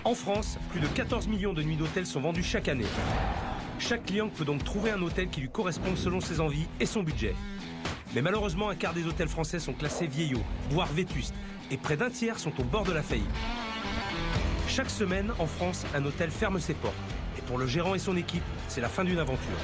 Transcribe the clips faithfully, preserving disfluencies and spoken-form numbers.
En France, plus de quatorze millions de nuits d'hôtel sont vendues chaque année. Chaque client peut donc trouver un hôtel qui lui correspond selon ses envies et son budget. Mais malheureusement, un quart des hôtels français sont classés vieillots, voire vétustes, et près d'un tiers sont au bord de la faillite. Chaque semaine, en France, un hôtel ferme ses portes. Et pour le gérant et son équipe, c'est la fin d'une aventure.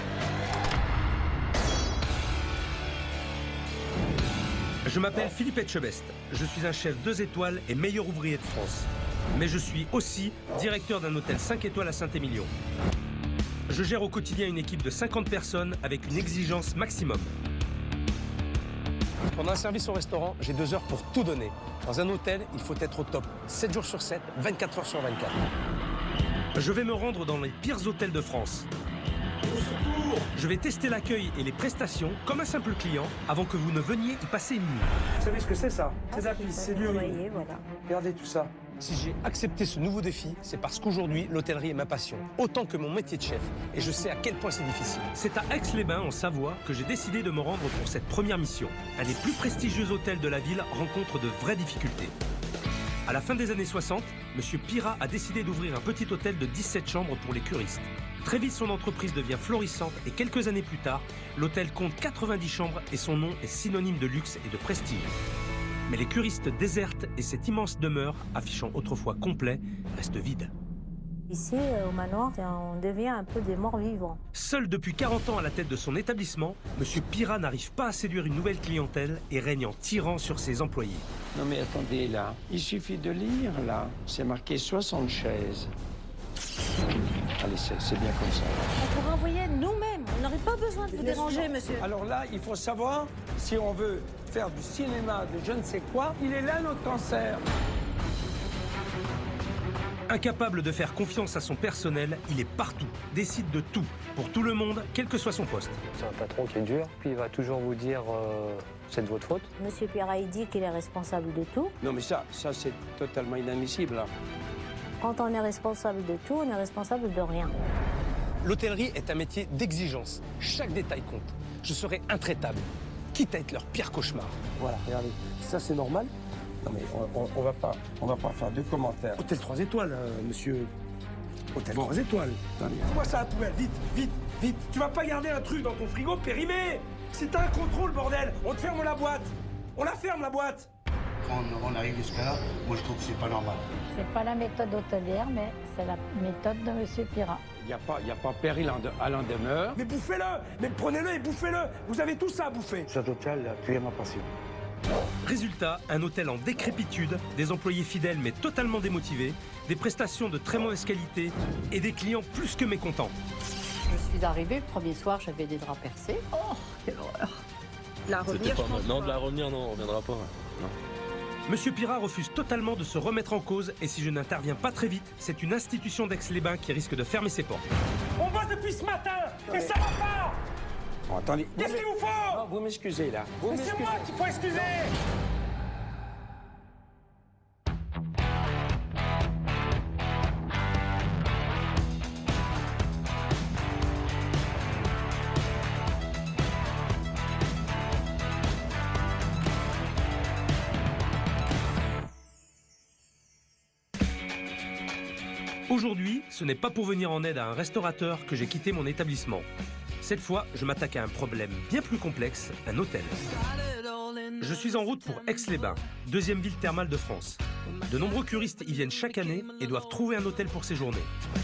Je m'appelle Philippe Etchebest. Je suis un chef deux étoiles et meilleur ouvrier de France. Mais je suis aussi directeur d'un hôtel cinq étoiles à Saint-Émilion. Je gère au quotidien une équipe de cinquante personnes avec une exigence maximum. Pendant un service au restaurant, j'ai deux heures pour tout donner. Dans un hôtel, il faut être au top, sept jours sur sept, vingt-quatre heures sur vingt-quatre. Je vais me rendre dans les pires hôtels de France. Je vais tester l'accueil et les prestations comme un simple client avant que vous ne veniez y passer une nuit. Vous savez ce que c'est ça? C'est la piste, c'est du riz. Voilà. Regardez tout ça. Si j'ai accepté ce nouveau défi, c'est parce qu'aujourd'hui, l'hôtellerie est ma passion, autant que mon métier de chef. Et je sais à quel point c'est difficile. C'est à Aix-les-Bains, en Savoie, que j'ai décidé de me rendre pour cette première mission. Un des plus prestigieux hôtels de la ville rencontre de vraies difficultés. À la fin des années soixante, M. Pirat a décidé d'ouvrir un petit hôtel de dix-sept chambres pour les curistes. Très vite, son entreprise devient florissante et quelques années plus tard, l'hôtel compte quatre-vingt-dix chambres et son nom est synonyme de luxe et de prestige. Mais les curistes désertent et cette immense demeure, affichant autrefois complet, reste vide. Ici, au manoir, on devient un peu des morts vivants. Seul depuis quarante ans à la tête de son établissement, M. Pirat n'arrive pas à séduire une nouvelle clientèle et règne en tyran sur ses employés. Non mais attendez là, il suffit de lire là, c'est marqué soixante chaises. Allez, c'est bien comme ça. On pourrait envoyer nous-mêmes, on n'aurait pas besoin de vous déranger, monsieur. Alors là, il faut savoir, si on veut faire du cinéma, de je ne sais quoi, il est là notre cancer. Incapable de faire confiance à son personnel, il est partout, décide de tout, pour tout le monde, quel que soit son poste. C'est un patron qui est dur, puis il va toujours vous dire euh, c'est de votre faute. Monsieur Pirat, il dit qu'il est responsable de tout. Non mais ça, ça c'est totalement inadmissible. Là. Quand on est responsable de tout, on est responsable de rien. L'hôtellerie est un métier d'exigence. Chaque détail compte. Je serai intraitable, quitte à être leur pire cauchemar. Voilà, regardez, ça c'est normal. Non mais on, on, on va pas, on va pas faire de commentaires. Hôtel trois étoiles, euh, monsieur. Hôtel Bon. trois étoiles. Moi ça à la poubelle, vite, vite, vite. Tu vas pas garder un truc dans ton frigo périmé. Si t'as un contrôle, bordel, on te ferme la boîte. On la ferme, la boîte. Quand on arrive jusqu'à là, moi je trouve que c'est pas normal. C'est pas la méthode hôtelière, mais c'est la méthode de M. Pirat. Il n'y a pas, y a pas péril en de, à l'en demeure. Mais bouffez-le. Mais prenez-le et bouffez-le. Vous avez tout ça à bouffer. Cet hôtel a tué ma passion. Résultat, un hôtel en décrépitude, des employés fidèles mais totalement démotivés, des prestations de très mauvaise qualité et des clients plus que mécontents. Je suis arrivée, le premier soir, j'avais des draps percés. Oh, quelle horreur! La revenir, pas je pense Non, pas. de la revenir, non, on reviendra pas. Non. Monsieur Pirat refuse totalement de se remettre en cause et si je n'interviens pas très vite, c'est une institution d'Aix-les-Bains qui risque de fermer ses portes. On bosse depuis ce matin et ça va pas. Bon, attendez. Qu'est-ce qu'il vous faut? Non, vous m'excusez là. Vous Mais c'est m'excusez. moi qu'il faut excuser. Aujourd'hui, ce n'est pas pour venir en aide à un restaurateur que j'ai quitté mon établissement. Cette fois, je m'attaque à un problème bien plus complexe, un hôtel. Je suis en route pour Aix-les-Bains, deuxième ville thermale de France. De nombreux curistes y viennent chaque année et doivent trouver un hôtel pour séjourner.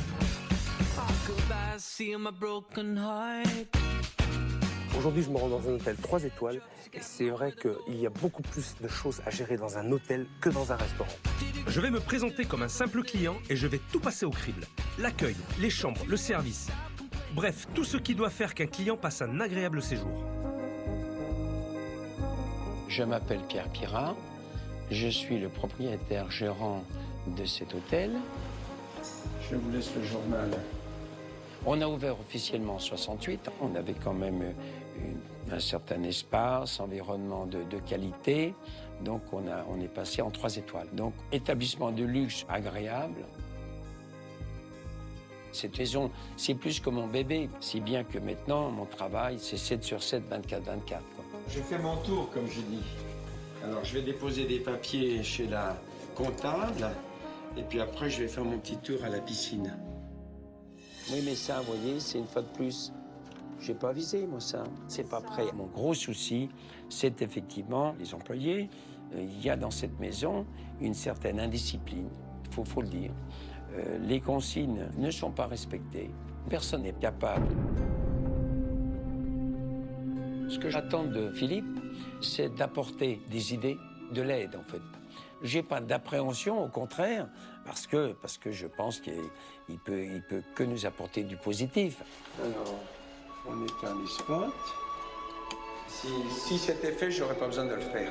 Aujourd'hui, je me rends dans un hôtel trois étoiles et c'est vrai qu'il y a beaucoup plus de choses à gérer dans un hôtel que dans un restaurant. Je vais me présenter comme un simple client et je vais tout passer au crible. L'accueil, les chambres, le service. Bref, tout ce qui doit faire qu'un client passe un agréable séjour. Je m'appelle Pierre Pirat, je suis le propriétaire gérant de cet hôtel. Je vous laisse le journal. On a ouvert officiellement en soixante-huit, on avait quand même une, un certain espace, environnement de, de qualité, donc on, a, on est passé en trois étoiles. Donc établissement de luxe agréable. Cette maison, c'est plus que mon bébé, si bien que maintenant, mon travail, c'est sept sur sept, vingt-quatre vingt-quatre. Quoi. J'ai fait mon tour, comme je dis. Alors, je vais déposer des papiers chez la comptable. Et puis après, je vais faire mon petit tour à la piscine. Oui, mais ça, vous voyez, c'est une fois de plus. J'ai pas avisé, moi, ça. C'est pas prêt. Mon gros souci, c'est effectivement les employés. Il y a dans cette maison une certaine indiscipline, il faut, faut le dire. Euh, les consignes ne sont pas respectées. Personne n'est capable. Ce que j'attends de Philippe, c'est d'apporter des idées, de l'aide, en fait. J'ai pas d'appréhension, au contraire, parce que, parce que je pense qu'il il peut, il peut que nous apporter du positif. Alors, on éteint les spots. Si, si c'était fait, j'aurais pas besoin de le faire.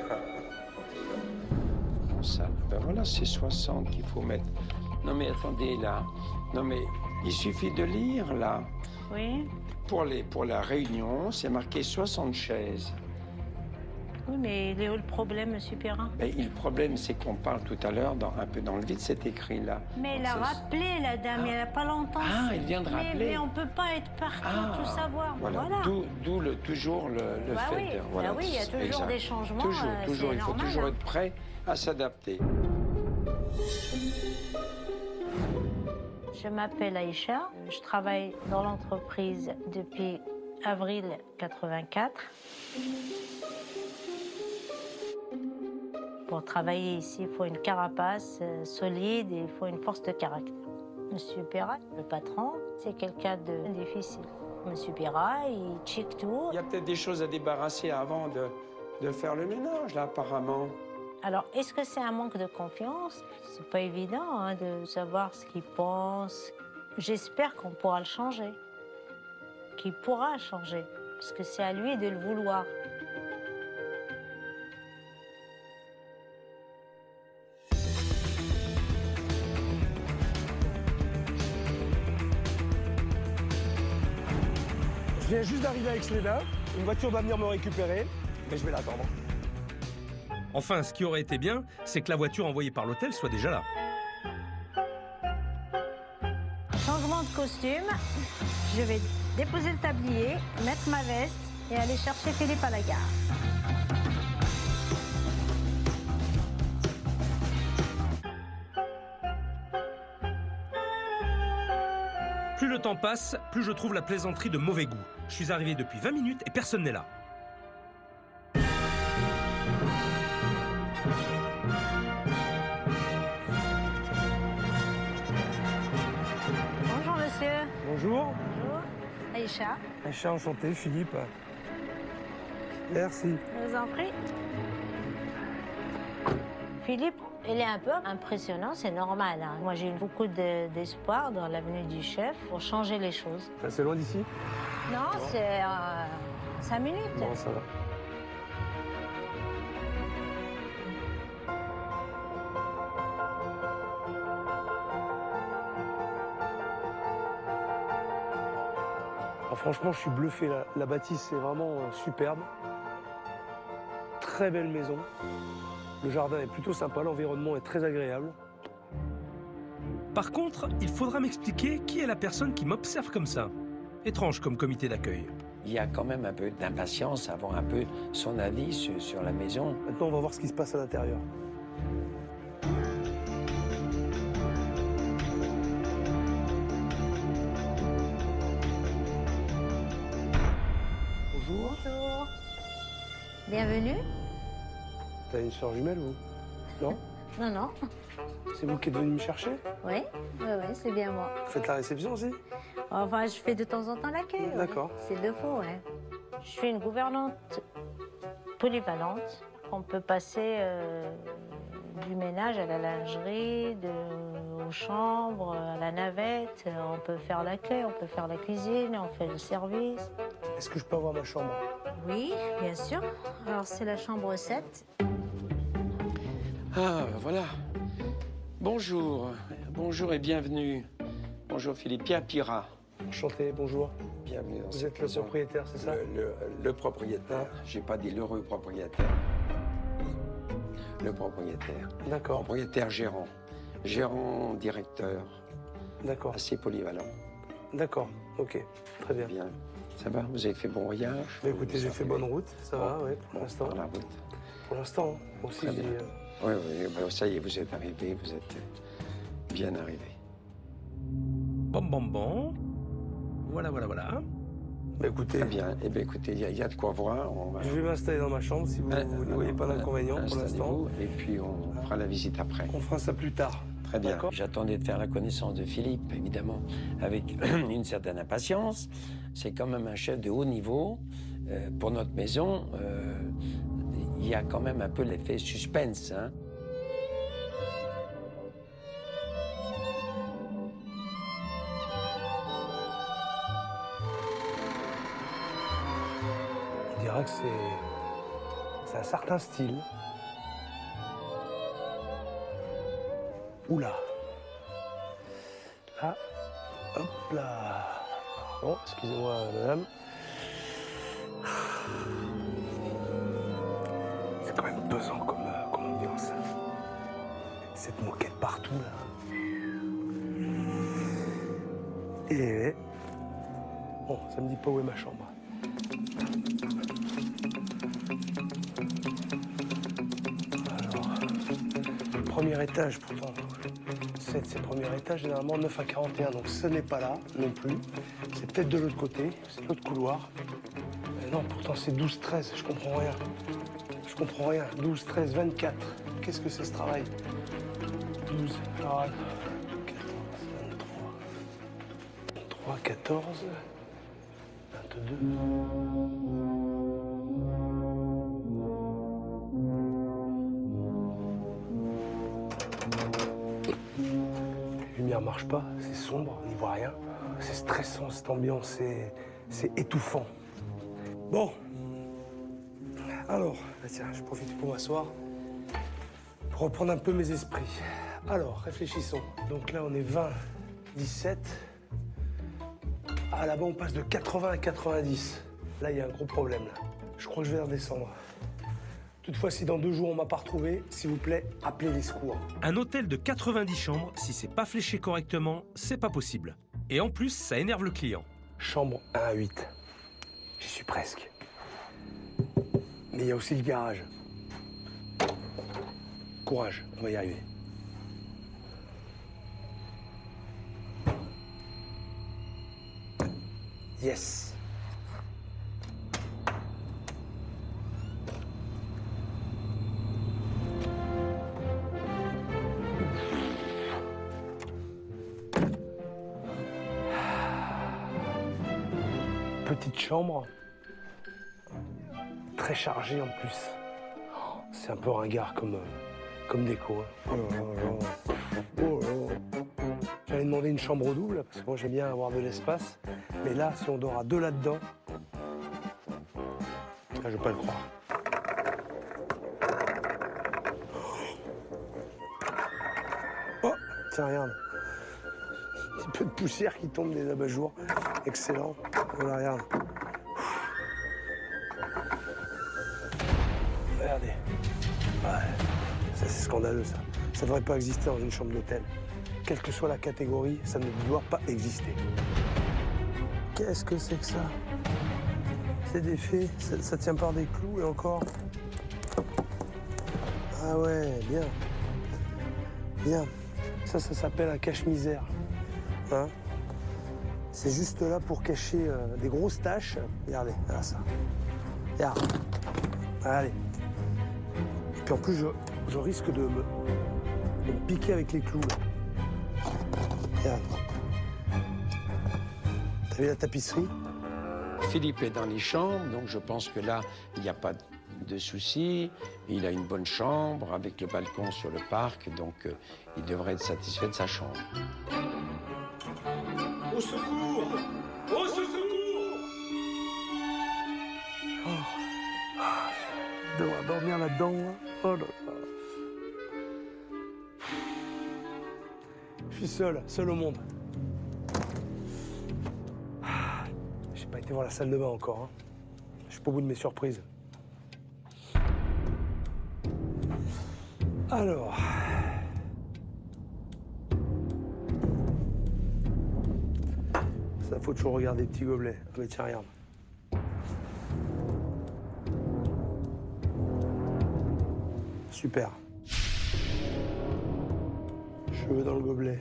Bon, ça, ben voilà, c'est soixante qu'il faut mettre. Non mais attendez, là. Non mais, il suffit de lire, là. Oui. Pour, les, pour la réunion, c'est marqué soixante chaises. Oui, mais il est où le problème, monsieur Perrin? Mais le problème, c'est qu'on parle tout à l'heure, un peu dans le vide, c'est écrit là. Mais elle a rappelé, la dame, ah. il n'y a pas longtemps. Ah, elle vient de mais, rappeler. Mais on ne peut pas être partout, ah. tout savoir. Voilà, voilà. d'où le, toujours le, le bah fait oui. de... Voilà, bah oui, il y a toujours exact. Des changements. Toujours, euh, toujours. Il normal, faut toujours hein. être prêt à s'adapter. Je m'appelle Aïcha. Je travaille dans l'entreprise depuis avril quatre-vingt-quatre. Pour travailler ici, il faut une carapace euh, solide et il faut une force de caractère. Monsieur Perra, le patron, c'est quelqu'un de difficile. Monsieur Perra, il check tout. Il y a peut-être des choses à débarrasser avant de, de faire le ménage, là, apparemment. Alors, est-ce que c'est un manque de confiance? C'est pas évident hein, de savoir ce qu'il pense. J'espère qu'on pourra le changer, qu'il pourra changer, parce que c'est à lui de le vouloir. Je viens juste d'arriver avec Sleda. Une voiture doit venir me récupérer, mais je vais l'attendre. Enfin, ce qui aurait été bien, c'est que la voiture envoyée par l'hôtel soit déjà là. Changement de costume. Je vais déposer le tablier, mettre ma veste et aller chercher Philippe à la gare. Plus le temps passe, plus je trouve la plaisanterie de mauvais goût. Je suis arrivé depuis vingt minutes et personne n'est là. Bonjour monsieur. Bonjour. Bonjour. Aïcha. Aïcha, enchanté, Philippe. Merci. Je vous en prie. Philippe, il est un peu impressionnant, c'est normal. Hein. Moi, j'ai eu beaucoup d'espoir de, dans l'avenue du chef pour changer les choses. C'est loin d'ici? Non, non. c'est euh, cinq minutes. Non, ça va. Alors, franchement, je suis bluffé. La, la bâtisse est vraiment euh, superbe. Très belle maison. Le jardin est plutôt sympa, l'environnement est très agréable. Par contre, il faudra m'expliquer qui est la personne qui m'observe comme ça. Étrange comme comité d'accueil. Il y a quand même un peu d'impatience à avoir un peu son avis sur, sur la maison. Maintenant, on va voir ce qui se passe à l'intérieur. Bonjour. Bonjour. Bienvenue. T'as une soeur jumelle, vous? Non? Non, non. C'est vous qui êtes venu me chercher? Oui, oui, oui, c'est bien moi. Vous faites la réception aussi? Enfin, je fais de temps en temps l'accueil. D'accord. Oui. C'est le faux, ouais. Je suis une gouvernante polyvalente. On peut passer euh, du ménage à la lingerie, de, aux chambres, à la navette. On peut faire l'accueil, on peut faire la cuisine, on fait le service. Est-ce que je peux avoir ma chambre? Oui, bien sûr. Alors, c'est la chambre sept. Ah, voilà. Bonjour. Bonjour et bienvenue. Bonjour Philippe. Pierre Pirat. Enchanté, bonjour. Bienvenue dans Vous cette êtes le maison. propriétaire, c'est ça? Le, le, le propriétaire. J'ai pas dit l'heureux propriétaire. Le propriétaire. D'accord. Propriétaire gérant. Gérant directeur. D'accord. Assez polyvalent. D'accord, ok. Très bien. Bien. Ça va? Vous avez fait bon voyage? Bah, écoutez, j'ai fait bonne route, ça bon. va, oui, pour bon, l'instant. la route. Pour l'instant, hein. Aussi, Très bien. j'ai, euh... Oui, oui, bah, ça y est, vous êtes arrivé, vous êtes... bien arrivé. Bon, bon, bon. Voilà, voilà, voilà. Bah écoutez, Très bien. Eh bien, écoutez, il y, a- il y a de quoi voir. On va... je vais m'installer dans ma chambre si vous, Euh, vous ne voyez pas d'inconvénient pour l'instant. Installez-vous, et puis on fera la visite après. On fera ça plus tard. Très bien. D'accord. J'attendais de faire la connaissance de Philippe, évidemment, avec une certaine impatience. C'est quand même un chef de haut niveau. Euh, pour notre maison, euh, il y a quand même un peu l'effet suspense, hein. Je dirais que c'est c'est un certain style. Oula. Là, hop là. Bon, excusez-moi, madame. C'est quand même pesant comme, euh, comme ambiance. Cette moquette partout, là. Et... Bon, ça me dit pas où est ma chambre. Alors, le premier étage, pourtant, c'est c'est le premier étage, généralement neuf à quarante et un, donc ce n'est pas là non plus. C'est peut-être de l'autre côté, c'est l'autre couloir. Mais non, pourtant c'est douze treize, je comprends rien. Je comprends rien. douze, treize, vingt-quatre. Qu'est-ce que c'est ce travail? douze, alors, quatorze, vingt-trois, vingt-trois, quatorze, vingt-deux. Les lumières ne marchent pas, c'est sombre, on n'y voit rien. C'est stressant cette ambiance, c'est, c'est étouffant. Bon. Alors, bah tiens, je profite pour m'asseoir, pour reprendre un peu mes esprits. Alors, réfléchissons. Donc là, on est vingt, dix-sept. Ah, là-bas, on passe de quatre-vingts à quatre-vingt-dix. Là, il y a un gros problème, là. Je crois que je vais redescendre. Toutefois, si dans deux jours, on m'a pas retrouvé, s'il vous plaît, appelez les secours. Un hôtel de quatre-vingt-dix chambres, si c'est pas fléché correctement, c'est pas possible. Et en plus, ça énerve le client. Chambre un à huit. J'y suis presque. Mais il y a aussi le garage. Courage, on va y arriver. Yes. Petite chambre, très chargée en plus. Oh, c'est un peu ringard comme, euh, comme déco. Hein. Oh là là. Oh là là. J'allais demander une chambre double, parce que moi j'aime bien avoir de l'espace. Mais là, si on dort à deux là-dedans, là, je vais pas le croire. Oh, tiens, regarde. Un petit peu de poussière qui tombe des abat-jours. Excellent. Voilà, regarde. Regardez. Ouais. Ça, c'est scandaleux, ça. Ça devrait pas exister dans une chambre d'hôtel. Quelle que soit la catégorie, ça ne doit pas exister. Qu'est-ce que c'est que ça? C'est des faits, ça, ça tient par des clous et encore. Ah ouais, bien. Bien. Ça, ça s'appelle un cache-misère. Hein? C'est juste là pour cacher euh, des grosses taches. Regardez, voilà ça. Regarde. Allez. Et puis en plus, je, je risque de me, de me piquer avec les clous. Là. Regarde. T'as vu la tapisserie? Philippe est dans les chambres, donc je pense que là, il n'y a pas de souci. Il a une bonne chambre avec le balcon sur le parc, donc euh, il devrait être satisfait de sa chambre. Au secours! Au secours! Oh. Je devrais dormir là-dedans, moi. Oh là là. Je suis seul, seul au monde. J'ai pas été voir la salle de bain encore. Hein. Je suis pas au bout de mes surprises. Alors. Ça, faut toujours regarder les petits gobelets. Ah mais tiens, regarde. Super. cheveux dans le gobelet.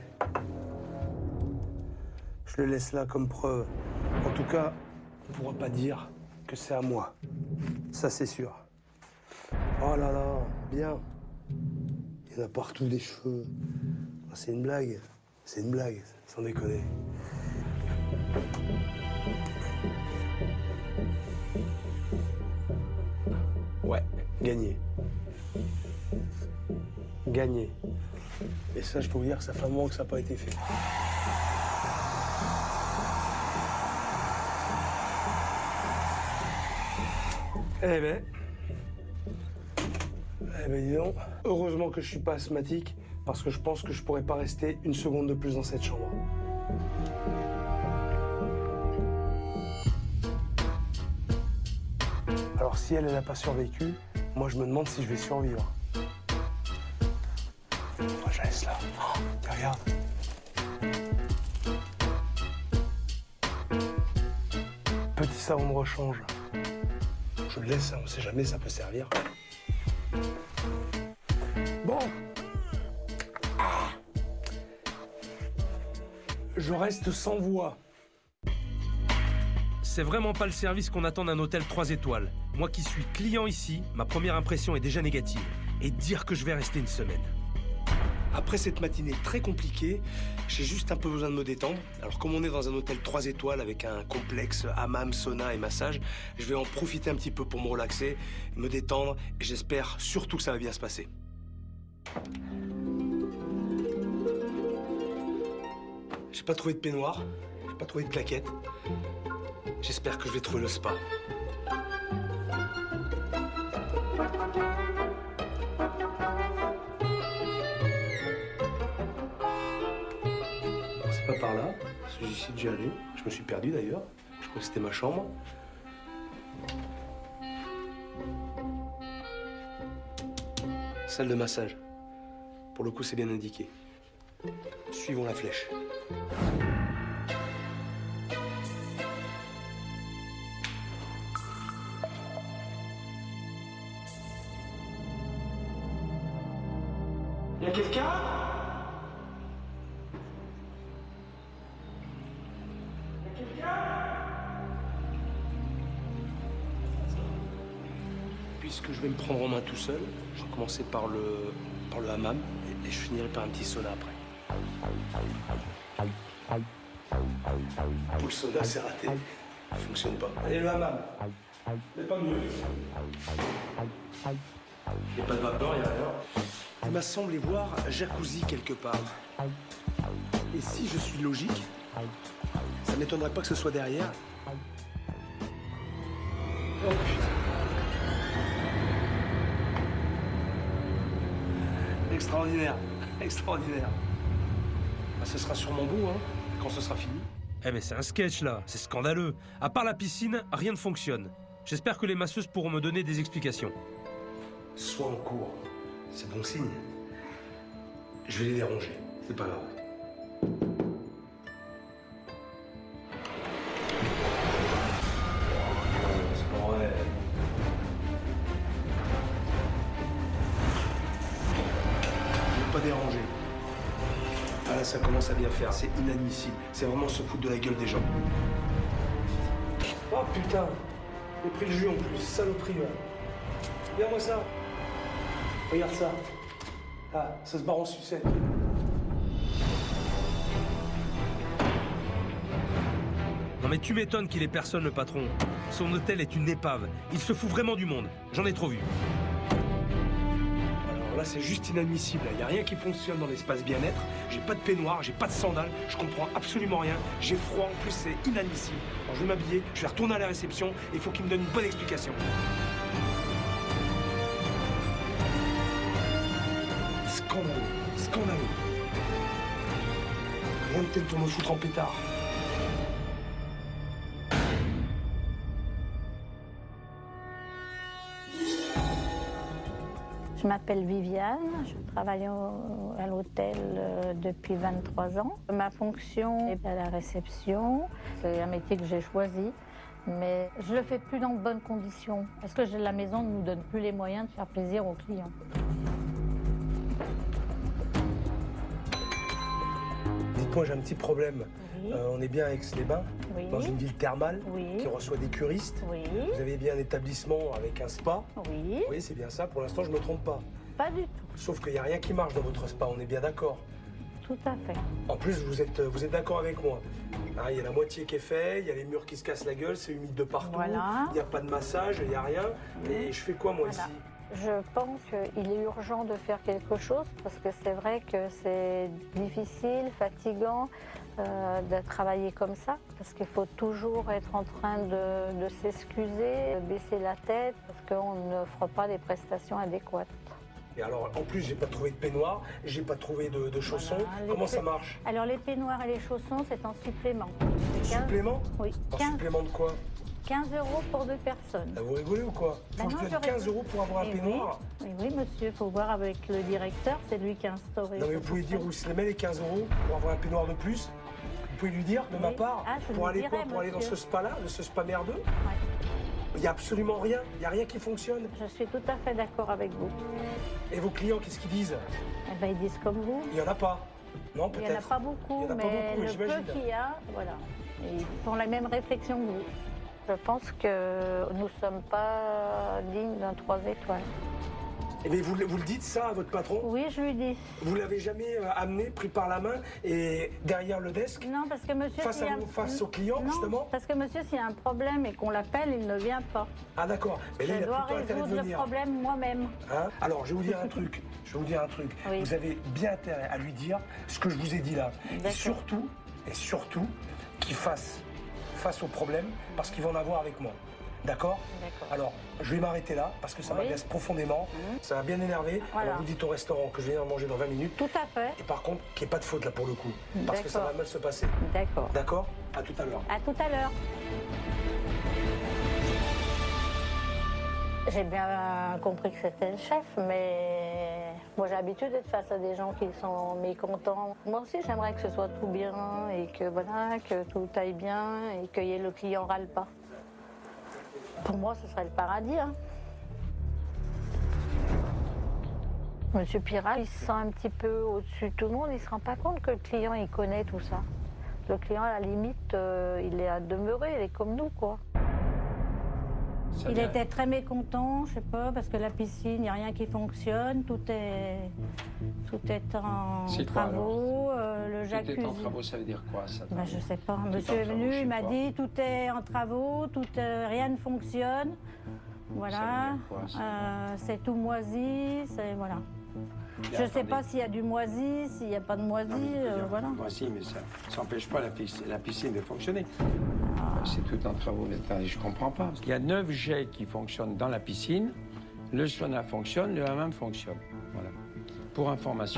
Je le laisse là comme preuve. En tout cas, on ne pourra pas dire que c'est à moi. Ça, c'est sûr. Oh là là, bien. Il y en a partout des cheveux. Oh, c'est une blague. C'est une blague, sans déconner. Ouais, gagné. Gagné. Et ça, je peux vous dire que ça fait un moment que ça n'a pas été fait. Eh ben... Eh ben, dis donc. Heureusement que je suis pas asthmatique, parce que je pense que je pourrais pas rester une seconde de plus dans cette chambre. Alors si elle, elle n'a pas survécu, moi je me demande si je vais survivre. Moi je laisse là. Oh, tiens, regarde. Petit savon de rechange. Je le laisse, on sait jamais, ça peut servir. Bon. Ah. Je reste sans voix. C'est vraiment pas le service qu'on attend d'un hôtel trois étoiles. Moi qui suis client ici, ma première impression est déjà négative. Et dire que je vais rester une semaine. Après cette matinée très compliquée, j'ai juste un peu besoin de me détendre. Alors comme on est dans un hôtel trois étoiles avec un complexe hammam, sauna et massage, je vais en profiter un petit peu pour me relaxer, me détendre et j'espère surtout que ça va bien se passer. J'ai pas trouvé de peignoir, j'ai pas trouvé de claquette. J'espère que je vais trouver le spa. C'est pas par là, parce que j'y suis déjà allé. Je me suis perdu d'ailleurs. Je crois que c'était ma chambre. Salle de massage. Pour le coup, c'est bien indiqué. Suivons la flèche. Y a quelqu'un? Puisque je vais me prendre en main tout seul, je vais commencer par le, par le hammam et, et je finirai par un petit sauna après. Pour le sauna, c'est raté. Ça fonctionne pas. Allez, le hammam. Mais pas mieux. Il n'y a pas de vapeur, il n'y a rien. Il m'a semblé voir un jacuzzi quelque part. Et si je suis logique, ça ne m'étonnerait pas que ce soit derrière. Oh putain. Extraordinaire, extraordinaire. Ah, ce sera sûrement beau, hein, quand ce sera fini. Eh mais c'est un sketch là, c'est scandaleux. À part la piscine, rien ne fonctionne. J'espère que les masseuses pourront me donner des explications. Sois en cours, c'est bon signe. Je vais les déranger, c'est pas grave. C'est pas vrai. Je vais pas déranger. Ah là, ça commence à bien faire, c'est inadmissible. C'est vraiment se foutre de la gueule des gens. Oh putain, j'ai pris le jus en plus, saloperie là. Regarde-moi ça. Regarde ça. Ah, ça se barre en sucette. Non mais tu m'étonnes qu'il ait personne le patron. Son hôtel est une épave. Il se fout vraiment du monde. J'en ai trop vu. Alors là, c'est juste inadmissible. Il n'y a rien qui fonctionne dans l'espace bien-être. J'ai pas de peignoir, j'ai pas de sandales, je comprends absolument rien. J'ai froid, en plus c'est inadmissible. Alors je vais m'habiller, je vais retourner à la réception et il faut qu'il me donne une bonne explication. Scandaleux, scandaleux. Rien de tel pour me foutre en pétard. Je m'appelle Viviane, je travaille au, à l'hôtel euh, depuis vingt-trois ans. Ma fonction est à la réception, c'est un métier que j'ai choisi, mais je ne le fais plus dans de bonnes conditions, parce que la maison ne nous donne plus les moyens de faire plaisir aux clients. Dites-moi, j'ai un petit problème. Oui. Euh, on est bien à Aix-les-Bains, Oui. dans une ville thermale, Oui. qui reçoit des curistes. Oui. Vous avez bien un établissement avec un spa. Oui. Oui, c'est bien ça. Pour l'instant, je ne me trompe pas. Pas du tout. Sauf qu'il n'y a rien qui marche dans votre spa, on est bien d'accord. Tout à fait. En plus, vous êtes, vous êtes d'accord avec moi. Hein, il y a la moitié qui est faite, il y a les murs qui se cassent la gueule, c'est humide de partout. Voilà. Il n'y a pas de massage, il n'y a rien. Et je fais quoi, moi, Voilà. ici? Je pense qu'il est urgent de faire quelque chose parce que c'est vrai que c'est difficile, fatigant euh, de travailler comme ça parce qu'il faut toujours être en train de, de s'excuser, de baisser la tête parce qu'on n'offre pas les prestations adéquates. Et alors, en plus, j'ai pas trouvé de peignoir, j'ai pas trouvé de, de chaussons. Voilà, Comment les- ça marche? Alors les peignoirs et les chaussons, c'est en supplément. Supplément? Oui, En quinze, supplément de quoi? quinze euros pour deux personnes. Là, vous rigolez ou quoi? Bah Faut que non, je donne je quinze rigole. euros pour avoir un Eh peignoir? Oui, oui, oui, monsieur, il faut voir avec le directeur, c'est lui qui a instauré. Non, mais ce vous pouvez dire système. où se les met les quinze euros pour avoir un peignoir de plus? Vous pouvez lui dire de ma Oui. part? Ah, je pour lui aller quoi? dirai, Pour aller dans monsieur. ce spa-là, de ce spa merdeux? Ouais. Il n'y a absolument rien, il n'y a rien qui fonctionne. Je suis tout à fait d'accord avec vous. Et vos clients, qu'est-ce qu'ils disent? Eh ben, ils disent comme vous. Il n'y en a pas. Non, Il peut-être. n'y en a pas beaucoup, Il y en a pas mais beaucoup, le j'imagine. peu qu'il y a, voilà. Et ils font la même réflexion que vous. Je pense que nous ne sommes pas dignes d'un trois étoiles. Eh bien, vous, vous le dites ça à votre patron? Oui, je lui dis. Vous l'avez jamais euh, amené, pris par la main et derrière le desk? Non, parce que monsieur... Face s'il y à a- vous, face aux clients, Non, justement? parce que monsieur, s'il y a un problème et qu'on l'appelle, il ne vient pas. Ah d'accord, mais là Je il a dois plutôt intérêt de résoudre le venir. problème moi-même. Hein? Alors je vais vous dire un truc, je vais vous dire un truc. Oui. Vous avez bien intérêt à lui dire ce que je vous ai dit là. Et D'accord. surtout, et surtout, qu'il fasse face au problème parce qu'il va en avoir avec moi. D'accord? D'accord. Alors, je vais m'arrêter là parce que ça Oui. m'agace profondément. Ça m'a bien énervé. Voilà. Alors vous dites au restaurant que je viens manger dans vingt minutes. Tout à fait. Et par contre, qu'il n'y ait pas de faute là pour le coup. Parce que ça D'accord. va mal se passer. D'accord. D'accord? À tout à l'heure. À tout à l'heure. J'ai bien compris que c'était le chef, mais moi j'ai l'habitude d'être face à des gens qui sont mécontents. Moi aussi j'aimerais que ce soit tout bien et que voilà, que tout aille bien et que le client râle pas. Pour moi ce serait le paradis. Hein. Monsieur Piral, il se sent un petit peu au-dessus de tout le monde, il se rend pas compte que le client il connaît tout ça. Le client à la limite, euh, il est à demeurer, il est comme nous quoi. Ça Il vient- était très mécontent, je sais pas, parce que la piscine, il n'y a rien qui fonctionne, tout est, tout est en C'est quoi, travaux, euh, le Tout est jacuzzi. en travaux, ça veut dire quoi ça? Ben, je sais pas. Tout est Monsieur en est travaux, venu, je sais il m'a pas. dit tout est en travaux, tout, euh, rien ne fonctionne. Voilà, Ça veut dire quoi, ça Euh, c'est tout moisi, c'est voilà. Puis, Je sais attendez. pas s'il y a du moisi, s'il n'y a pas de moisi, Non, mais il peut euh, dire, voilà. Moi si, mais ça n'empêche pas la piscine, la piscine de fonctionner. Ah. C'est tout en travaux, mais attendez, je comprends pas. Il y a neuf jets qui fonctionnent dans la piscine, le sauna fonctionne, le hammam fonctionne. Voilà. Pour information.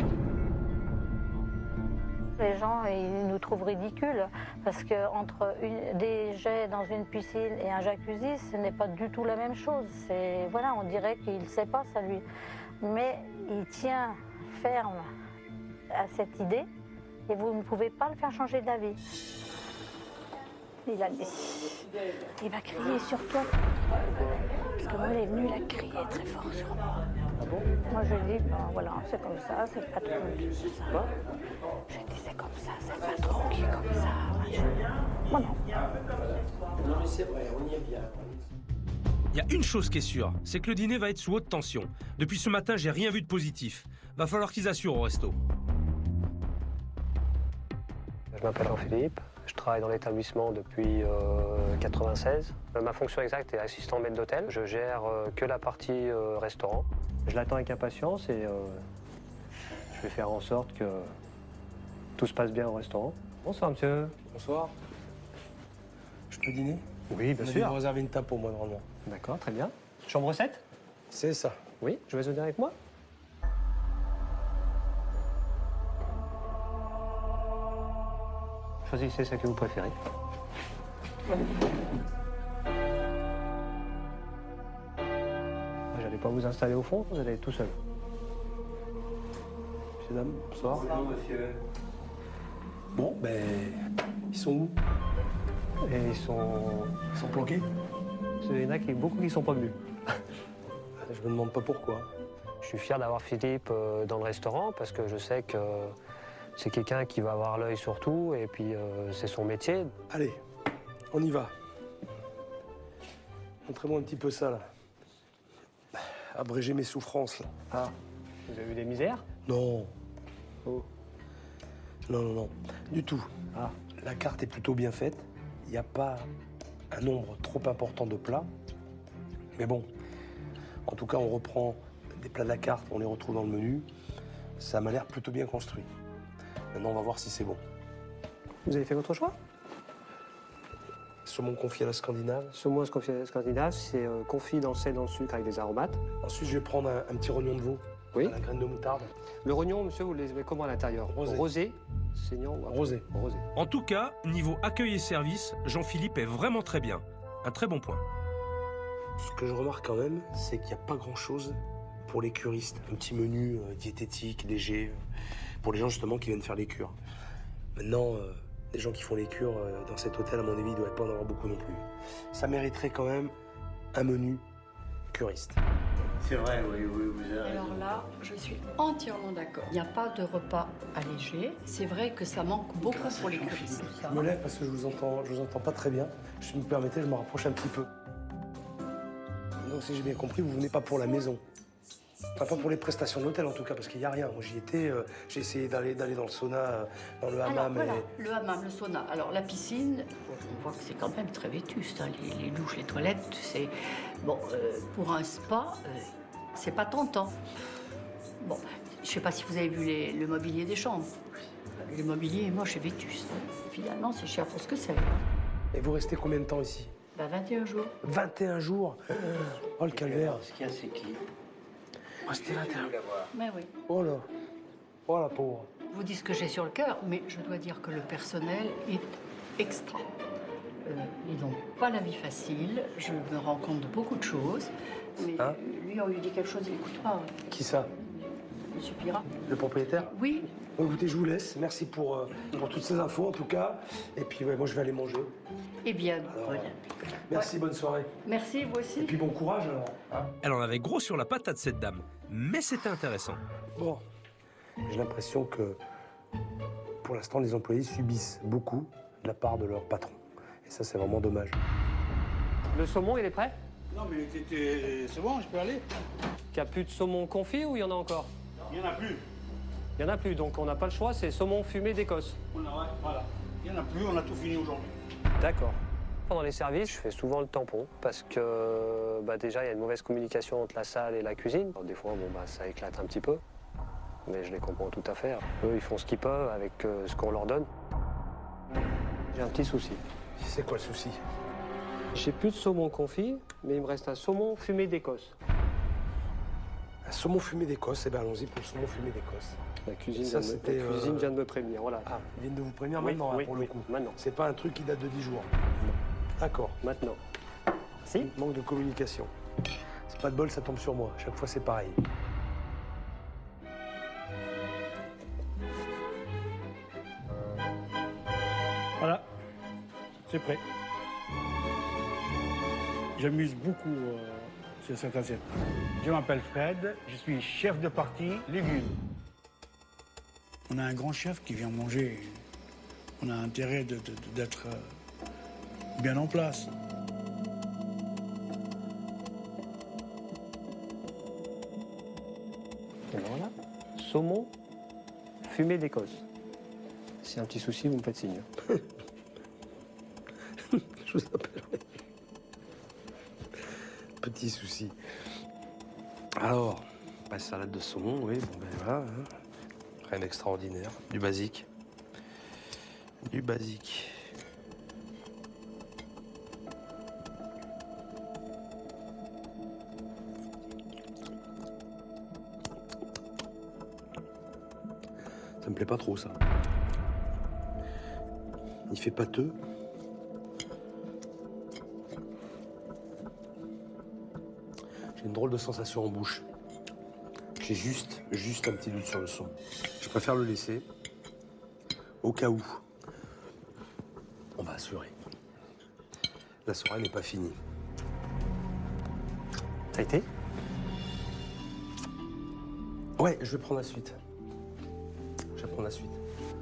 Les gens, ils nous trouvent ridicules parce que entre une- des jets dans une piscine et un jacuzzi, ce n'est pas du tout la même chose. C'est voilà, on dirait qu'il ne sait pas ça lui, mais il tient ferme à cette idée et vous ne pouvez pas le faire changer d'avis. Il a dit, il va crier sur toi parce que moi il est venu, il a crié très fort sur moi. Moi je lui ai dit, ben voilà, c'est comme ça, c'est le patron qui est comme ça. J'ai dit, c'est comme ça, c'est le patron qui est comme ça. Moi non. Non mais c'est vrai, on y est bien. Il y a une chose qui est sûre, c'est que le dîner va être sous haute tension. Depuis ce matin, j'ai rien vu de positif. Va falloir qu'ils assurent au resto. Je m'appelle Jean-Philippe, je travaille dans l'établissement depuis euh, quatre-vingt-seize. Euh, ma fonction exacte est assistant maître d'hôtel. Je gère euh, que la partie euh, restaurant. Je l'attends avec impatience et euh, je vais faire en sorte que tout se passe bien au restaurant. Bonsoir monsieur. Bonsoir. Je peux dîner? Oui, bien On a sûr. dû réserver une table pour moi normalement. D'accord, très bien. Chambre sept? C'est ça. Oui, je vais venir avec moi. Choisissez celle que vous préférez. Vous n'allez pas vous installer au fond, vous allez être tout seul. Monsieur, dame, bonsoir. Bonjour monsieur. Bon, ben, ils sont où? Et ils sont... Ils sont planqués? Il y en a qui, beaucoup qui sont pas venus. Je me demande pas pourquoi. Je suis fier d'avoir Philippe euh, dans le restaurant parce que je sais que C'est quelqu'un qui va avoir l'œil sur tout et puis euh, c'est son métier. Allez, on y va. Montrez-moi un petit peu ça, là. Abréger mes souffrances, là. Ah, vous avez eu des misères? Non. Oh. Non, non, non. Du tout. Ah. La carte est plutôt bien faite. Il n'y a pas un nombre trop important de plats. Mais bon, en tout cas, on reprend des plats de la carte, on les retrouve dans le menu. Ça m'a l'air plutôt bien construit. Maintenant, on va voir si c'est bon. Vous avez fait votre choix? Saumon confit à la scandinave. Saumon confit à la scandinave, c'est euh, confit dans le sel, dans le sucre avec des aromates. Ensuite, je vais prendre un, un petit rognon de veau. Oui. À la graine de moutarde. Le rognon, monsieur, vous les avez comment à l'intérieur? Rosé. Rosé, saignant ou Rosé. Rosé. En tout cas, niveau accueil et service, Jean-Philippe est vraiment très bien. Un très bon point. Ce que je remarque quand même, c'est qu'il n'y a pas grand-chose pour les curistes. Un petit menu euh, diététique, léger, euh, pour les gens justement qui viennent faire les cures. Maintenant, euh, les gens qui font les cures euh, dans cet hôtel, à mon avis, il ne doit pas en avoir beaucoup non plus. Ça mériterait quand même un menu curiste. C'est vrai, oui, oui, vous avez raison. Alors là, je suis entièrement d'accord. Il n'y a pas de repas allégé. C'est vrai que ça manque beaucoup pour les curistes. Je me lève parce que je vous entends, je vous entends pas très bien. Si vous me permettez, je me rapproche un petit peu. Donc si j'ai bien compris, vous venez pas pour la maison. Enfin, pas pour les prestations de l'hôtel en tout cas, parce qu'il n'y a rien. Moi j'y étais, euh, j'ai essayé d'aller d'aller dans le sauna, euh, dans le hammam. Alors voilà, et... le hammam, le sauna. Alors la piscine, on voit que c'est quand même très vétuste. Hein. Les, les douches, les toilettes, c'est... Bon, euh, pour un spa, euh, c'est pas tentant. Bon, je sais pas si vous avez vu les, le mobilier des chambres. Le mobilier est moche et vétuste. Finalement, c'est cher pour ce que c'est. Et vous restez combien de temps ici? Ben, vingt et un jours. vingt et un jours. Oh le calvaire. Ce qu'il y a, c'est qui? Restez vingt et un. Mais oui. Oh là. Oh la pauvre. Je vous dis ce que j'ai sur le cœur, mais je dois dire que le personnel est extra. Euh, ils n'ont pas la vie facile. Je me rends compte de beaucoup de choses. Mais Hein? lui, on lui dit quelque chose, il n'écoute pas. Qui ça? Monsieur Pirat. Le propriétaire? Oui. Bon, écoutez, je vous laisse. Merci pour, euh, pour toutes ces infos en tout cas. Et puis ouais, moi je vais aller manger. Eh bien, Alors, voilà. Merci, bonne soirée. Merci, vous aussi. Et puis bon courage alors. Hein. Elle en avait gros sur la patate, cette dame. Mais c'était intéressant. Bon, j'ai l'impression que pour l'instant, les employés subissent beaucoup de la part de leur patron. Et ça, c'est vraiment dommage. Le saumon, il est prêt? Non, mais c'est bon, je peux aller. Il n'y a plus de saumon confit ou il y en a encore? Il n'y en a plus. Il n'y en a plus, donc on n'a pas le choix, c'est saumon fumé d'Écosse. On a, ouais, voilà. Il n'y en a plus, on a tout fini aujourd'hui. D'accord. Pendant les services, je fais souvent le tampon parce que bah, déjà, il y a une mauvaise communication entre la salle et la cuisine. Alors, des fois, bon, bah, ça éclate un petit peu, mais je les comprends tout à fait. Eux, ils font ce qu'ils peuvent avec euh, ce qu'on leur donne. J'ai un petit souci. C'est quoi le souci? J'ai plus de saumon confit, mais il me reste un saumon fumé d'Écosse. Un saumon fumé d'Écosse, eh bien allons-y pour le saumon fumé d'Écosse. La cuisine, Ça, vient, de me... c'était, la cuisine euh, vient de me prévenir, voilà. Ah, ils viennent de vous prévenir Oui, maintenant, hein, oui, pour oui, le coup. maintenant. C'est pas un truc qui date de dix jours. D'accord. Maintenant. Si? Manque de communication. C'est pas de bol, ça tombe sur moi. Chaque fois, c'est pareil. Voilà, c'est prêt. J'amuse beaucoup euh, sur cette assiette. Je m'appelle Fred, je suis chef de partie légumes. On a un grand chef qui vient manger. On a intérêt de, de, de, d'être euh, bien en place. Et ben voilà. Saumon fumé d'Écosse. Si y a un petit souci, vous me faites signe. Je vous appellerai. Petit souci. Alors, bah, salade de saumon, oui, bon ben voilà. Hein. Rien d'extraordinaire. Du basique. Du basique. Ça me plaît pas trop, ça. Il fait pâteux. J'ai une drôle de sensation en bouche. J'ai juste, juste un petit doute sur le son. Je préfère le laisser, au cas où. On va assurer. La soirée n'est pas finie. Ça a été? Ouais, je vais prendre la suite. Je vais prendre la suite.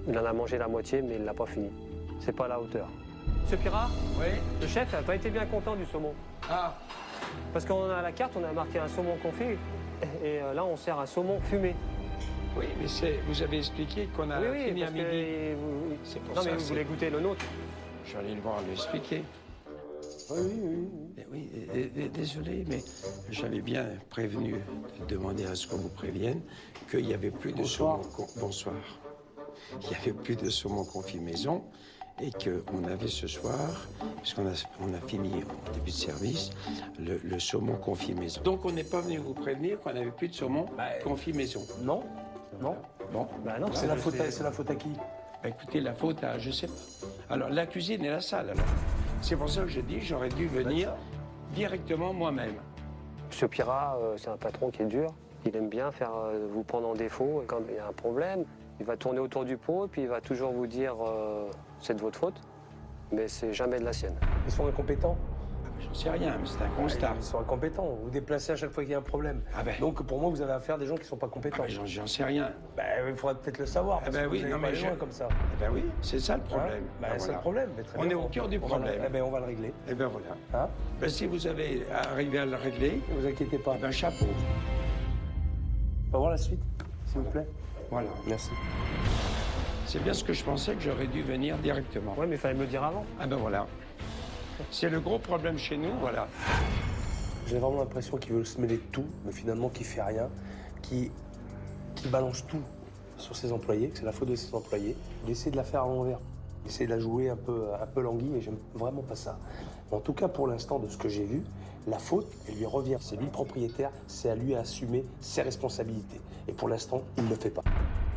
Il en a mangé la moitié, mais il ne l'a pas fini. C'est pas à la hauteur. Monsieur Pirat, Oui. le chef n'a pas été bien content du saumon. Ah, Parce qu'on a à la carte, on a marqué un saumon confit, et euh, là, on sert un saumon fumé. oui, mais c'est, vous avez expliqué qu'on a oui, oui, fini à parce que midi. vous- C'est pour non, ça mais que vous c'est- voulez goûter le nôtre. Je suis allé le voir lui expliquer. Oui, oui, oui. Mais oui, et- et- désolé, mais j'avais bien prévenu de demander à ce qu'on vous prévienne qu'il n'y avait plus de Bonsoir. saumon. con- Bonsoir. Il n'y avait plus de saumon confit maison et qu'on avait ce soir, puisqu'on a, on a fini en début de service, le, le saumon confit maison. Donc on n'est pas venu vous prévenir qu'on n'avait plus de saumon confit maison. Non, non. Bon, Bah non, C'est la faute à, c'est la faute à qui? bah, écoutez, la faute à, je sais pas. Alors la cuisine et la salle, alors. C'est pour ça que je dis, j'aurais dû venir directement moi-même. Monsieur Pirat, euh, c'est un patron qui est dur. Il aime bien faire euh, vous prendre en défaut. Et quand il y a un problème, il va tourner autour du pot et puis il va toujours vous dire euh, c'est de votre faute, mais c'est jamais de la sienne. Ils sont incompétents. J'en sais rien, mais c'est un constat. Ils sont incompétents. Vous vous déplacez à chaque fois qu'il y a un problème. Ah ben. Donc pour moi, vous avez affaire à des gens qui ne sont pas Ah compétents. ben, j'en, j'en sais rien. Ben, il faudrait peut-être le savoir. Ah Parce ben que oui, vous n'allez non, pas mais aller loin je- comme ça. Eh ben oui, c'est ça le problème. Hein Ben, Ben, c'est voilà. le problème. mais très On bien. est au cœur du On va le- problème. Eh ben, on va le régler. Eh ben voilà. Hein? Ben, si vous avez arrivé à le régler, Ne vous inquiétez pas. eh ben chapeau. On va voir la suite, s'il vous plaît. Voilà. Merci. C'est bien ce que je pensais que j'aurais dû venir directement. Ouais, mais il fallait me le dire avant. Ah ben voilà. C'est le gros problème chez nous, voilà. J'ai vraiment l'impression qu'il veut se mêler de tout, mais finalement qu'il fait rien, qu'il qui balance tout sur ses employés, que c'est la faute de ses employés. Il essaie de la faire à l'envers. Il essaie de la jouer un peu, un peu languille et j'aime vraiment pas ça. En tout cas, pour l'instant, de ce que j'ai vu, la faute, elle lui revient. C'est lui le propriétaire, c'est à lui à assumer ses responsabilités. Et pour l'instant, il ne le fait pas.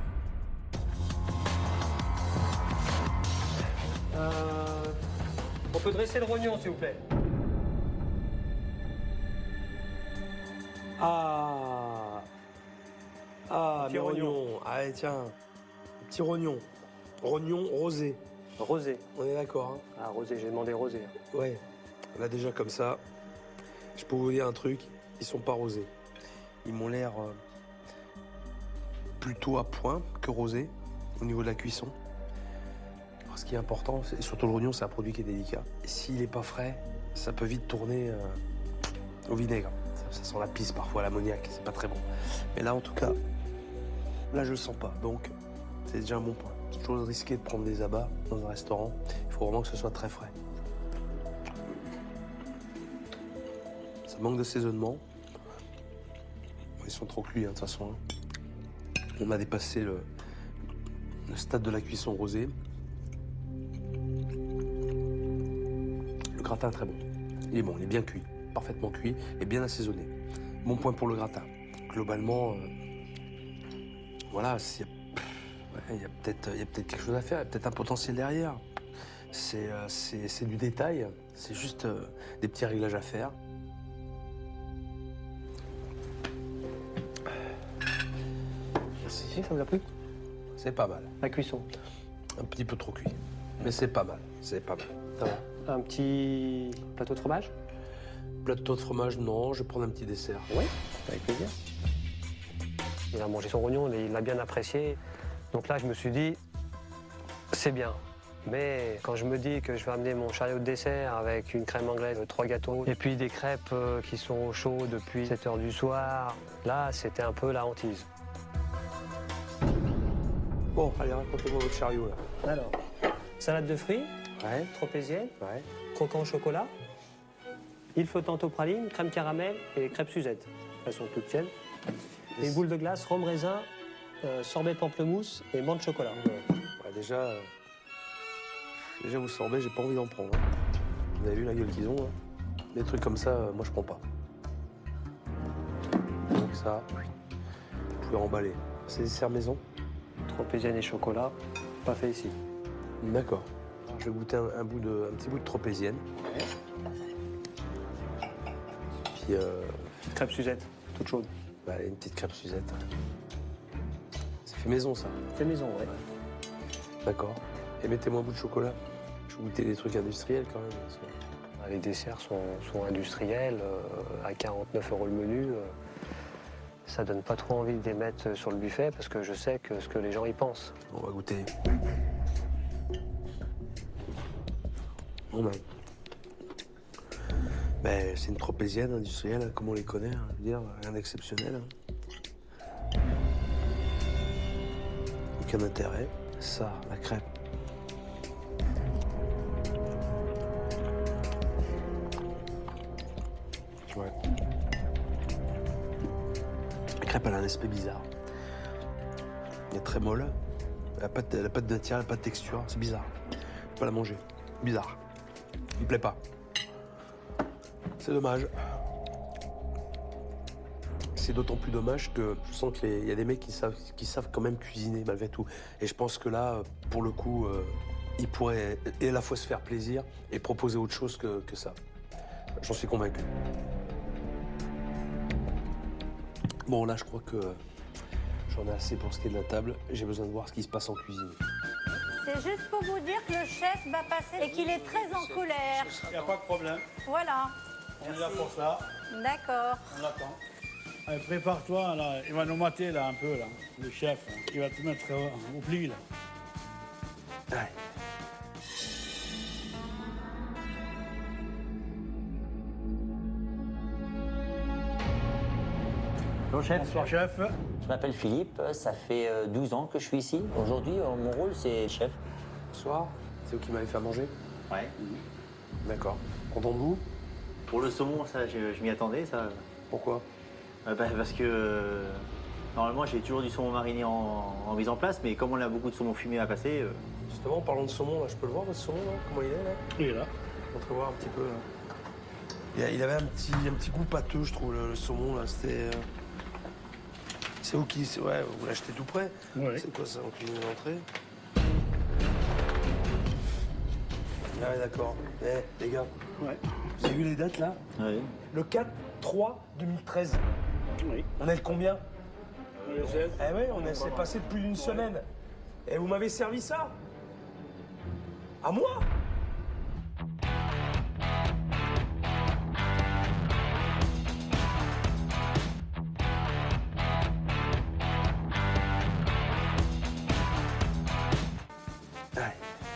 Euh, on peut dresser le rognon, s'il vous plaît. Ah Ah, Petit mes rognon. rognons. Ah, tiens, petit rognon. Rognon rosé. Rosé. On est d'accord, hein? Ah, rosé, j'ai demandé rosé. Ouais. Là, déjà, comme ça, je peux vous dire un truc, ils sont pas rosés. Ils m'ont l'air euh, plutôt à point que rosés au niveau de la cuisson. Alors, ce qui est important, c'est surtout le rognon, c'est un produit qui est délicat. Et s'il n'est pas frais, ça peut vite tourner euh, au vinaigre. Ça, ça sent la pisse parfois, l'ammoniac, c'est pas très bon. Mais là, en tout cas, là, je le sens pas. Donc, c'est déjà un bon point. C'est toujours risqué de prendre des abats dans un restaurant. Il faut vraiment que ce soit très frais. Ça manque d'assaisonnement. Ils sont trop cuits, hein, de toute façon. hein. On a dépassé le, le stade de la cuisson rosée. Le gratin est très bon. Il est bon, il est bien cuit, parfaitement cuit et bien assaisonné. Bon point pour le gratin. Globalement, euh, voilà, c'est- ouais, il y a peut-être il y a peut-être quelque chose à faire, il y a peut-être un potentiel derrière. C'est euh, c'est- c'est du détail, c'est juste euh, des petits réglages à faire. Merci. Ça vous a plu? C'est pas mal. La cuisson. Un petit peu trop cuit. Mais c'est pas mal. C'est pas mal. Ça va. Un petit plateau de fromage? Plateau de fromage, non. Je vais prendre un petit dessert. Oui, avec plaisir. Il a mangé son rognon, il l'a bien apprécié. Donc là, je me suis dit, c'est bien. Mais quand je me dis que je vais amener mon chariot de dessert avec une crème anglaise, trois gâteaux, et puis des crêpes euh, qui sont au chaud depuis sept heures du soir, là, c'était un peu la hantise. Bon, allez, racontez-moi votre chariot, là. Alors, salade de fruits, Ouais. tropézienne, Ouais. croquant au chocolat, île flottante aux pralines, crème caramel et crêpes Suzette. Elles sont toutes tiennes. Et une boule de glace, rhum raisin, euh, sorbet pamplemousse et menthe chocolat. Ouais, déjà, euh, déjà, vous sorbet, j'ai pas envie d'en prendre. hein. Vous avez vu la gueule qu'ils ont, là? Des trucs comme ça, euh, moi, je prends pas. Donc ça, vous pouvez remballer. C'est dessert maison? Tropézienne et chocolat, pas fait ici. D'accord. Alors, je vais goûter un, un bout de, un petit bout de tropézienne. Puis, euh, Crêpes Suzette, toute chaude. bah, une petite crêpe Suzette. Ça fait maison, ça. Fait maison, ouais. D'accord. Et mettez-moi un bout de chocolat. Je vais goûter des trucs industriels, quand même. parce que- Les desserts sont, sont industriels, euh, à quarante-neuf euros le menu. euh, ça donne pas trop envie de les mettre sur le buffet parce que je sais que ce que les gens y pensent. On va goûter. Bon ben. Ben, c'est une tropézienne industrielle, hein, comme on les connaît, hein, je veux dire, rien d'exceptionnel. Hein. Aucun intérêt. Ça, la crêpe. Ouais. La crêpe, elle a un aspect bizarre. Elle est très molle. Elle n'a pas de, elle a pas de matière, elle n'a pas de texture. C'est bizarre. Je peux pas la manger. Bizarre. Il me plaît pas. C'est dommage. C'est d'autant plus dommage que je sens qu'il y a des mecs qui savent, qui savent quand même cuisiner malgré tout. Et je pense que là, pour le coup, euh, ils pourraient à la fois se faire plaisir et proposer autre chose que, que ça. J'en suis convaincu. Bon, là, je crois que j'en ai assez pour ce qui est de la table. J'ai besoin de voir ce qui se passe en cuisine. C'est juste pour vous dire que le chef va passer et qu'il est très en colère. Il n'y a pas de problème. Voilà. On est là pour ça. D'accord. On l'attend. Allez, prépare-toi, là. Il va nous mater, là, un peu, là. Le chef, là. Il va te mettre euh, au pli, là. Ouais. Bonjour chef. Bonsoir chef. Je m'appelle Philippe, ça fait euh, douze ans que je suis ici. Aujourd'hui, euh, mon rôle, c'est chef. Bonsoir. C'est vous qui m'avez fait à manger? Ouais. D'accord. Content de vous? Pour le saumon, ça, je, je m'y attendais, ça. Pourquoi? Euh, bah, parce que euh, normalement, j'ai toujours du saumon mariné en, en mise en place, mais comme on a beaucoup de saumon fumé à passer... Euh... Justement, en parlant de saumon, là, je peux le voir, votre saumon, là? Comment il est, là? Il est là. Montrez voir un petit peu, là. Il, a, il avait un petit, un petit goût pâteux, je trouve, le, le saumon, là. C'était... Euh... C'est vous qui... Ouais, vous l'achetez tout près? Oui. C'est quoi, ça, en cuisine d'entrée? Ah ouais, d'accord. Eh, les gars, Ouais. vous avez vu les dates, là? Oui. Le quatre trois deux mille treize. Oui. On est le combien? Le seize. Eh oui, on s'est passé depuis une semaine. Et vous m'avez servi ça? À moi? Ouais.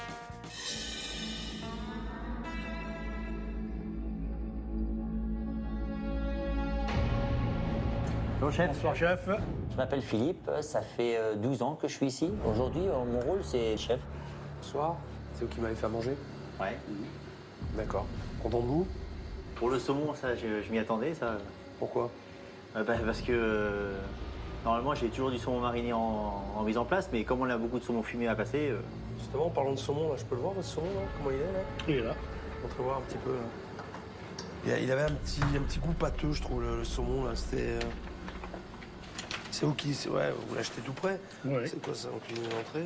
Bonjour chef. Bonsoir chef. Je m'appelle Philippe, ça fait euh, douze ans que je suis ici. Aujourd'hui, euh, mon rôle, c'est chef. Bonsoir. C'est vous qui m'avez fait à manger? Ouais. D'accord. Content de vous? Pour le saumon, ça, je, je m'y attendais, ça. Pourquoi? Euh, bah, parce que euh, normalement, j'ai toujours du saumon mariné en, en mise en place, mais comme on a beaucoup de saumon fumé à passer... Euh... Justement, en parlant de saumon, là, je peux le voir, votre saumon, là? Comment il est, là? Il est là. Montrez voir un petit peu, là. Il, a, il avait un petit, un petit goût pâteux, je trouve, le, le saumon, là. C'était... Euh... C'est vous qui... Ouais, vous l'achetez tout près? Oui. C'est quoi, ça, en cuisine d'entrée?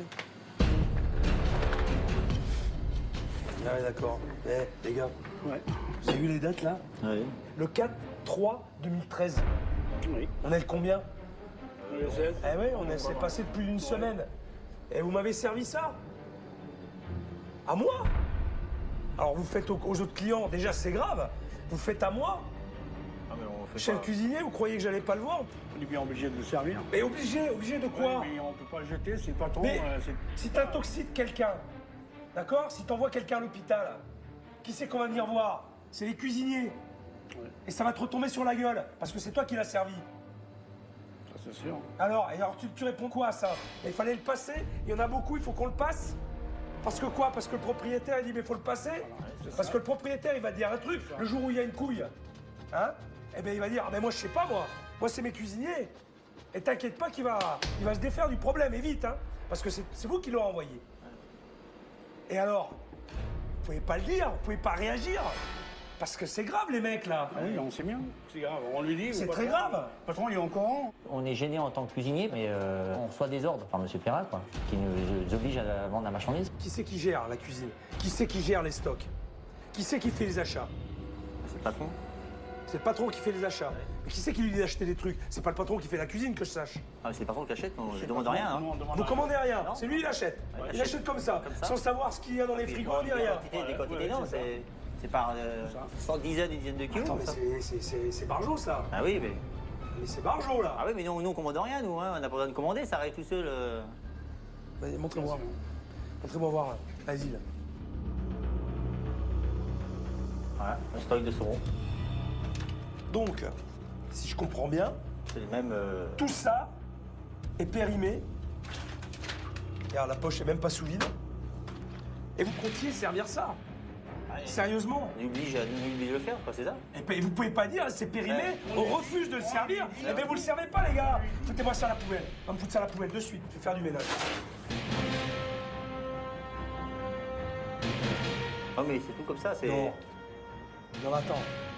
Ah ouais, d'accord. Eh, les gars, Ouais. vous avez vu les dates, là? Oui. Le quatre trois deux mille treize. Oui. On est le combien? Le seize. Eh oui, on s'est passé depuis une semaine. Et vous m'avez servi ça? À moi? Alors vous faites aux, aux autres clients, déjà c'est grave. Vous faites à moi? Ah, mais on fait Chef pas... cuisinier, vous croyez que j'allais pas le voir? On est bien obligé de le servir. Mais obligé, obligé de quoi? Ouais, mais on peut pas le jeter, c'est le patron. Mais euh, c'est- si t'intoxiques quelqu'un, d'accord? Si t'envoies quelqu'un à l'hôpital, qui c'est qu'on va venir voir? C'est les cuisiniers. Ouais. Et ça va te retomber sur la gueule, parce que c'est toi qui l'as servi. Ça, c'est sûr. Alors, et alors tu, tu réponds quoi à ça? Il fallait le passer, il y en a beaucoup, il faut qu'on le passe? Parce que quoi? Parce que le propriétaire il dit mais faut le passer? Parce que le propriétaire il va dire un truc, le jour où il y a une couille, hein? Eh bien il va dire, ah mais moi je sais pas moi, moi c'est mes cuisiniers. Et t'inquiète pas qu'il va, il va se défaire du problème, et vite, hein? Parce que c'est c'est vous qui l'avez envoyé. Et alors, vous pouvez pas le dire, vous pouvez pas réagir. Parce que c'est grave les mecs là. Ah oui, on sait bien. C'est grave. On lui dit. C'est le très patron- grave. Le patron, il est encore. On est gêné en tant que cuisinier, mais euh, on reçoit des ordres par monsieur Perrin, quoi, qui nous oblige à vendre la marchandise. Qui c'est qui gère la cuisine? Qui c'est qui gère les stocks? Qui c'est qui fait les achats? C'est le patron. C'est le patron qui fait les achats. Mais qui c'est qui lui dit d'acheter des trucs? C'est pas le patron qui fait la cuisine que je sache. Ah, mais c'est le patron qui achète, on ne C'est demande le rien. patron, Hein. non, on demande Vous rien. commandez rien, Non. c'est lui il achète. Ouais, il il achète comme ça, comme ça. sans savoir ce qu'il y a dans les Puis, frigos ni des rien. quantités, des Ouais, quantités, ouais, non, c'est c'est c'est par euh, ça. cent dizaines et dizaines de kilos. Attends, mais ça. c'est- c'est- c'est c'est Barjot ça. Ah oui, mais Mais c'est Barjo, là. Ah oui, mais nous, nous on commande rien, nous. Hein. On n'a pas besoin de commander, ça arrive tout seul. Euh... Vas-y, montrez-moi. Montrez-moi voir, là. Vas-y, là. Voilà, un stock de saumon. Donc, si je comprends bien, c'est le même. Euh... Tout ça est périmé. Regarde, la poche est même pas sous vide. Et vous comptiez servir ça. Ah, sérieusement. On oblige, on oblige de le faire, quoi, c'est ça. Et puis, vous pouvez pas dire, c'est périmé, ouais. On refuse de le servir. Eh bien, vous le servez pas, les gars. Foutez-moi ça à la poubelle. On va me foutre ça à la poubelle de suite. Je vais faire du ménage. Non, mais c'est tout comme ça, c'est. Non. Non, attends.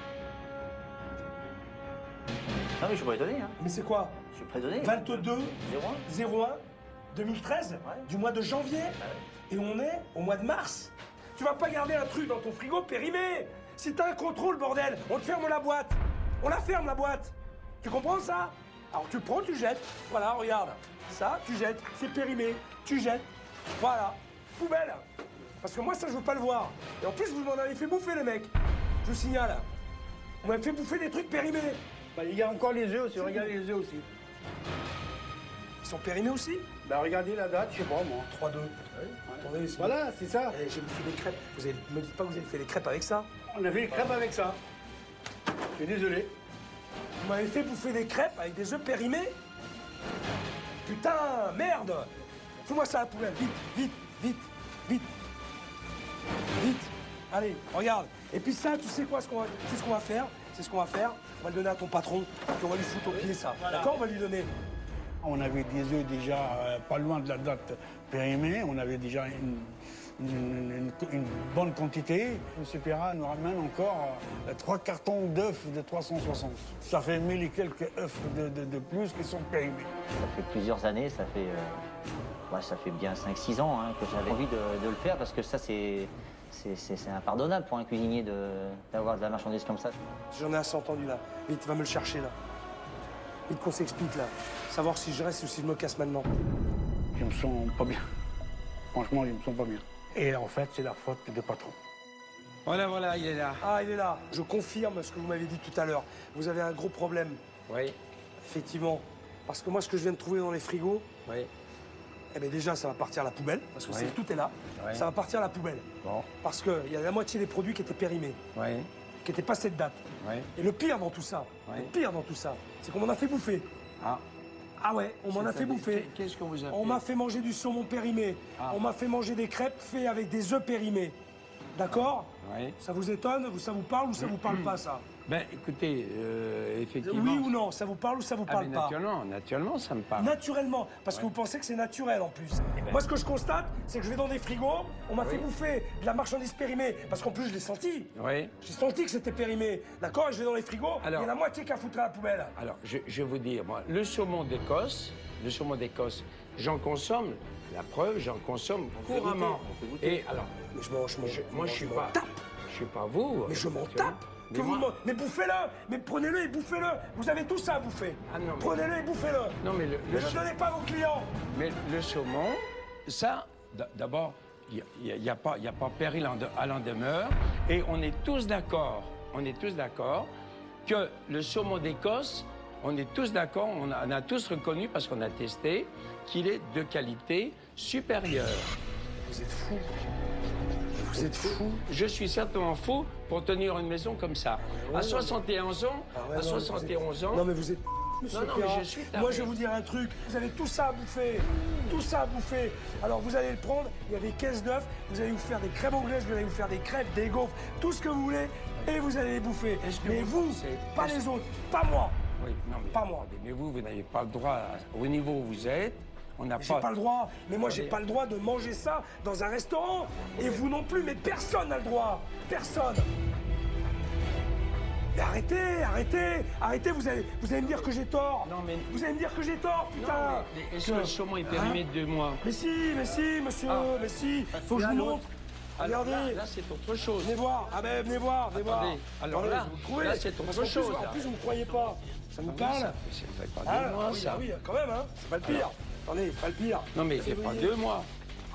Non, mais je suis pas étonné. Hein. Mais c'est quoi? Je suis pas étonné. vingt-deux zéro un deux mille treize, ouais. Du mois de janvier. Ah ouais. Et on est au mois de mars. Tu vas pas garder un truc dans ton frigo périmé. Si t'as un contrôle, bordel, on te ferme la boîte. On la ferme, la boîte. Tu comprends ça? Alors tu le prends, tu jettes. Voilà, regarde. Ça, tu jettes. C'est périmé. Tu jettes. Voilà. Poubelle. Parce que moi, ça, je veux pas le voir. Et en plus, vous m'en avez fait bouffer, les mecs. Je vous signale. Vous m'avez fait bouffer des trucs périmés. Bah, il y a encore les œufs aussi. Regardez les œufs aussi. Ils sont périmés aussi? Bah, regardez la date, je sais pas, moi. trois deux. Oui. Attendez, voilà, c'est ça. Eh, j'ai bouffé des crêpes. Vous avez... me dites pas que vous avez fait des crêpes avec ça? On a fait des crêpes avec ça. Je suis désolé. Vous m'avez fait bouffer des crêpes avec des œufs périmés? Putain, merde! Fais-moi ça à la poubelle, vite, vite, vite, vite. Vite. Allez, regarde. Et puis ça, tu sais quoi, ce qu'on va... tu sais ce qu'on va faire? C'est ce qu'on va faire. On va le donner à ton patron, puis on va lui foutre au pied ça. Voilà. D'accord? On va lui donner. On avait des œufs déjà euh, pas loin de la date périmée. On avait déjà une, une, une, une bonne quantité. M. Perra nous ramène encore euh, trois cartons d'œufs de trois cent soixante. Ça fait mille et quelques œufs de, de, de plus qui sont périmés. Ça fait plusieurs années, ça fait, euh, ouais, ça fait bien cinq six ans hein, que j'avais envie de, de le faire parce que ça, c'est impardonnable pour un cuisinier d'avoir de, de la marchandise comme ça. J'en ai assez entendu là. Vite, va me le chercher là. Vite qu'on s'explique là. Savoir si je reste ou si je me casse maintenant. Je me sens pas bien. Franchement, je me sens pas bien. Et en fait, c'est la faute du patron. Voilà, voilà, il est là. Ah, il est là. Je confirme ce que vous m'avez dit tout à l'heure. Vous avez un gros problème. Oui. Effectivement. Parce que moi, ce que je viens de trouver dans les frigos, oui. Eh bien déjà, ça va partir à la poubelle, parce que oui. tout est là. Oui. Ça va partir à la poubelle. Bon. Parce qu'il y a la moitié des produits qui étaient périmés. Oui. Qui n'étaient pas cette date. Oui. Et le pire dans tout ça, oui. le pire dans tout ça, c'est qu'on m'en a fait bouffer. Ah. Ah ouais, on m'en a fait bouffer. Qu'est-ce qu'on vous a fait? On m'a fait manger du saumon périmé. Ah. On m'a fait manger des crêpes faites avec des œufs périmés. D'accord? Oui. Ça vous étonne? Ça vous parle ou ça vous parle pas, ça? Ben, écoutez, euh, effectivement... Oui ou non? Ça vous parle ou ça vous ah, parle mais pas? Naturellement, naturellement, ça me parle. Naturellement, parce ouais. que vous pensez que c'est naturel en plus. Eh ben... Moi, ce que je constate, c'est que je vais dans des frigos, on m'a oui. fait bouffer de la marchandise périmée, parce qu'en plus, je l'ai senti. Oui. J'ai senti que c'était périmé, d'accord? Et je vais dans les frigos, alors, il y a la moitié qui a foutu à la poubelle. Alors, je, je vais vous dire, moi, le saumon d'Écosse, le saumon d'Écosse, j'en consomme, la preuve, j'en consomme couramment. Et alors, mais je mange, je, moi, je suis pas... Tape. Je suis pas vous. Mais je m'en tape. Mais, que moi... vous mais bouffez-le. Mais prenez-le et bouffez-le. Vous avez tout ça à bouffer. Ah non, mais... Prenez-le et bouffez-le. Non, mais le... Mais ne donnez pas à vos clients. Mais le saumon, ça, d'abord, il n'y a, a, a pas, y a pas péril à l'en demeure. Et on est tous d'accord, on est tous d'accord que le saumon d'Écosse, on est tous d'accord, on, on a tous reconnu, parce qu'on a testé, qu'il est de qualité supérieure. Vous êtes fous. Vous êtes fou. Je suis certainement fou pour tenir une maison comme ça. Ah ouais, à soixante et onze ans, ah ouais, à non, soixante et onze ans... Non, mais vous êtes... Monsieur non, non, mais je suis taré. Moi, je vais vous dire un truc. Vous avez tout ça à bouffer. Tout ça à bouffer. Alors, vous allez le prendre. Il y a des caisses d'œufs. Vous allez vous faire des crêpes anglaises. Vous allez vous faire des crêpes, des gaufres, tout ce que vous voulez. Et vous allez les bouffer. Mais vous, vous pas les autres. Pas moi. Oui, non, mais... Pas moi. Mais vous, vous n'avez pas le droit, au niveau où vous êtes, on n'a pas... J'ai pas le droit. Mais moi, j'ai pas le droit de manger ça dans un restaurant. Et vous non plus. Mais personne n'a le droit. Personne. Mais arrêtez, arrêtez, arrêtez, vous allez, vous allez me dire que j'ai tort. Non, mais... Vous allez me dire que j'ai tort, putain. Est-ce que le saumon est périmé de deux mois? Mais si, mais si, monsieur, ah. mais si. Faut que je vous montre. Regardez. Là, là c'est autre chose. Venez voir, ah ben venez voir, venez Attendez. voir. Alors Attendez, là, vous là c'est autre chose. En plus, en plus, vous ne croyez pas. Ça vous ah, parle? Ça fait pas ah, deux mois, oui, ça. Oui, quand même, hein. C'est pas le pire. Alors... Attendez, pas le pire. Non, mais c'est pas deux mois.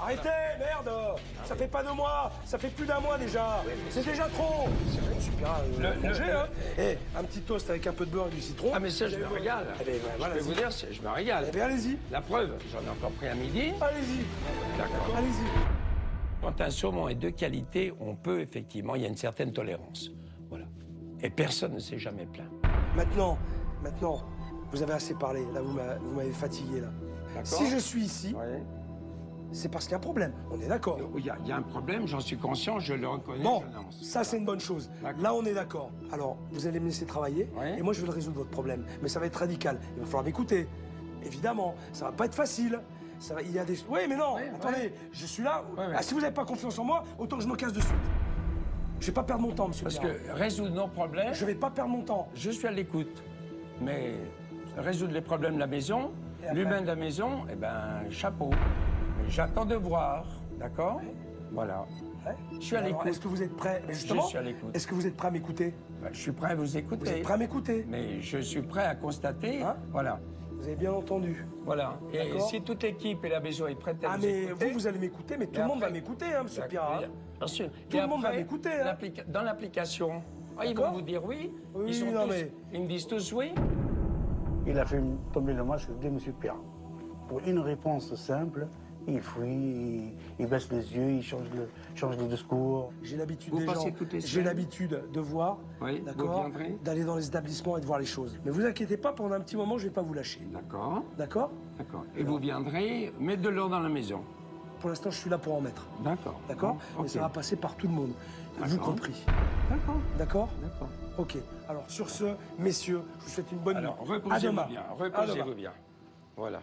Arrêtez, merde. Ça fait pas deux mois, ça fait plus d'un mois déjà. C'est déjà trop. Super, Le- euh, manger, le- hein. Eh, un petit toast avec un peu de beurre et du citron. Ah mais ça, je me régale. Eh ben, voilà, je peux vas-y. vous dire, c'est- je me régale. Eh bien, allez-y. La preuve, j'en ai encore pris à midi. Allez-y. D'accord. Allez-y. Quand un saumon est de qualité, on peut effectivement, il y a une certaine tolérance. Voilà. Et personne ne s'est jamais plaint. Maintenant, maintenant, vous avez assez parlé. Là, vous m'a- vous m'avez fatigué, là. Si je suis ici, c'est parce qu'il y a un problème. On est d'accord. Il y, a- il y a un problème, j'en suis conscient, je le reconnais. Bon, je l'annonce. ça c'est une bonne chose. Là, on est d'accord. Alors, vous allez me laisser travailler, et moi je vais le résoudre votre problème. Mais ça va être radical. Il va falloir m'écouter. Évidemment, ça va pas être facile. Ça va, il y a des. Oui, mais non. Attendez, ouais. je suis là. Ouais, ouais. Ah, si vous n'avez pas confiance en moi, autant que je me casse de suite. Je vais pas perdre mon temps, monsieur. Parce Pierre. que résoudre nos problèmes. Je vais pas perdre mon temps. Je suis à l'écoute. Mais résoudre les problèmes de la maison, Et après l'humain de la maison, eh ben, chapeau. Mais j'attends de voir, d'accord? Voilà. Ouais. Je suis à Alors, l'écoute. Est-ce que vous êtes prêt? Mais justement, Je suis à l'écoute. Est-ce que vous êtes prêt à m'écouter? Ben, je suis prêt à vous écouter. Vous êtes prêt à m'écouter? Mais je suis prêt à constater. Hein? Voilà. Vous avez bien entendu. Voilà. Et D'accord. si toute l'équipe et la maison est prête à Ah, vous mais écouter... vous, vous allez m'écouter, mais tout Et le monde va après- m'écouter, hein, monsieur Pierre. hein. Bien sûr. Tout Et le monde va après, m'écouter, hein. l'applica- Dans l'application, ah, ils vont D'accord. vous dire oui. Oui, ils, sont non, tous- mais- ils me disent tous oui. Il a fait tomber le masque de M. Pierre. Pour une réponse simple, il fuit, il, il baisse les yeux, il change, le, change de discours. J'ai l'habitude Vous des passez gens, toutes les j'ai semaines l'habitude de voir, Oui, vous d'accord, viendrez. d'aller dans les établissements et de voir les choses. Mais vous inquiétez pas, pendant un petit moment, je vais pas vous lâcher. D'accord. D'accord? D'accord. Et vous viendrez mettre de l'ordre dans la maison. Pour l'instant, je suis là pour en mettre. D'accord. D'accord? Bon, Mais ok. ça va passer par tout le monde, vous D'accord. compris. D'accord. D'accord? D'accord. Ok. Alors, sur ce, messieurs, je vous souhaite une bonne Alors, nuit. À reposez-vous demain. bien. À demain. Reposez-vous bien. Voilà.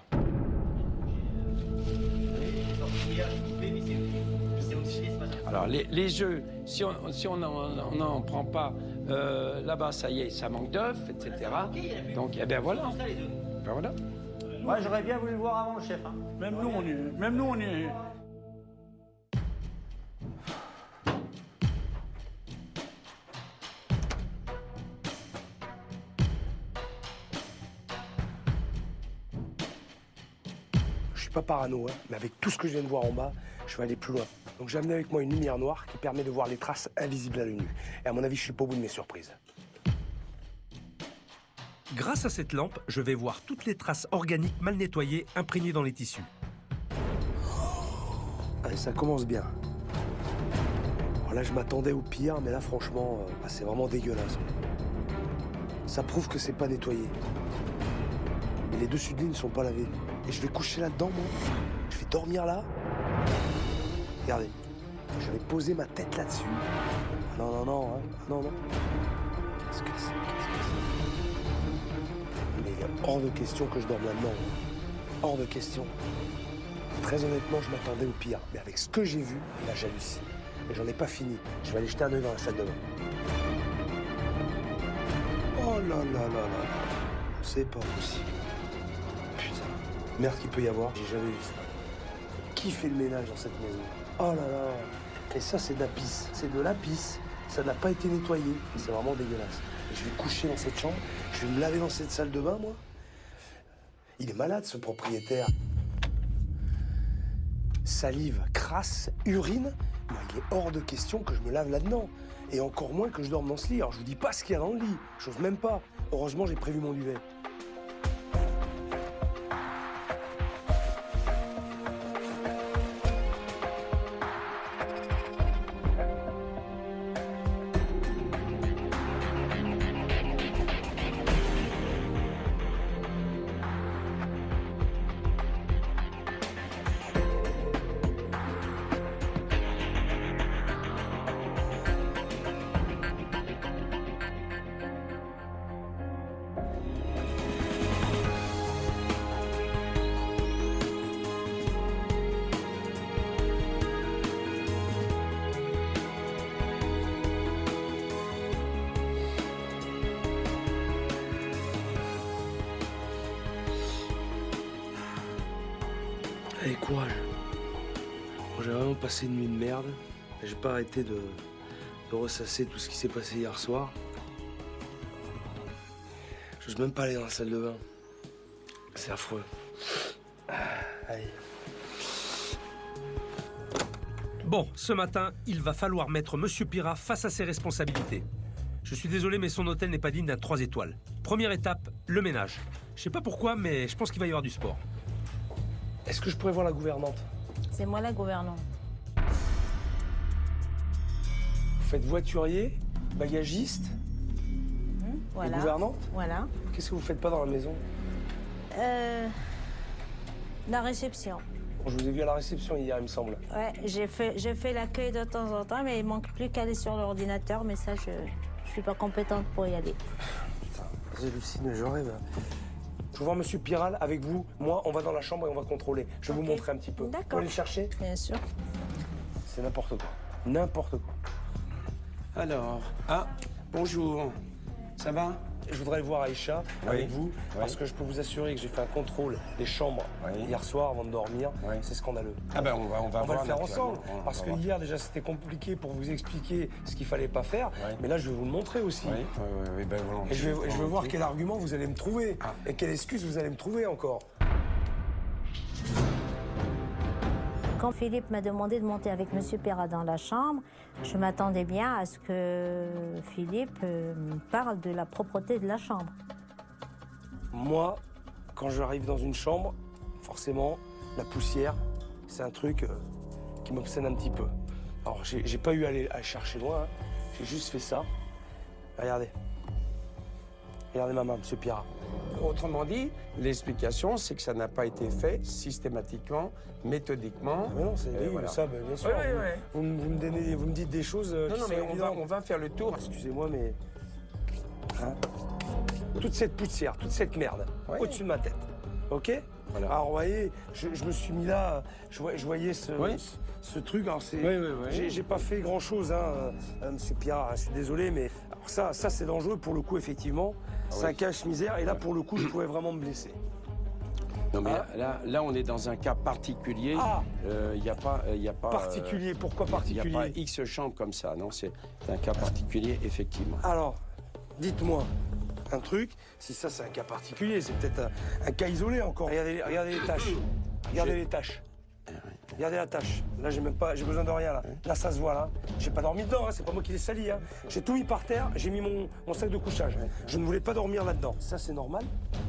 Alors, les, les œufs, si on si on n'en on en prend pas, euh, là-bas, ça y est, ça manque d'œufs, et cetera. Donc, eh bien voilà. Ben voilà. Moi, j'aurais bien voulu le voir avant le chef. Hein. Même nous, on est... Même nous, on est... Je suis pas parano, hein, mais avec tout ce que je viens de voir en bas, je vais aller plus loin. Donc j'ai amené avec moi une lumière noire qui permet de voir les traces invisibles à l'œil nu. Et à mon avis, je suis pas au bout de mes surprises. Grâce à cette lampe, je vais voir toutes les traces organiques mal nettoyées imprégnées dans les tissus. Allez, ça commence bien. Alors là, je m'attendais au pire, mais là, franchement, euh, ah, c'est vraiment dégueulasse. Ça prouve que c'est pas nettoyé. Et les dessus de lit ne sont pas lavés. Et je vais coucher là-dedans, moi. Je vais dormir là. Regardez. Je vais poser ma tête là-dessus. Ah non, non, non, hein. Ah non, non. Qu'est-ce que c'est? Qu'est-ce que c'est? Mais il est hors de question que je dorme là-dedans. Hors de question. Très honnêtement, je m'attendais au pire. Mais avec ce que j'ai vu, là, j'hallucine. Et j'en ai pas fini. Je vais aller jeter un œil dans la salle de bain. Oh là là là là là. C'est pas possible. Putain. Merde qu'il peut y avoir, j'ai jamais vu ça. Qui fait le ménage dans cette maison? Oh là là. Et ça, c'est de la pisse. C'est de la pisse. Ça n'a pas été nettoyé. C'est vraiment dégueulasse. Et je vais coucher dans cette chambre. Je vais me laver dans cette salle de bain, moi. Il est malade, ce propriétaire. Salive, crasse, urine. Moi, il est hors de question que je me lave là-dedans. Et encore moins que je dorme dans ce lit. Alors, je vous dis pas ce qu'il y a dans le lit. J'ose même pas. Heureusement, j'ai prévu mon duvet. Allez, courage. Bon, j'ai vraiment passé une nuit de merde. J'ai pas arrêté de, de ressasser tout ce qui s'est passé hier soir. J'ose même pas aller dans la salle de bain. C'est affreux. Allez. Bon, ce matin, il va falloir mettre Monsieur Pirat face à ses responsabilités. Je suis désolé, mais son hôtel n'est pas digne d'un trois étoiles. Première étape, le ménage. Je sais pas pourquoi, mais je pense qu'il va y avoir du sport. Est-ce que je pourrais voir la gouvernante? C'est moi la gouvernante. Vous faites voiturier, bagagiste, Mmh, voilà. et gouvernante? Voilà. Qu'est-ce que vous faites pas dans la maison? Euh, la réception. Je vous ai vu à la réception hier, il me semble. Ouais, j'ai fait, j'ai fait l'accueil de temps en temps, mais il manque plus qu'à aller sur l'ordinateur, mais ça, je, je suis pas compétente pour y aller. Putain, j'hallucine, je rêve. Je veux voir Monsieur Piral avec vous. Moi, on va dans la chambre et on va contrôler. Je vais Ok. vous montrer un petit peu. Vous D'accord. pouvez aller le chercher? Bien sûr. C'est n'importe quoi. N'importe quoi. Alors, ah, bonjour. Ça va? Je voudrais aller voir Aïcha avec vous, Oui. parce que je peux vous assurer que j'ai fait un contrôle des chambres Oui. hier soir avant de dormir. Oui. C'est scandaleux. Ah ben on va, on va On va voir le faire naturellement. ensemble, On parce va que voir. hier déjà c'était compliqué pour vous expliquer ce qu'il fallait pas faire, Oui. mais là je vais vous le montrer aussi. Oui, oui, oui, oui, ben volontiers, Et je vais, je vais voir volontiers. quel argument vous allez me trouver Ah. et quelle excuse vous allez me trouver encore. Quand Philippe m'a demandé de monter avec Monsieur Perra dans la chambre, je m'attendais bien à ce que Philippe euh, me parle de la propreté de la chambre. Moi, quand j'arrive dans une chambre, forcément, la poussière, c'est un truc euh, qui m'obsède un petit peu. Alors, j'ai j'ai pas eu à aller à chercher loin, hein. J'ai juste fait ça. Regardez. Regardez ma main, Monsieur Pirat. Autrement dit, l'explication, c'est que ça n'a pas été fait systématiquement, méthodiquement. Ah mais non, c'est Euh, oui, voilà. ça, ben, bien sûr. Ouais, ouais, vous, ouais. vous me- vous me donnez- vous me dites des choses euh, Non, qui non, sont mais on va, évidentes. on va faire le tour. Excusez-moi, mais... Hein, toute cette poussière, toute cette merde, Ouais. au-dessus de ma tête. OK? Voilà. Alors, vous voyez, je, je me suis mis là, je, voyais- je voyais ce, Oui. ce, ce truc. Alors, c'est... Oui, oui, oui. J'ai, j'ai pas fait grand-chose, hein, euh, Monsieur Pierre, je suis désolé, mais... Alors ça, ça c'est dangereux, pour le coup, effectivement. C'est oui. un cache-misère, et là, pour le coup, je pouvais vraiment me blesser. Non, mais Ah. là, là, on est dans un cas particulier. Ah. Il n'y a pas... il y a pas euh, Particulier, pourquoi Il n'y a particulier? pas X chambres comme ça, non, c'est un cas particulier, effectivement. Alors, dites-moi un truc, si ça c'est un cas particulier, c'est peut-être un, un cas isolé encore. Regardez, regardez les tâches. Regardez Je- les tâches. Regardez la tâche. Là, j'ai même pas, j'ai besoin de rien là. Là, ça se voit là. J'ai pas dormi dedans, hein, c'est pas moi qui l'ai sali. Hein. J'ai tout mis par terre, j'ai mis mon, mon sac de couchage. Je ne voulais pas dormir là-dedans. Ça, c'est normal.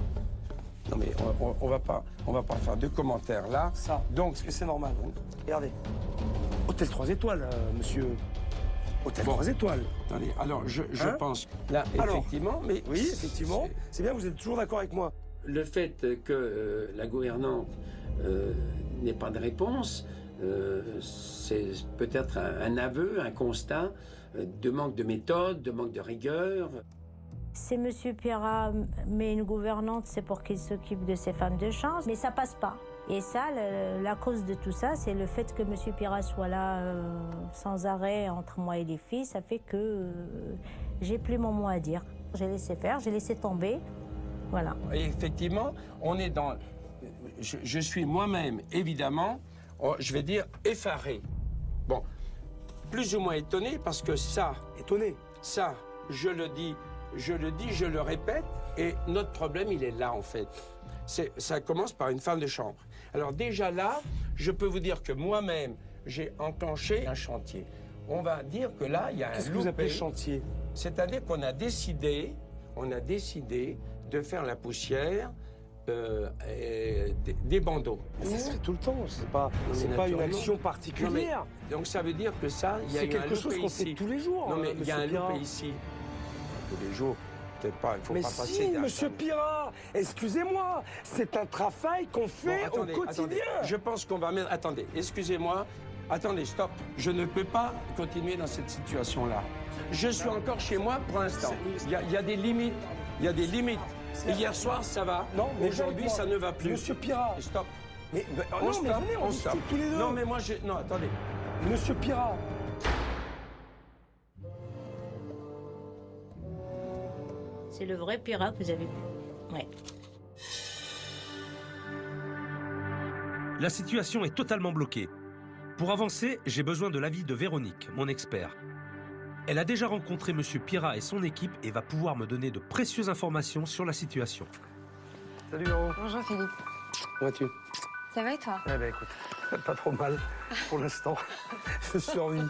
Non, mais on, on, on va pas, on va pas faire de commentaires là. Ça. Donc, Est-ce que c'est normal? Regardez. Hôtel trois étoiles, euh, monsieur. Hôtel trois étoiles. attendez, alors je, je Hein pense là, Alors, effectivement, mais Oui, effectivement. c'est- C'est bien, vous êtes toujours d'accord avec moi. Le fait que euh, la gouvernante euh, n'ait pas de réponse, euh, c'est peut-être un, un aveu, un constat euh, de manque de méthode, de manque de rigueur. Si Monsieur Perra met une gouvernante, c'est pour qu'il s'occupe de ses femmes de chambre, mais ça passe pas. Et ça, le- la cause de tout ça, c'est le fait que Monsieur Perra soit là euh, sans arrêt entre moi et les filles. Ça fait que euh, j'ai plus mon mot à dire. J'ai laissé faire, j'ai laissé tomber. Voilà. Et effectivement, on est dans... Je, je suis moi-même, évidemment, oh, je vais dire effaré. Bon, plus ou moins étonné parce que ça, Étonné. ça, je le dis, je le dis, je le répète, et notre problème, il est là, en fait. C'est, ça commence par une femme de chambre. Alors déjà là, je peux vous dire que moi-même, j'ai enclenché un chantier. On va dire que là, il y a un Qu'est-ce que vous appelez loupé. chantier? C'est-à-dire qu'on a décidé, on a décidé de faire la poussière euh, et des, des bandeaux. Mais ça se fait tout le temps, c'est pas, c'est mais pas une naturellement. action Non, particulière. mais- donc ça veut dire que ça, il y a C'est eu un quelque chose loupé qu'on ici. fait tous les jours. Non mais euh, il y a un Monsieur Pirat. loupé ici. Tous les jours, peut-être pas, il faut Mais pas passer. si, d'un- Monsieur d'un- Pirat, excusez-moi, c'est un travail qu'on Bon, fait attendez, au quotidien. attendez. Je pense qu'on va mettre... Attendez, excusez-moi. Attendez, stop. Je ne peux pas continuer dans cette situation-là. Je suis encore chez moi pour l'instant. Il y, a- il y a des limites. Il y a des limites. Et hier soir, ça va. Non, mais aujourd'hui, avec moi. ça ne va plus. Monsieur Pirat. Stop. Mais, bah, On non, mais stoppe, venez, on, on discute stoppe. tous les deux. Non, mais moi, je... Non, attendez. Monsieur Pirat. C'est le vrai Perra que vous avez vu. Ouais. La situation est totalement bloquée. Pour avancer, j'ai besoin de l'avis de Véronique, mon expert. Elle a déjà rencontré Monsieur Pirat et son équipe et va pouvoir me donner de précieuses informations sur la situation. Salut, Véro. Bonjour Philippe. Comment vas-tu? Ça va et toi? Eh ben écoute, pas trop mal pour l'instant. Je survis.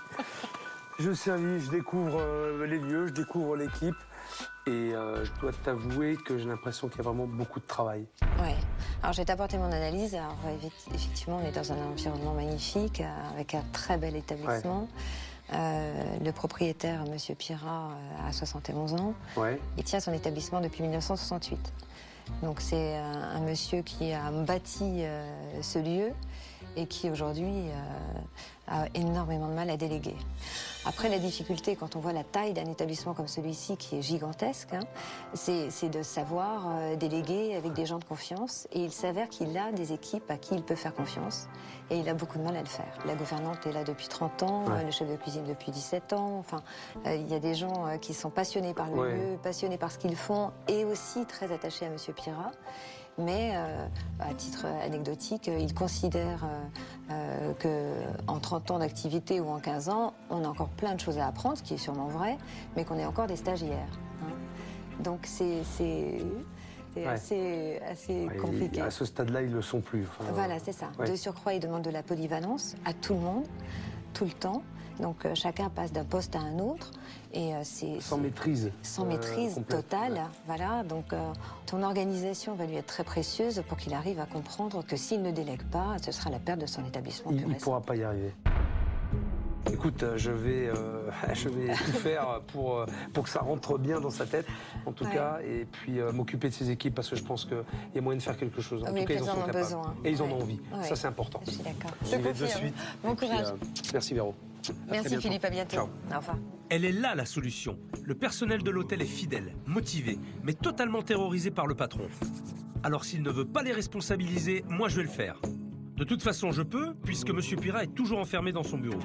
Je survis, je découvre euh, les lieux, je découvre l'équipe. Et euh, je dois t'avouer que j'ai l'impression qu'il y a vraiment beaucoup de travail. Ouais. Alors, je vais t'apporter mon analyse. Alors, effectivement, on est dans un environnement magnifique, avec un très bel établissement. Ouais. Euh, le propriétaire, M. Pirat, a soixante et onze ans. Ouais. Il tient son établissement depuis mille neuf cent soixante-huit. Donc, c'est un, un monsieur qui a bâti euh, ce lieu et qui, aujourd'hui, euh, a énormément de mal à déléguer. Après, la difficulté, quand on voit la taille d'un établissement comme celui-ci, qui est gigantesque, hein, c'est de savoir euh, déléguer avec des gens de confiance. Et il s'avère qu'il a des équipes à qui il peut faire confiance. Et il a beaucoup de mal à le faire. La gouvernante est là depuis trente ans, ouais. Le chef de cuisine depuis dix-sept ans. Enfin, euh, il y a des gens euh, qui sont passionnés par le ouais. lieu, passionnés par ce qu'ils font, et aussi très attachés à M. Pirat. Mais, euh, à titre anecdotique, il considère euh, euh, qu'en trente ans d'activité ou en quinze ans, on a encore plein de choses à apprendre, ce qui est sûrement vrai, mais qu'on est encore des stagiaires. Hein. Donc c'est ouais. assez, assez ouais, compliqué. À ce stade-là, ils ne le sont plus. Enfin, voilà, c'est ça. Ouais. De surcroît, ils demandent de la polyvalence à tout le monde, tout le temps. Donc euh, chacun passe d'un poste à un autre. Et, euh, c'est, sans maîtrise. Sans euh, maîtrise totale. Ouais. Voilà. Donc euh, ton organisation va lui être très précieuse pour qu'il arrive à comprendre que s'il ne délègue pas, ce sera la perte de son établissement. Il ne pourra pas y arriver. Écoute, je vais, euh, je vais tout faire pour, pour que ça rentre bien dans sa tête, en tout ouais. cas, et puis euh, m'occuper de ses équipes parce que je pense qu'il y a moyen de faire quelque chose. En oui, tout cas, ils en sont capables. Besoin. Et ils ouais. en ont envie. Ouais. Ça, c'est important. Je suis d'accord. Je vais de suite. Bon courage. Puis, euh, merci, Véro. Merci, Philippe. À bientôt. Ciao. Au revoir. Elle est là, la solution. Le personnel de l'hôtel est fidèle, motivé, mais totalement terrorisé par le patron. Alors, s'il ne veut pas les responsabiliser, moi, je vais le faire. De toute façon, je peux, puisque M. Pirat est toujours enfermé dans son bureau.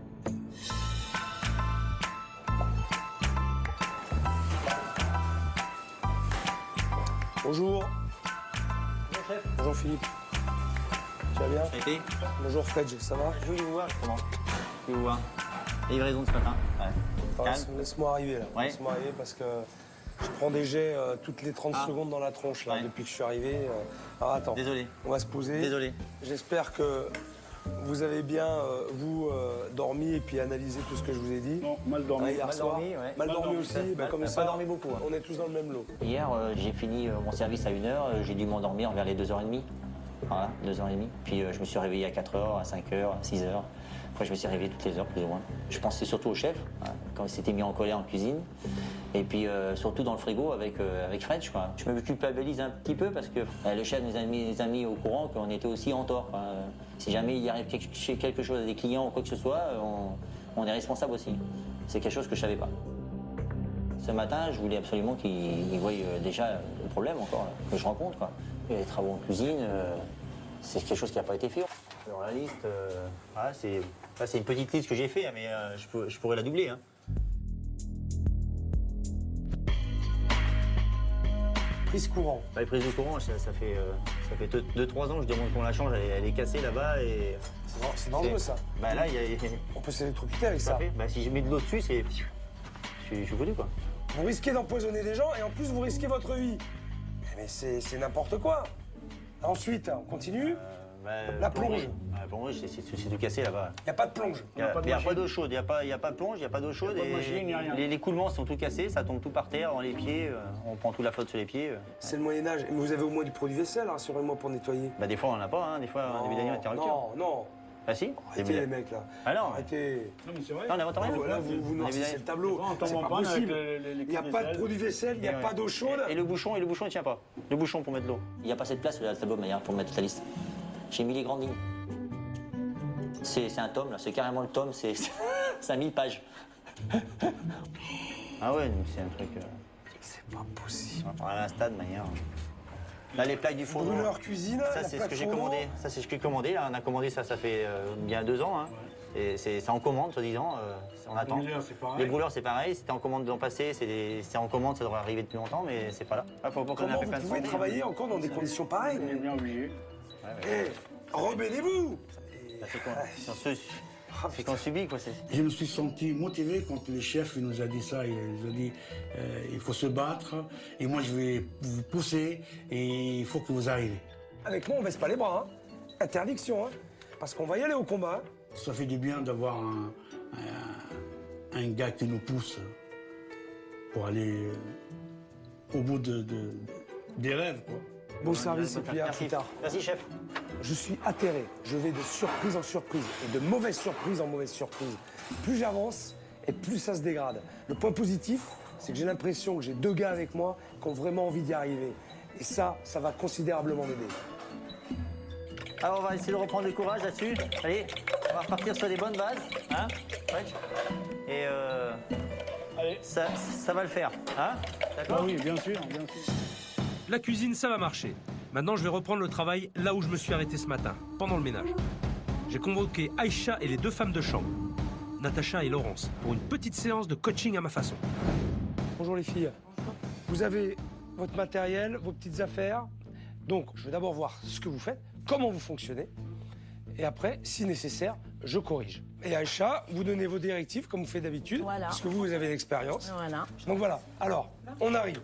Bonjour. Bonjour, chef. Bonjour, Philippe. Tu vas bien? Été. Bonjour, Fred, ça va? Je voulais vous voir, justement. Je voulais vous voir. Livraison de ce matin. Ouais. Laisse-moi arriver, là. Ouais. Laisse-moi arriver parce que je prends des jets euh, toutes les trente ah. secondes dans la tronche, là, ouais. depuis que je suis arrivé. Euh... Alors, attends. Désolé. On va se poser. Désolé. J'espère que vous avez bien, euh, vous, euh, dormi et puis analysé tout ce que je vous ai dit. Non, mal dormi. Ah, hier mal soir. dormi, ouais. Mal, mal dormi, dormi aussi. Bah, mal, comme mal, ça, pas dormi beaucoup. Hein. On est tous dans le même lot. Hier, euh, j'ai fini euh, mon service à une heure. Euh, j'ai dû m'endormir vers les deux heures trente. Voilà, deux heures trente. Puis euh, je me suis réveillé à quatre heures, à cinq heures, à six heures. Après, je me suis réveillé toutes les heures, plus ou moins. Je pensais surtout au chef, hein, quand il s'était mis en colère en cuisine. Et puis, euh, surtout dans le frigo avec, euh, avec Fred, je crois. Je me culpabilise un petit peu parce que euh, le chef nous a mis, nous a mis au courant qu'on était aussi en tort. Hein. Si jamais il arrive quelque, quelque chose à des clients ou quoi que ce soit, on, on est responsable aussi. C'est quelque chose que je ne savais pas. Ce matin, je voulais absolument qu'il voie euh, déjà le problème encore, là, que je rencontre. Quoi. Les travaux en cuisine, euh, c'est quelque chose qui n'a pas été fait. Dans la liste, euh, voilà, c'est une petite liste que j'ai fait, mais euh, je, pour, je pourrais la doubler. Hein. Prise courant. Bah, les prises de courant, ça, ça fait euh, ça fait deux trois ans, je demande qu'on la change, elle, elle est cassée là-bas et... C'est dangereux ça. Bah là, il y a... On peut s'électrocuter avec ça. Bah, si je mets de l'eau dessus, c'est... Je suis foutu quoi. Vous risquez d'empoisonner des gens et en plus vous risquez votre vie. Mais c'est n'importe quoi. Ensuite, on continue. Euh, bah, la plonge. La plonge, c'est tout cassé là-bas. Il n'y a pas de plonge. Il n'y a, a pas d'eau chaude, il n'y a, a pas de plonge, il n'y a pas d'eau chaude. Et machine, les, les coulements sont tout cassés, ça tombe tout par terre, dans les pieds, euh, on prend toute la flotte sur les pieds. Euh. C'est le Moyen-Âge. Mais vous avez au moins du produit vaisselle, rassurez-moi, pour nettoyer. Bah des fois on n'en a pas, hein. Des fois on a des vidanges interrupteurs. Non, non. Ah si. Arrêtez les mecs là. Ah non. Arrêtez. Non mais c'est vrai. Non, on n'invente rien. Là, vous, vous noircissez le tableau. C'est pas possible. Il n'y a pas de produit vaisselle, il n'y a pas d'eau chaude. Et le bouchon, et le bouchon, il tient pas. Le bouchon pour mettre l'eau. Il n'y a pas assez de place sur le tableau, Maillard, pour mettre toute la liste. J'ai mis les grandes lignes. C'est un tome, là. C'est carrément le tome. C'est mille pages. Ah ouais, c'est un truc... Euh... C'est pas possible. On va à un stade, Maillard. Là, les plaques du fourneau. Brûleur cuisine, ça c'est ce que j'ai commandé. Ça c'est ce que j'ai commandé. Là, on a commandé ça, ça fait euh, bien deux ans. Hein. Ouais. Et c'est en commande, soi-disant. Euh, on attend. Les brûleurs, c'est pareil. C'était en commande de l'an passé. C'est en commande, ça devrait arriver depuis longtemps, mais c'est pas là. Ah, faut, faut Comment vous pouvez travailler hein. encore dans des conditions pareilles? J'ai bien oublié. Ouais, ouais. Eh, rebellez-vous. C'est qu'on subit, quoi. Je me suis senti motivé quand le chef nous a dit ça. Il nous a dit euh, il faut se battre et moi je vais vous pousser et il faut que vous arrivez. Avec moi, on baisse pas les bras. Hein. interdiction, hein. Parce qu'on va y aller au combat. Hein. Ça fait du bien d'avoir un, un, un gars qui nous pousse pour aller au bout de, de, des rêves, quoi. Bon service et puis à plus tard. Merci, chef. Je suis atterré. Je vais de surprise en surprise et de mauvaise surprise en mauvaise surprise. Plus j'avance et plus ça se dégrade. Le point positif, c'est que j'ai l'impression que j'ai deux gars avec moi qui ont vraiment envie d'y arriver. Et ça, ça va considérablement m'aider. Alors, on va essayer de reprendre du courage là-dessus. Allez, on va repartir sur des bonnes bases. Hein, ouais. Et euh, Allez. Ça, ça va le faire. Hein, d'accord? Ah oui, bien sûr, bien sûr. La cuisine, ça va marcher. Maintenant, je vais reprendre le travail là où je me suis arrêté ce matin, pendant le ménage. J'ai convoqué Aïcha et les deux femmes de chambre, Natacha et Laurence, pour une petite séance de coaching à ma façon. Bonjour les filles. Bonjour. Vous avez votre matériel, vos petites affaires. Donc, je vais d'abord voir ce que vous faites, comment vous fonctionnez. Et après, si nécessaire, je corrige. Et Aïcha, vous donnez vos directives, comme vous faites d'habitude, voilà. Parce que vous, vous avez l'expérience. Voilà. Donc voilà. Alors, on arrive.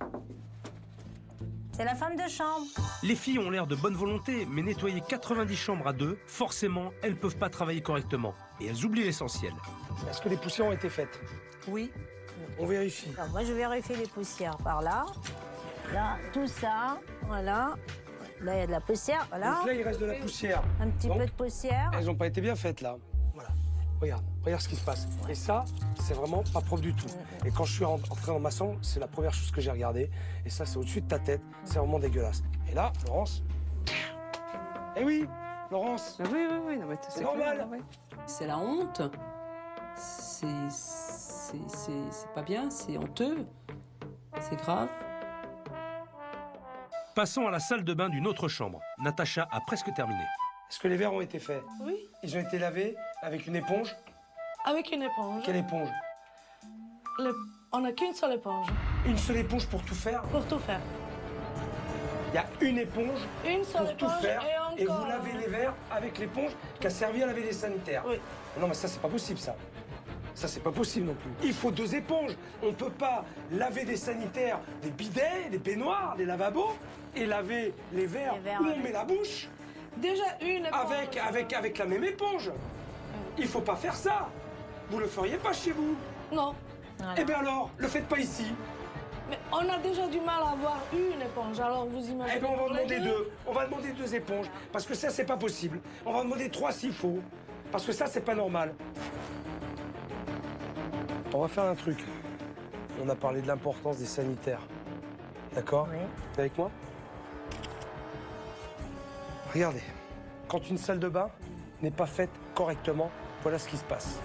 C'est la femme de chambre. Les filles ont l'air de bonne volonté, mais nettoyer quatre-vingt-dix chambres à deux, forcément, elles ne peuvent pas travailler correctement. Et elles oublient l'essentiel. Est-ce que les poussières ont été faites? Oui. On vérifie. Alors, moi, je vérifie les poussières par là. Là, tout ça, voilà. Là, il y a de la poussière, voilà. Donc là, il reste de la poussière. Un petit Donc, peu de poussière. Elles n'ont pas été bien faites, là. Voilà. Regarde, regarde ce qui se passe. Et ça, c'est vraiment pas propre du tout. Et quand je suis entré dans ma chambre, c'est la première chose que j'ai regardée. Et ça, c'est au-dessus de ta tête. C'est vraiment dégueulasse. Et là, Laurence... Eh oui, Laurence. Oui, oui, oui. Non, mais c'est normal. C'est la honte. C'est... C'est pas bien, c'est honteux. C'est grave. Passons à la salle de bain d'une autre chambre. Natacha a presque terminé. Est-ce que les verres ont été faits? Oui. Ils ont été lavés avec une éponge? Avec une éponge. Quelle éponge? Le... On n'a qu'une seule éponge. Une seule éponge pour tout faire? Pour tout faire. Il y a une éponge une seule pour éponge tout faire et, et encore... vous lavez les verres avec l'éponge qui a servi à laver les sanitaires. Oui. Non mais ça c'est pas possible ça. Ça c'est pas possible non plus. Il faut deux éponges. On peut pas laver des sanitaires, des bidets, des baignoires, des lavabos et laver les verres, les verres où on met la bouche. Déjà une éponge. Avec, avec, avec la même éponge. Il faut pas faire ça. Vous le feriez pas chez vous. Non. Voilà. Eh bien alors, le faites pas ici. Mais on a déjà du mal à avoir une éponge, alors vous imaginez... Eh bien on va demander deux. deux. On va demander deux éponges, parce que ça c'est pas possible. On va demander trois s'il faut, parce que ça c'est pas normal. On va faire un truc. On a parlé de l'importance des sanitaires. D'accord? Oui. T'es avec moi? Regardez, quand une salle de bain n'est pas faite correctement, voilà ce qui se passe.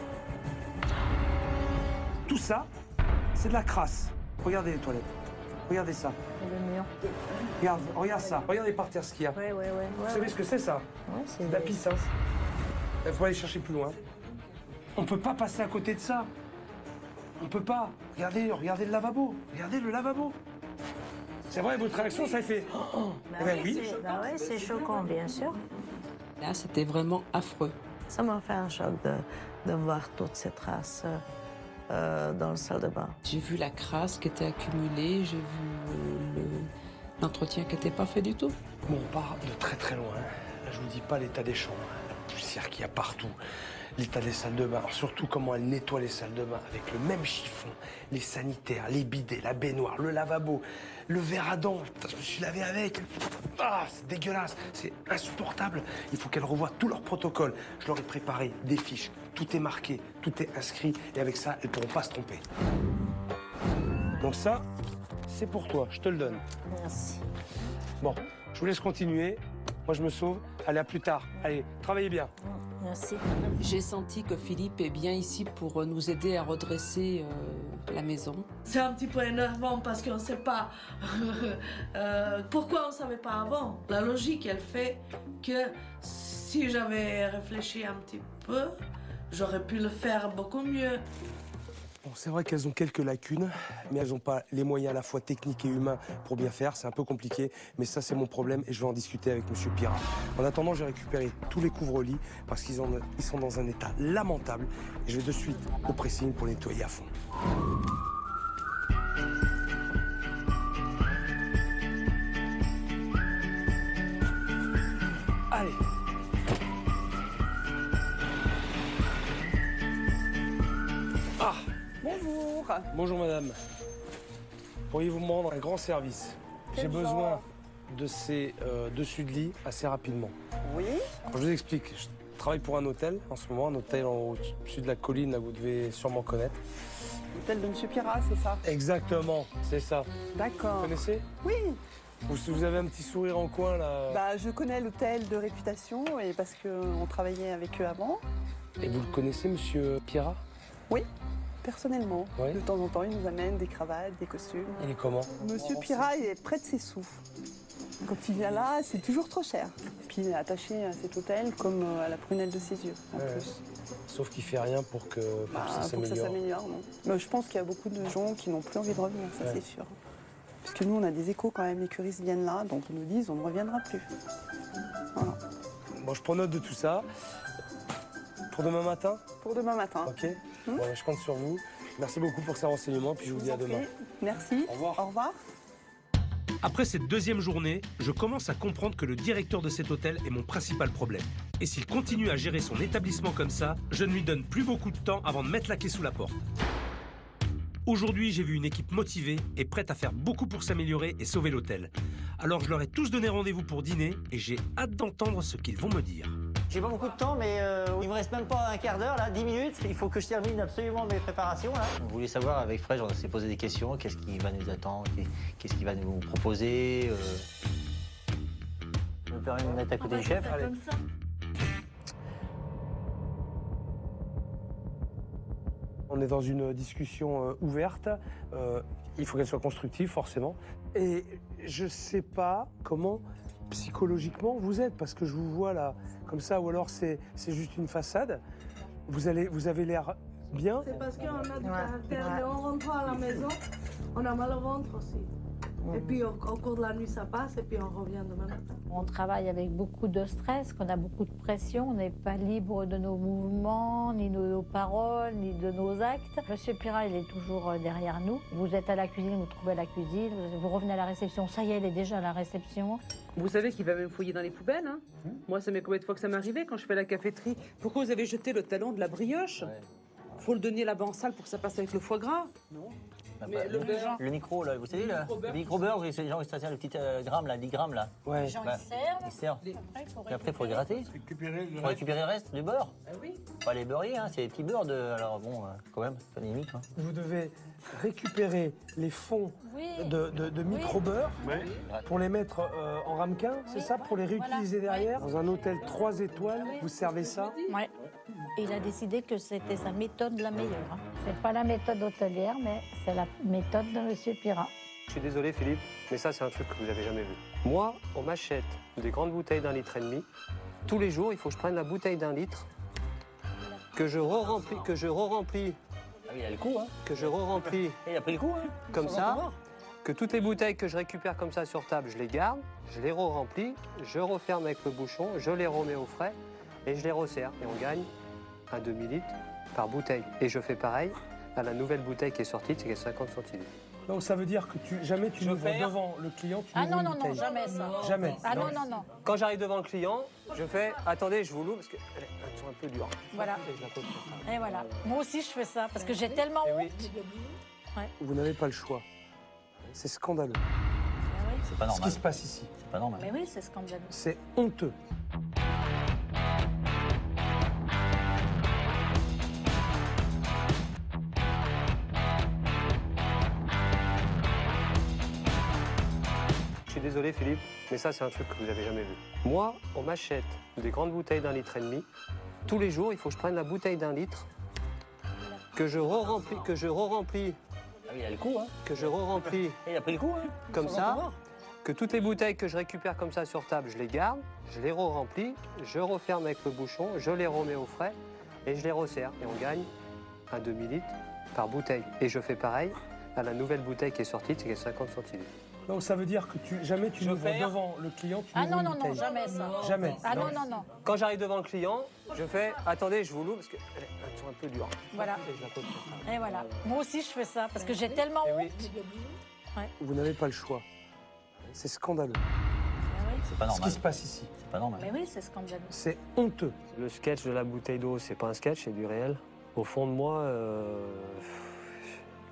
Tout ça, c'est de la crasse. Regardez les toilettes. Regardez ça. Et le mur. Regarde, regarde ça. Regardez par terre ce qu'il y a. Oui, oui, oui. Vous savez ce que c'est ça? Ouais, c'est de la pisse. Hein. Il faut aller chercher plus loin. On peut pas passer à côté de ça. On peut pas. Regardez, regardez le lavabo. Regardez le lavabo. C'est vrai, votre réaction, ça fait... Oh, bah eh ben oui, oui. Bah oui, c'est choquant, bien sûr. Là, c'était vraiment affreux. Ça m'a fait un choc de, de voir toutes ces traces euh, dans la salle de bain. J'ai vu la crasse qui était accumulée, j'ai vu l'entretien qui n'était pas fait du tout. Bon, on part de très très loin. Là, je vous dis pas l'état des chambres, la poussière qu'il y a partout. L'état des salles de bain, surtout comment elle nettoie les salles de bain avec le même chiffon, les sanitaires, les bidets, la baignoire, le lavabo, le verre à dents. Putain, je me suis lavé avec. Ah, c'est dégueulasse, c'est insupportable. Il faut qu'elles revoient tout leur protocole. Je leur ai préparé des fiches, tout est marqué, tout est inscrit, et avec ça, elles ne pourront pas se tromper. Donc ça, c'est pour toi, je te le donne. Merci. Bon, je vous laisse continuer. Moi, je me sauve. Allez, à plus tard. Allez, travaillez bien. Merci. J'ai senti que Philippe est bien ici pour nous aider à redresser euh, la maison. C'est un petit peu énervant parce qu'on ne sait pas euh, pourquoi on ne savait pas avant. La logique, elle fait que si j'avais réfléchi un petit peu, j'aurais pu le faire beaucoup mieux. Bon, c'est vrai qu'elles ont quelques lacunes, mais elles n'ont pas les moyens à la fois techniques et humains pour bien faire. C'est un peu compliqué, mais ça, c'est mon problème et je vais en discuter avec Monsieur Pirat. En attendant, j'ai récupéré tous les couvre-lits parce qu'ils ils sont dans un état lamentable. Et je vais de suite au pressing pour les nettoyer à fond. Allez, Bonjour madame. Pourriez-vous me rendre un grand service? J'ai Quel besoin genre de ces euh, dessus de lit assez rapidement. Oui. Alors, je vous explique. Je travaille pour un hôtel en ce moment, un hôtel en au-dessus de la colline, là, vous devez sûrement connaître. L'hôtel de Monsieur Pirat, c'est ça? Exactement, c'est ça. D'accord. Vous connaissez? Oui. Vous, vous avez un petit sourire en coin là. Bah, je connais l'hôtel de réputation et parce qu'on travaillait avec eux avant. Et vous le connaissez, Monsieur Pirat? Oui, personnellement. Oui. De temps en temps, il nous amène des cravates, des costumes. Il est comment? Monsieur Pirat, il est près de ses sous. Quand il vient là, c'est toujours trop cher. Puis il est attaché à cet hôtel comme à la prunelle de ses yeux, en Ouais. plus. Sauf qu'il fait rien pour que, pour Bah, que ça pour que ça s'améliore. s'améliore, non. Mais je pense qu'il y a beaucoup de gens qui n'ont plus envie de revenir, ça Ouais. c'est sûr. Parce que nous, on a des échos quand même, les curistes viennent là, donc ils nous disent on ne reviendra plus. Voilà. Bon, je prends note de tout ça. Pour demain matin? Pour demain matin. Ok. Bon, bah, je compte sur vous. Merci beaucoup pour ces renseignements, puis je vous dis à demain. Merci. Au revoir. Au revoir. Après cette deuxième journée, je commence à comprendre que le directeur de cet hôtel est mon principal problème. Et s'il continue à gérer son établissement comme ça, je ne lui donne plus beaucoup de temps avant de mettre la clé sous la porte. Aujourd'hui, j'ai vu une équipe motivée et prête à faire beaucoup pour s'améliorer et sauver l'hôtel. Alors je leur ai tous donné rendez-vous pour dîner et j'ai hâte d'entendre ce qu'ils vont me dire. J'ai pas beaucoup de temps, mais euh, il me reste même pas un quart d'heure, là, dix minutes. Il faut que je termine absolument mes préparations, là. On voulait savoir avec Fred, on s'est posé des questions. Qu'est-ce qui va nous attendre? Qu'est-ce qu'il va nous proposer euh... Je me permets de me mettre à côté du chef. Allez. On est dans une discussion euh, ouverte. Euh, il faut qu'elle soit constructive, forcément. Et je sais pas comment psychologiquement vous êtes, parce que je vous vois là comme ça, ou alors c'est c'est juste une façade. Vous allez, vous avez l'air bien. C'est parce qu'on a du caractère, mais en rentrant à la maison, on a mal au ventre aussi. Et puis au, au cours de la nuit, ça passe, et puis on revient demain matin. On travaille avec beaucoup de stress, qu'on a beaucoup de pression, on n'est pas libre de nos mouvements, ni de nos paroles, ni de nos actes. Monsieur Pirat, il est toujours derrière nous. Vous êtes à la cuisine, vous trouvez la cuisine, vous revenez à la réception, ça y est, elle est déjà à la réception. Vous savez qu'il va même fouiller dans les poubelles, hein? Moi, ça met combien de fois que ça m'est arrivé quand je fais la caféterie? Pourquoi vous avez jeté le talon de la brioche? Faut le donner là-bas en salle pour que ça passe avec le foie gras. Non. Mais le, beurre. Le micro, là, vous savez, le, le micro-beurre, vous savez, genre, ça sert le petit euh, gramme, là, dix grammes, là. Ouais. Les gens, Bah, ils servent. Ils servent. Après, il faut Et après, il faut le gratter. Récupérer le Faut récupérer le reste du beurre. Ah oui. Pas les beurriers, hein, c'est les petits beurres de... Alors bon, euh, quand même, pas limite, hein. Vous devez récupérer les fonds Oui. de, de, de micro-beurre Ouais. pour les mettre euh, en ramequin, c'est ça? Pour les réutiliser Voilà. derrière? Dans un hôtel trois étoiles, vous servez ça? Ouais. Il a décidé que c'était sa méthode la meilleure. Hein. C'est pas la méthode hôtelière, mais c'est la méthode de Monsieur Pirat. Je suis désolé Philippe, mais ça c'est un truc que vous n'avez jamais vu. Moi, on m'achète des grandes bouteilles d'un litre et demi. Tous les jours, il faut que je prenne la bouteille d'un litre, que je re-remplis, que je re-remplis, Ah oui, il a le coup, hein. que je re-remplis Il a pris le coup, hein. comme Sans ça, savoir. que toutes les bouteilles que je récupère comme ça sur table, je les garde, je les re-remplis, je referme avec le bouchon, je les remets au frais et je les resserre. Et on gagne un demi-litre par bouteille. Et je fais pareil à la nouvelle bouteille qui est sortie, c'est cinquante centilitres. Donc ça veut dire que tu, jamais tu n'ouvres devant le client, tu Ah ouvres non, une non, non, bouteille. jamais ça. Jamais. Ah non, non, non. Quand j'arrive devant le client, je fais « Attendez, je vous l'ouvre parce qu'elles sont un peu dures. » Voilà. Et je la pose sur table. Et voilà. Moi aussi, je fais ça parce que j'ai tellement Eh oui. honte. Ouais. Vous n'avez pas le choix. C'est scandaleux. C'est pas Ce normal. qui se passe ici. C'est pas normal. Mais oui, c'est scandaleux. C'est honteux. Je suis désolé Philippe, mais ça c'est un truc que vous n'avez jamais vu. Moi, on m'achète des grandes bouteilles d'un litre et demi. Tous les jours, il faut que je prenne la bouteille d'un litre, que je re-remplis, que je re-remplis, Ah oui, il a le coup, hein. que je re-remplis Il a pris le coup, hein. comme Sans ça, savoir. que toutes les bouteilles que je récupère comme ça sur table, je les garde, je les re-remplis, je referme avec le bouchon, je les remets au frais et je les resserre. Et on gagne un demi-litre par bouteille. Et je fais pareil à la nouvelle bouteille qui est sortie, c'est cinquante centilitres. Donc ça veut dire que tu, jamais tu n'ouvres devant le client, tu Ah ouvres non, une non, non, bouteille. jamais ça. Jamais. Ah non, non, non. Quand j'arrive devant le client, je fais « Attendez, je vous l'ouvre parce qu'elles sont un peu dures. » Voilà. Et je la pose sur table. Et voilà. Moi aussi, je fais ça parce que j'ai tellement Eh oui. honte. Ouais. Vous n'avez pas le choix. C'est scandaleux. C'est pas Ce normal. qui se passe ici. C'est pas normal. Mais oui, c'est scandaleux. C'est honteux. Le sketch de la bouteille d'eau, c'est pas un sketch, c'est du réel. Au fond de moi, euh,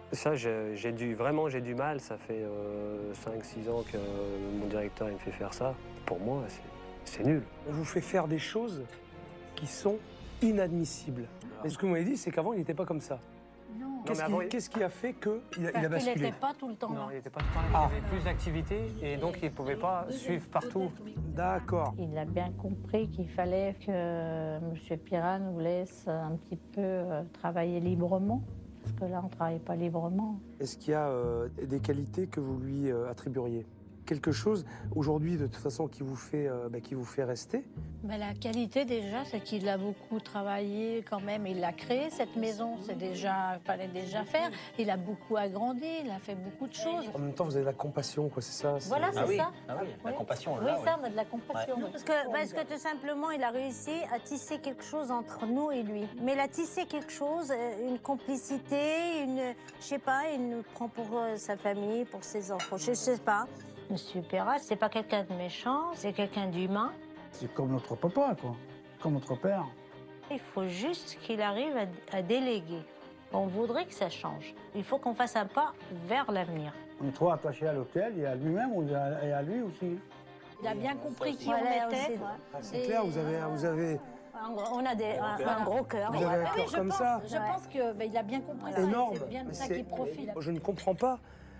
Ça, j'ai j'ai dû, vraiment, j'ai du mal. Ça fait euh, cinq six ans que mon directeur il me fait faire ça. Pour moi, c'est nul. On vous fait faire des choses qui sont inadmissibles. Mais ce que vous m'avez dit, c'est qu'avant, il n'était pas comme ça. Non. Qu'est-ce qui, qu'est-ce qui a fait qu'il il a Parce basculé? qu'il n'était pas tout le temps Non, là. il n'était pas tout le temps là. Il y avait plus d'activités et donc il ne pouvait pas suivre partout. D'accord. Il a bien compris qu'il fallait que M. Pirat nous laisse un petit peu euh, travailler librement. Parce que là, on ne travaille pas librement. Est-ce qu'il y a euh, des qualités que vous lui euh, attribueriez? Quelque chose, aujourd'hui, de toute façon, qui vous fait, euh, bah, qui vous fait rester? Mais la qualité, déjà, c'est qu'il a beaucoup travaillé quand même. Il a créé cette maison, c'est déjà, fallait déjà faire. Il a beaucoup agrandi, il a fait beaucoup de choses. En même temps, vous avez de la compassion, quoi, c'est ça? Voilà, c'est Ah oui, ça. ah oui, la compassion, Oui, là, ça, oui. on a de la compassion. Ouais. oui. Parce que, parce que tout simplement, il a réussi à tisser quelque chose entre nous et lui. Mais il a tissé quelque chose, euh, une complicité, une, je sais pas, il nous prend pour euh, sa famille, pour ses enfants, je sais pas. Monsieur Pirat, c'est pas quelqu'un de méchant, c'est quelqu'un d'humain. C'est comme notre papa, quoi. Comme notre père. Il faut juste qu'il arrive à, à déléguer. On voudrait que ça change. Il faut qu'on fasse un pas vers l'avenir. On est trop attaché à l'hôtel et à lui-même et à lui aussi. Il a bien compris qui Voilà, on était. aussi. Ah, c'est clair, vous avez, vous avez On a des, un, un gros cœur. Vous avez un Ah oui, cœur je comme pense, ça. Je pense que ben, il a bien compris ça. énorme. C'est bien de Mais ça c'est- qu'il profite. Je ne comprends pas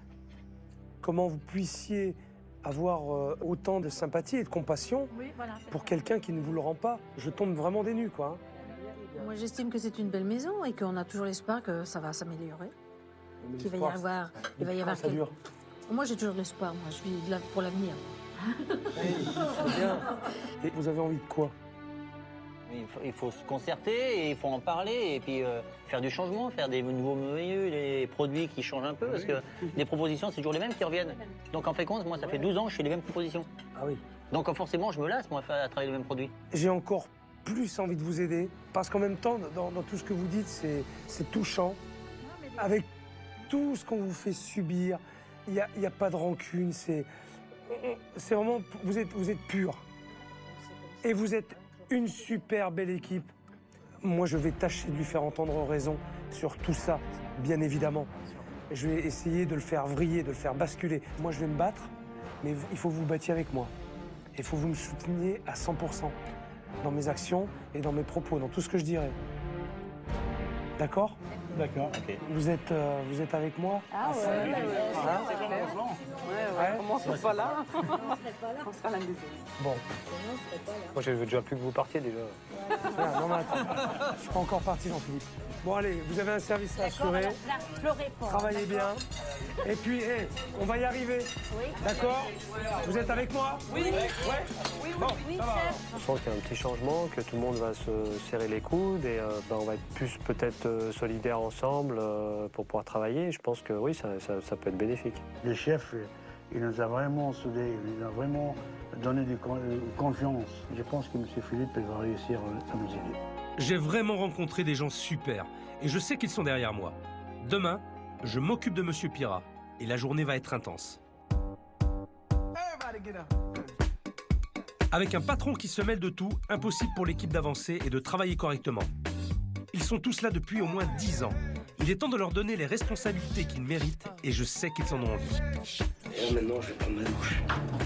comment vous puissiez avoir euh, autant de sympathie et de compassion Oui, voilà. pour quelqu'un qui ne vous le rend pas. Je tombe vraiment des nues, quoi. Moi, j'estime que c'est une belle maison et qu'on a toujours l'espoir que ça va s'améliorer. Qu'il va y l'espoir, avoir, il va y Quand avoir ça quel- dure. Moi, j'ai toujours de l'espoir. Moi, je vis de la- pour l'avenir. Oui, c'est bien. Et vous avez envie de quoi? Il faut, il faut se concerter et il faut en parler et puis euh, faire du changement, faire des nouveaux menus, des produits qui changent un peu parce que les propositions, c'est toujours les mêmes qui reviennent. Donc en fait compte, moi, ça fait douze ans que je fais les mêmes propositions. Ah oui. Donc euh, forcément, je me lasse, moi, à travailler les mêmes produits. J'ai encore plus envie de vous aider, parce qu'en même temps, dans, dans tout ce que vous dites, c'est c'est touchant. Avec tout ce qu'on vous fait subir, il n'y a, il y a pas de rancune, c'est c'est vraiment, vous êtes, vous êtes pur. Et vous êtes une super belle équipe. Moi, je vais tâcher de lui faire entendre raison sur tout ça, bien évidemment. Je vais essayer de le faire vriller, de le faire basculer. Moi, je vais me battre, mais il faut que vous vous battiez avec moi. Il faut que vous me souteniez à cent pour cent dans mes actions et dans mes propos, dans tout ce que je dirai. D'accord? D'accord. Vous êtes, euh, vous êtes avec moi? Ah ouais, ouais, ouais, Hein? c'est clair. Ouais, ouais, comment on serait pas là? On sera à la maison. Bon. Moi, je veux déjà plus que vous partiez déjà. Voilà, non, mais attends. Je suis pas encore parti, Jean-Philippe. Bon, allez, vous avez un service à assurer. Pleurez pas. Travaillez bien. Et puis, hé, on va y arriver. D'accord? Vous êtes avec moi? Oui. Ouais. Bon, ça va. On sent qu'il y a un petit changement, que tout le monde va se serrer les coudes et euh, ben, on va être plus peut-être euh, solidaires ensemble euh, pour pouvoir travailler. Je pense que oui, ça, ça- ça peut être bénéfique. Le chef, il nous a vraiment soudés, il nous a vraiment donné de confiance. Je pense que M. Philippe il va réussir à nous aider. J'ai vraiment rencontré des gens super et je sais qu'ils sont derrière moi. Demain, je m'occupe de Monsieur Pirat et la journée va être intense. Avec un patron qui se mêle de tout, impossible pour l'équipe d'avancer et de travailler correctement. Ils sont tous là depuis au moins dix ans. Il est temps de leur donner les responsabilités qu'ils méritent et je sais qu'ils en ont envie. Et maintenant, je vais prendre ma douche.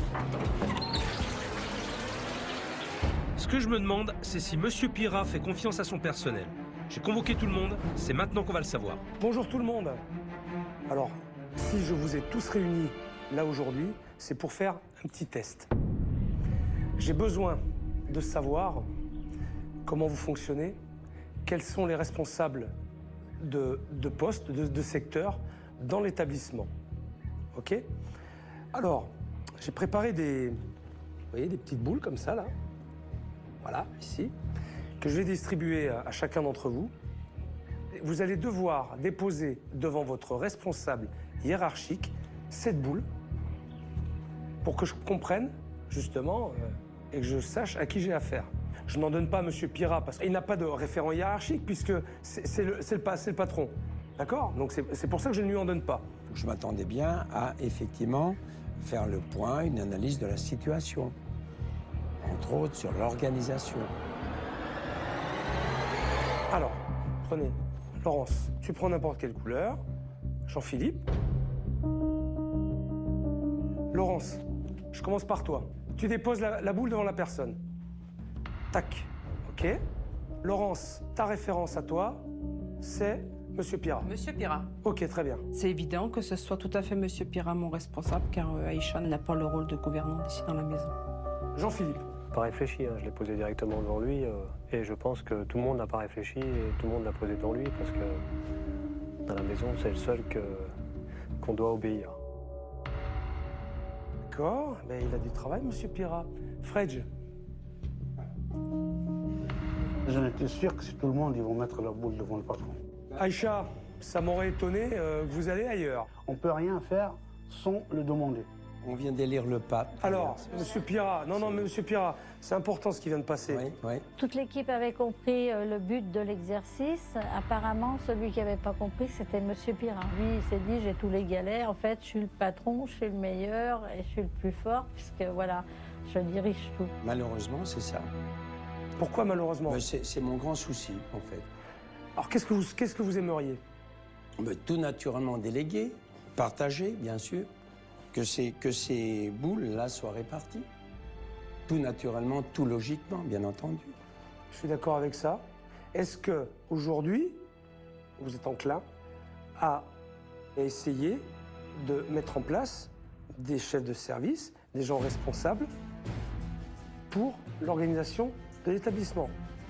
Ce que je me demande, c'est si Monsieur Pirat fait confiance à son personnel. J'ai convoqué tout le monde, c'est maintenant qu'on va le savoir. Bonjour tout le monde. Alors, si je vous ai tous réunis là aujourd'hui, c'est pour faire un petit test. J'ai besoin de savoir comment vous fonctionnez, quels sont les responsables de, de postes, de, de secteurs dans l'établissement. OK? Alors, j'ai préparé des, vous voyez, des petites boules comme ça, là. Voilà, ici, que je vais distribuer à, à chacun d'entre vous. Vous allez devoir déposer devant votre responsable hiérarchique cette boule pour que je comprenne, justement, euh, et que je sache à qui j'ai affaire. Je n'en donne pas à M. Pirat parce qu'il n'a pas de référent hiérarchique puisque c'est c'est le, c'est le, pa- c'est le patron. D'accord? Donc c'est c'est pour ça que je ne lui en donne pas. Je m'attendais bien à effectivement faire le point, une analyse de la situation, entre autres sur l'organisation. Alors, prenez. Laurence, tu prends n'importe quelle couleur. Jean-Philippe. Laurence, je commence par toi. Tu déposes la, la boule devant la personne. Tac. OK. Laurence, ta référence à toi, c'est Monsieur Pira. Monsieur Pira. OK, très bien. C'est évident que ce soit tout à fait Monsieur Pira mon responsable, car euh, Aïcha n'a pas le rôle de gouvernante ici dans la maison. Jean-Philippe. Pas réfléchi, hein. Je l'ai posé directement devant lui, euh, et je pense que tout le monde n'a pas réfléchi, et tout le monde l'a posé devant lui, parce que dans la maison, c'est le seul que, qu'on doit obéir. D'accord, ben, il a du travail, Monsieur Pira. Fredge. J'en étais sûr que c'est tout le monde, ils vont mettre la boule devant le patron. Aïcha, ça m'aurait étonné euh, que vous allez ailleurs. On ne peut rien faire sans le demander. On vient d'élire le pape. Alors, Monsieur Pira, non, non, mais Monsieur Pira, c'est important ce qui vient de passer. Oui, oui. Toute l'équipe avait compris euh, le but de l'exercice. Apparemment, celui qui n'avait pas compris, c'était Monsieur Pira. Lui, il s'est dit, j'ai tous les galets. En fait, je suis le patron, je suis le meilleur et je suis le plus fort, puisque voilà, je dirige tout. Malheureusement, c'est ça. Pourquoi malheureusement? Ben, c'est mon grand souci, en fait. Alors, qu'est-ce que vous, qu'est-ce que vous aimeriez? Ben, tout naturellement délégué, partagé, bien sûr. Que ces, que ces boules-là soient réparties. Tout naturellement, tout logiquement, bien entendu. Je suis d'accord avec ça. Est-ce que aujourd'hui, vous êtes enclin à essayer de mettre en place des chefs de service, des gens responsables pour l'organisation de l'établissement?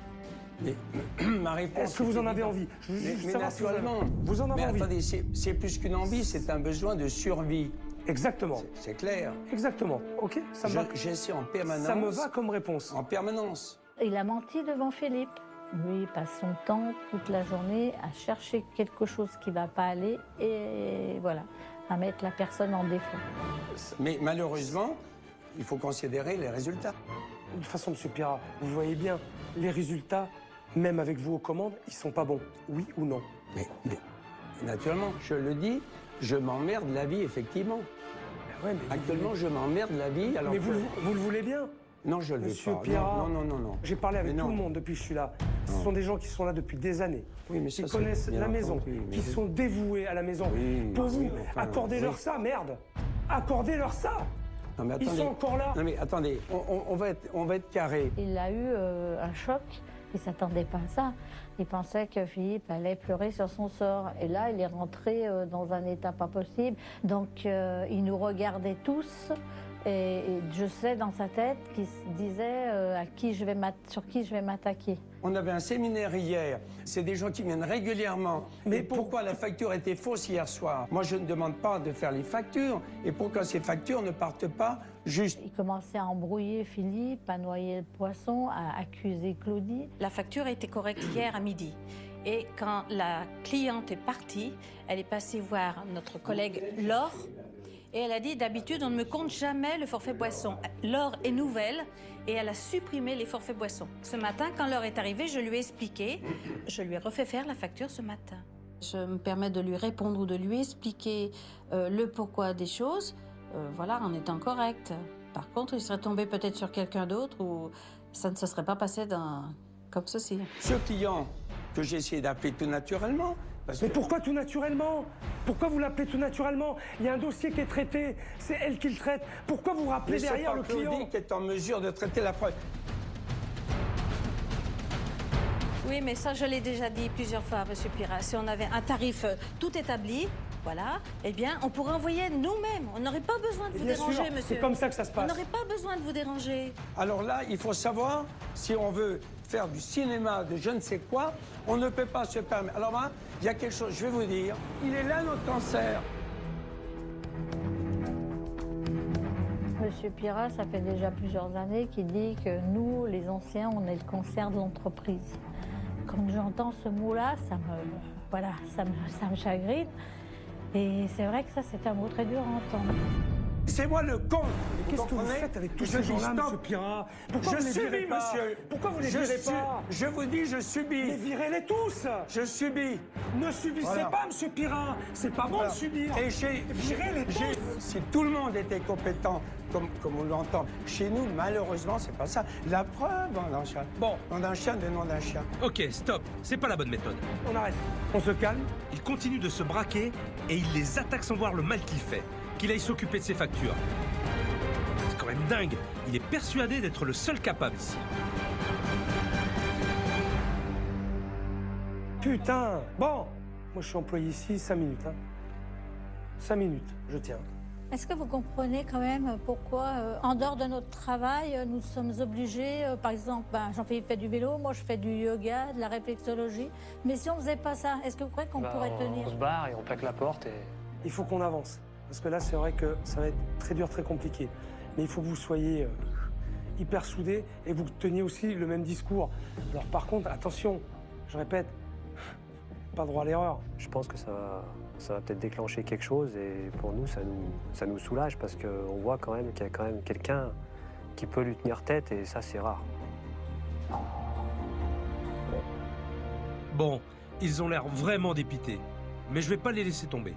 Mais ma réponse. Est-ce que vous en avez envie? Je veux juste savoir si vous avez- vous en avez Mais envie. attendez, c'est plus qu'une envie, c'est un besoin de survie. Exactement. C'est clair. Exactement. OK, ça me va. J'essaie en permanence. Ça me va comme réponse. En permanence. Il a menti devant Philippe. Lui, il passe son temps toute la journée à chercher quelque chose qui ne va pas aller et voilà, à mettre la personne en défaut. Mais malheureusement, il faut considérer les résultats. De toute façon, Monsieur Pira, vous voyez bien, les résultats, même avec vous aux commandes, ils sont pas bons. Oui ou non? Mais, mais naturellement, je le dis, je m'emmerde la vie, effectivement. Ouais, mais Actuellement, vous... je m'emmerde la vie. Alors mais que... vous, vous le voulez bien? Non, je le veux Monsieur pas. Pira, non, non, non, non. J'ai parlé avec mais tout non. le monde depuis que je suis là. Ce Non. sont des gens qui sont là depuis des années. Oui, mais qui ça, c'est connaissent bien la maison, entendu, mais qui oui. sont dévoués à la maison. Oui, Pour oui, vous, mais enfin, accordez-leur oui. ça, merde. Accordez-leur ça. Non, mais Ils attendez. sont encore là. Non, mais attendez, on, on- on va, être, on va être carré. Il a eu euh, un choc, il ne s'attendait pas à ça. Il pensait que Philippe allait pleurer sur son sort. Et là, il est rentré euh, dans un état pas possible. Donc, euh, il nous regardait tous. Et, et je sais dans sa tête qu'il se disait euh, à qui je vais m'att- sur qui je vais m'attaquer. On avait un séminaire hier. C'est des gens qui viennent régulièrement. Mais pourquoi la facture était fausse hier soir? Moi, je ne demande pas de faire les factures. Et pourquoi ces factures ne partent pas juste? Il commençait à embrouiller Philippe, à noyer le poisson, à accuser Claudie. La facture a été correcte hier à midi. Et quand la cliente est partie, elle est passée voir notre collègue Laure. Et elle a dit, d'habitude, on ne me compte jamais le forfait boisson. Laure est nouvelle et elle a supprimé les forfaits boissons. Ce matin, quand Laure est arrivée, je lui ai expliqué. Je lui ai refait faire la facture ce matin. Je me permets de lui répondre ou de lui expliquer euh, le pourquoi des choses, euh, voilà, en étant correct. Par contre, il serait tombé peut-être sur quelqu'un d'autre ou ça ne se serait pas passé dans... comme ceci. Ce client que j'ai essayé d'appeler tout naturellement. Parce Mais que... pourquoi tout naturellement? Pourquoi vous l'appelez tout naturellement? Il y a un dossier qui est traité, c'est elle qui le traite. Pourquoi vous rappelez Mais c'est derrière pas le client? Claudie qui est en mesure de traiter la preuve. Oui, mais ça, je l'ai déjà dit plusieurs fois, Monsieur Pira. Si on avait un tarif euh, tout établi, voilà, eh bien, on pourrait envoyer nous-mêmes. On n'aurait pas besoin de vous Bien déranger, sûr, monsieur. c'est comme ça que ça se passe. On n'aurait pas besoin de vous déranger. Alors là, il faut savoir, si on veut faire du cinéma, de je ne sais quoi, on ne peut pas se permettre. Alors là, il y a quelque chose, je vais vous dire, il est là notre cancer. Monsieur Pira, ça fait déjà plusieurs années qu'il dit que nous, les anciens, on est le cancer de l'entreprise. Quand j'entends ce mot-là, ça me, voilà, ça me, ça me chagrine. Et c'est vrai que ça, c'est un mot très dur à entendre. C'est moi le con. Mais qu'est-ce que vous faites avec tous ces gens-là, Monsieur Pira? Pourquoi je vous les virez subis, pas? monsieur. Pourquoi vous les je virez su- pas? Je vous dis, je subis. Mais virez-les tous. Je subis. Ne subissez Voilà. pas, Monsieur Pira. C'est pas bon Voilà. de subir. Et j'ai... Virez-les j'ai- tous. si tout le monde était compétent, comme, comme on l'entend chez nous, malheureusement, c'est pas ça. La preuve, on a un chien. Bon, on a un chien, des noms d'un chien. Ok, stop, c'est pas la bonne méthode. On arrête, on se calme. Il continue de se braquer et il les attaque sans voir le mal qu'il fait. Qu'il aille s'occuper de ses factures. C'est quand même dingue, il est persuadé d'être le seul capable ici. Putain, bon, moi je suis employé ici cinq minutes. Hein. cinq minutes, je tiens. Est-ce que vous comprenez quand même pourquoi, euh, en dehors de notre travail, euh, nous sommes obligés, euh, par exemple, ben, Jean-Philippe fait du vélo, moi je fais du yoga, de la réflexologie, mais si on faisait pas ça, est-ce que vous croyez qu'on Bah, pourrait on, tenir? on se barre et on plaque la porte et... Il faut qu'on avance, parce que là c'est vrai que ça va être très dur, très compliqué. Mais il faut que vous soyez euh, hyper soudés et vous teniez aussi le même discours. Alors par contre, attention, je répète, pas droit à l'erreur. Je pense que ça va, ça va peut-être déclencher quelque chose et pour nous, ça nous, ça nous soulage parce qu'on voit quand même qu'il y a quand même quelqu'un qui peut lui tenir tête et ça, c'est rare. Bon, ils ont l'air vraiment dépités, mais je vais pas les laisser tomber.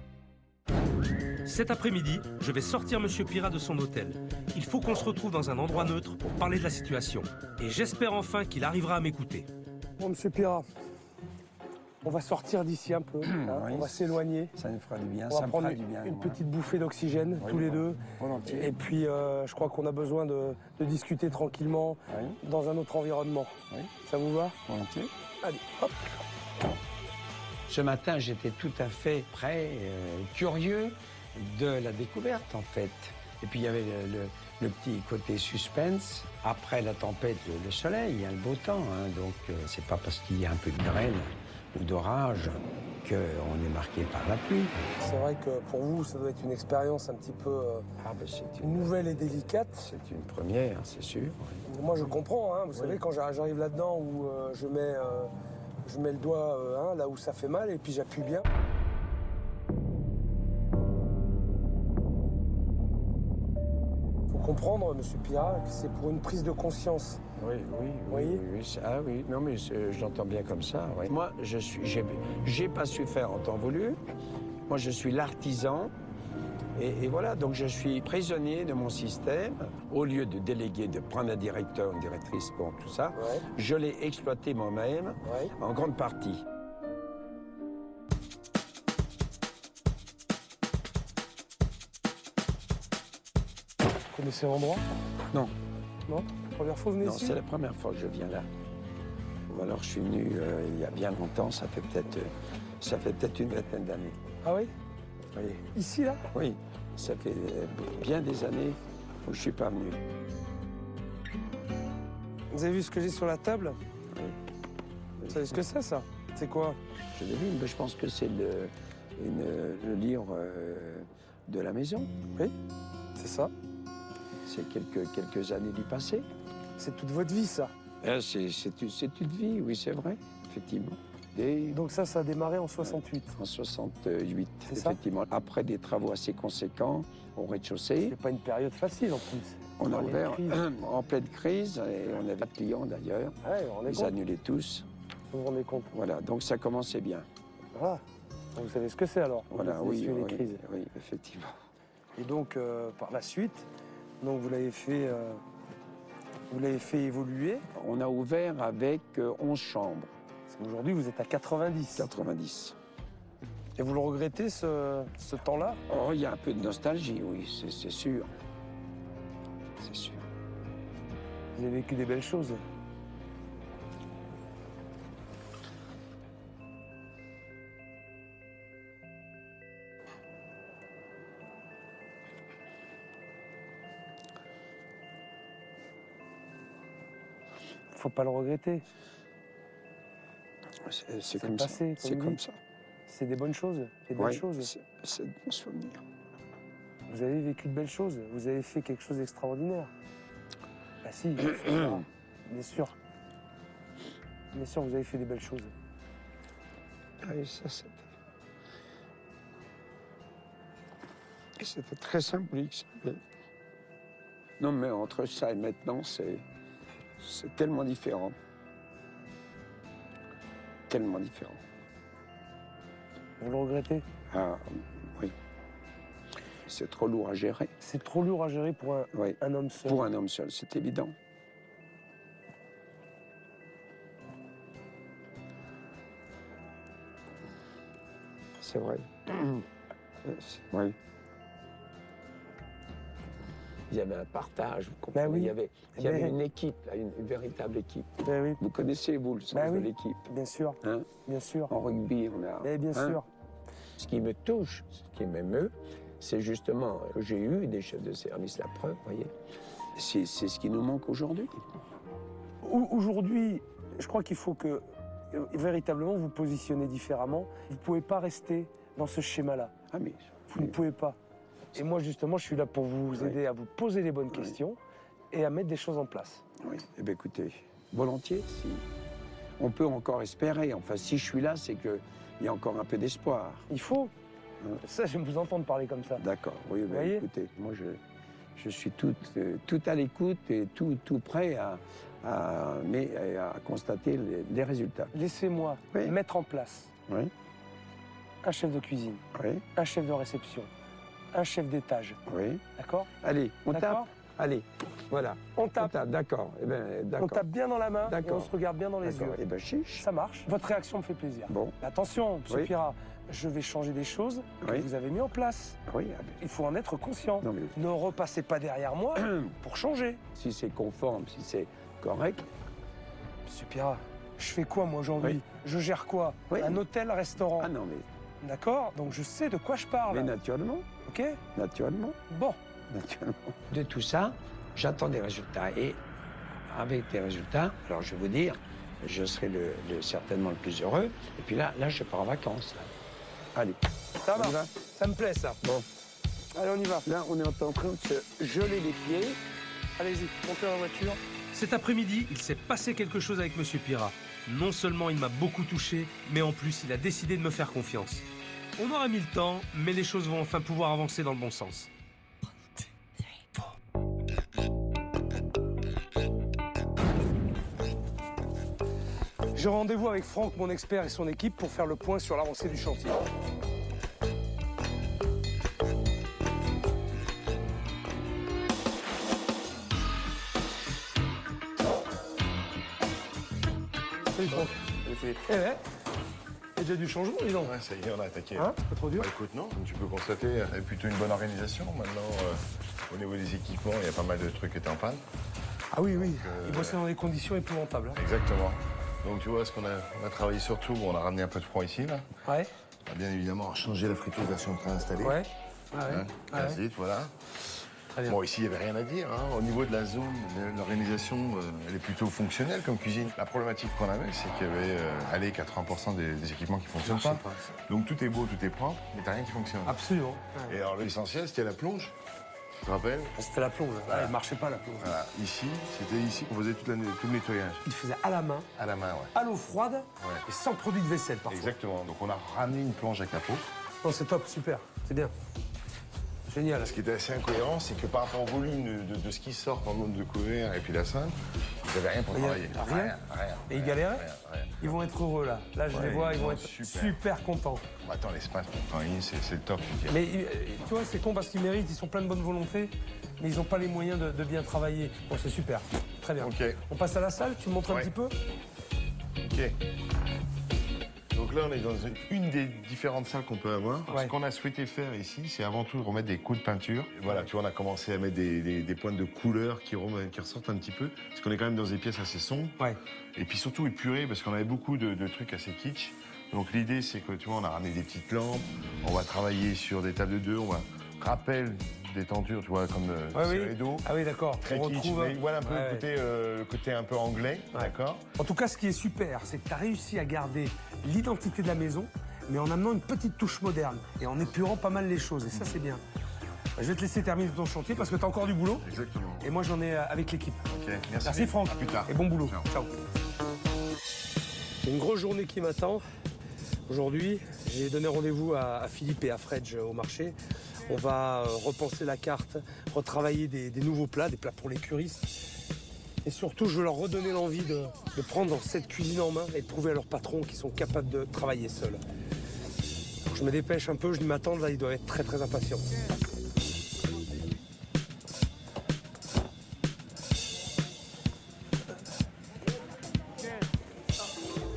Cet après-midi, je vais sortir Monsieur Pirat de son hôtel. Il faut qu'on se retrouve dans un endroit neutre pour parler de la situation. Et j'espère enfin qu'il arrivera à m'écouter. Bon, Monsieur Pirat, on va sortir d'ici un peu, hein, Oui, on va s'éloigner. Ça nous fera du bien, On ça va me prendre fera une, du bien. une voilà. petite bouffée d'oxygène, Oui, tous les voilà. deux. Volontiers. Et puis, euh, je crois qu'on a besoin de, de discuter tranquillement Oui. dans un autre environnement. Oui. Ça vous va? Volontiers. Allez, hop. Ce matin, j'étais tout à fait prêt, euh, curieux de la découverte, en fait. Et puis, il y avait le, le, le petit côté suspense. Après la tempête, le, le soleil, il y a le beau temps. Hein, donc, euh, c'est pas parce qu'il y a un peu de grêle ou d'orage qu'on est marqué par la pluie. C'est vrai que pour vous, ça doit être une expérience un petit peu euh, ah, ben, c'est une... nouvelle et délicate. C'est une première, c'est sûr. Moi, je comprends. Hein, vous oui. savez, quand j'arrive là-dedans où euh, je, mets, euh, je mets le doigt euh, hein, là où ça fait mal et puis j'appuie bien. Comprendre, Monsieur Pirat, que c'est pour une prise de conscience. Oui, oui, oui, oui, oui, ah oui, non mais je l'entends bien comme ça. Oui. Moi, je suis, j'ai, j'ai pas su faire en temps voulu. Moi, je suis l'artisan, et, et voilà, donc je suis prisonnier de mon système. Au lieu de déléguer, de prendre un directeur, une directrice, bon, tout ça, ouais. Je l'ai exploité moi-même, ouais. En grande partie. Vous connaissez l'endroit? Non. Non? Première fois que vous venez non, ici? C'est la première fois que je viens là. Ou alors je suis venu euh, il y a bien longtemps, ça fait peut-être euh, ça fait peut-être une vingtaine d'années. Ah oui? Oui. Ici, là? Oui, ça fait euh, bien des années où je suis pas venu. Vous avez vu ce que j'ai sur la table? Oui. Vous savez ce que c'est, ça? C'est quoi? Je l'ai vu, mais je pense que c'est le, une, le livre euh, de la maison. Oui, c'est ça. C'est quelques, quelques années du passé. C'est toute votre vie, ça? euh, C'est toute vie, oui, c'est vrai, effectivement. Et donc ça, ça a démarré en soixante-huit? En soixante-huit, Ça effectivement. Après des travaux assez conséquents au rez-de-chaussée. C'est pas une période facile, en plus. On a ouvert en pleine crise, et on avait pas de clients, d'ailleurs. Ouais, on est Ils annulaient tous. Vous vous rendez compte? Voilà, donc ça commençait bien. Ah, vous savez ce que c'est, alors? Voilà, oui, les oui, crises. oui, effectivement. Et donc, euh, par la suite, donc vous l'avez fait, euh, vous l'avez fait évoluer. On a ouvert avec euh, onze chambres. Aujourd'hui, vous êtes à quatre-vingt-dix. quatre-vingt-dix. Et vous le regrettez, ce, ce temps-là? Oh, il y a un peu de nostalgie, oui, c'est sûr. C'est sûr. Vous avez vécu des belles choses. Faut pas le regretter. C'est comme passé, ça. C'est comme ça. C'est des bonnes choses, des belles ouais, choses. C'est de bons souvenirs. Vous avez vécu de belles choses. Vous avez fait quelque chose d'extraordinaire. Bah si, bien sûr. Bien sûr, vous avez fait des belles choses. Ah, et ça, c'était... C'était très symbolique. Non, mais entre ça et maintenant, c'est... C'est tellement différent. Tellement différent. Vous le regrettez? Ah, oui. C'est trop lourd à gérer. C'est trop lourd à gérer pour un, oui. un homme seul. Pour un homme seul, c'est évident. C'est vrai. Oui. Il y avait un partage, vous comprenez. Ben oui. Il y avait, il y avait une équipe, là, une, une véritable équipe. Ben oui. Vous connaissez, vous, le sens ben de oui. l'équipe. Bien sûr. Hein? Bien sûr. En rugby, on a... Ben bien hein? sûr. Ce qui me touche, ce qui m'émeut, c'est justement que j'ai eu des chefs de service, la preuve, vous voyez. C'est ce qui nous manque aujourd'hui. Aujourd'hui, je crois qu'il faut que, véritablement, vous positionnez différemment. Vous ne pouvez pas rester dans ce schéma-là. Ah mais... Vous ne pouvez pas. Et moi, justement, je suis là pour vous aider oui. à vous poser les bonnes oui. questions et à mettre des choses en place. Oui, eh bien écoutez, volontiers, si on peut encore espérer. Enfin, si je suis là, c'est qu'il y a encore un peu d'espoir. Il faut. Hein? Ça, j'aime vous entendre parler comme ça. D'accord, oui, vous ben, voyez écoutez, moi, je, je suis tout, euh, tout à l'écoute et tout, tout prêt à, à, mais, à constater les, les résultats. Laissez-moi oui. mettre en place oui. un chef de cuisine, oui. un chef de réception, un chef d'étage. Oui. D'accord? Allez, on tape. Allez, voilà. On tape. tape d'accord. Eh ben, on tape bien dans la main et on se regarde bien dans les yeux. Eh ben, chiche. Ça marche. Votre réaction me fait plaisir. Bon. Attention, M. Oui. Pira, je vais changer des choses que oui. vous avez mis en place. Oui. Ah ben... Il faut en être conscient. Non, mais... Ne repassez pas derrière moi pour changer. Si c'est conforme, si c'est correct. M. Pira, je fais quoi moi aujourd'hui? Oui. Je gère quoi? Oui. Un hôtel-restaurant. Ah non, mais... D'accord? Donc je sais de quoi je parle. Mais naturellement. OK? Naturellement. Bon. Naturellement. De tout ça, j'attends des résultats. Et avec des résultats, alors je vais vous dire, je serai le, le, certainement le plus heureux. Et puis là, là, je pars en vacances. Là. Allez. Ça va. Ça me plaît, ça. Bon. Allez, on y va. Là, on est en train de se geler les pieds. Allez-y, montez dans la voiture. Cet après-midi, il s'est passé quelque chose avec Monsieur Pira. Non seulement il m'a beaucoup touché, mais en plus, il a décidé de me faire confiance. On aura mis le temps, mais les choses vont enfin pouvoir avancer dans le bon sens. J'ai rendez-vous avec Franck, mon expert, et son équipe pour faire le point sur l'avancée du chantier. Salut Franck. Salut Philippe. Eh ouais. Il y a déjà du changement, dis donc. Ouais, ça y est, on a attaqué. Hein? Pas trop dur? Bah, écoute, non. Comme tu peux constater, il y a plutôt une bonne organisation. Maintenant, euh, au niveau des équipements, il y a pas mal de trucs qui étaient en panne. Ah oui, oui. Donc, euh, Ils bossaient dans des conditions épouvantables. Hein. Exactement. Donc tu vois, ce qu'on a, on a travaillé surtout, on a ramené un peu de froid ici, là. Ouais. On a bien évidemment changé la friteuse version préinstallée. Ouais. Ah ouais. Hein, ah ouais. Vite, voilà. Très bien. Bon, ici, il n'y avait rien à dire. Hein. Au niveau de la zone, l'organisation, euh, elle est plutôt fonctionnelle comme cuisine. La problématique qu'on avait, c'est qu'il y avait euh, allez, quatre-vingts pour cent des, des équipements qui ne fonctionnent pas. pas. Donc tout est beau, tout est propre, mais t'as rien qui fonctionne. Absolument. Ouais. Et alors l'essentiel, c'était la plonge. Tu te rappelles? C'était la plonge. Voilà. Elle ne marchait pas, la plonge. Voilà. Ici, c'était ici qu'on faisait toute la, tout le nettoyage. Il faisait à la main. À la main, ouais. À l'eau froide ouais. et sans produit de vaisselle, parfois. Exactement. Donc on a ramené une plonge à capot. Non, c'est top, super. C'est bien. Génial. Ce qui était assez incohérent, c'est que par rapport au volume de, de, de ce qui sort en nombre de couverts et puis la salle, ils n'avaient rien pour rien, travailler. Rien, rien, rien. Et ils galéraient rien, rien. Ils vont être heureux, là. Là, je ouais, les vois, ils, ils vont être super, super contents. Bon, attends, l'espace pour travailler, c'est le top. Mais tu vois, c'est con parce qu'ils méritent, ils sont pleins de bonne volonté, mais ils n'ont pas les moyens de, de bien travailler. Bon, c'est super. Très bien. Okay. On passe à la salle, tu me montres ouais. un petit peu? Ok. Donc là, on est dans une, une des différentes salles qu'on peut avoir. Ouais. Ce qu'on a souhaité faire ici, c'est avant tout remettre des coups de peinture. Et voilà, tu vois, on a commencé à mettre des, des, des pointes de couleur qui, qui ressortent un petit peu, parce qu'on est quand même dans des pièces assez sombres. Ouais. Et puis surtout épurées, parce qu'on avait beaucoup de, de trucs assez kitsch. Donc l'idée, c'est que, tu vois, on a ramené des petites lampes, on va travailler sur des tables de deux, on va rappel des tentures, tu vois, comme euh, ouais, serré d'eau. Ah oui, d'accord. Très kitsch, retrouve... mais voilà un peu ouais, le, côté, euh, le côté un peu anglais, ouais. D'accord. En tout cas, ce qui est super, c'est que tu as réussi à garder l'identité de la maison, mais en amenant une petite touche moderne et en épurant pas mal les choses. Et ça, c'est bien. Je vais te laisser terminer ton chantier parce que tu as encore du boulot. Exactement. Et moi, j'en ai avec l'équipe. Ok, merci. Merci Franck. À plus tard. Et bon boulot. Ciao. Ciao. J'ai une grosse journée qui m'attend. Aujourd'hui, j'ai donné rendez-vous à, à Philippe et à Fredge au marché. On va repenser la carte, retravailler des, des nouveaux plats, des plats pour les curistes. Et surtout, je veux leur redonner l'envie de, de prendre cette cuisine en main et de prouver à leurs patrons qu'ils sont capables de travailler seuls. Alors, je me dépêche un peu, je m'attends, là, ils doivent être très très impatients.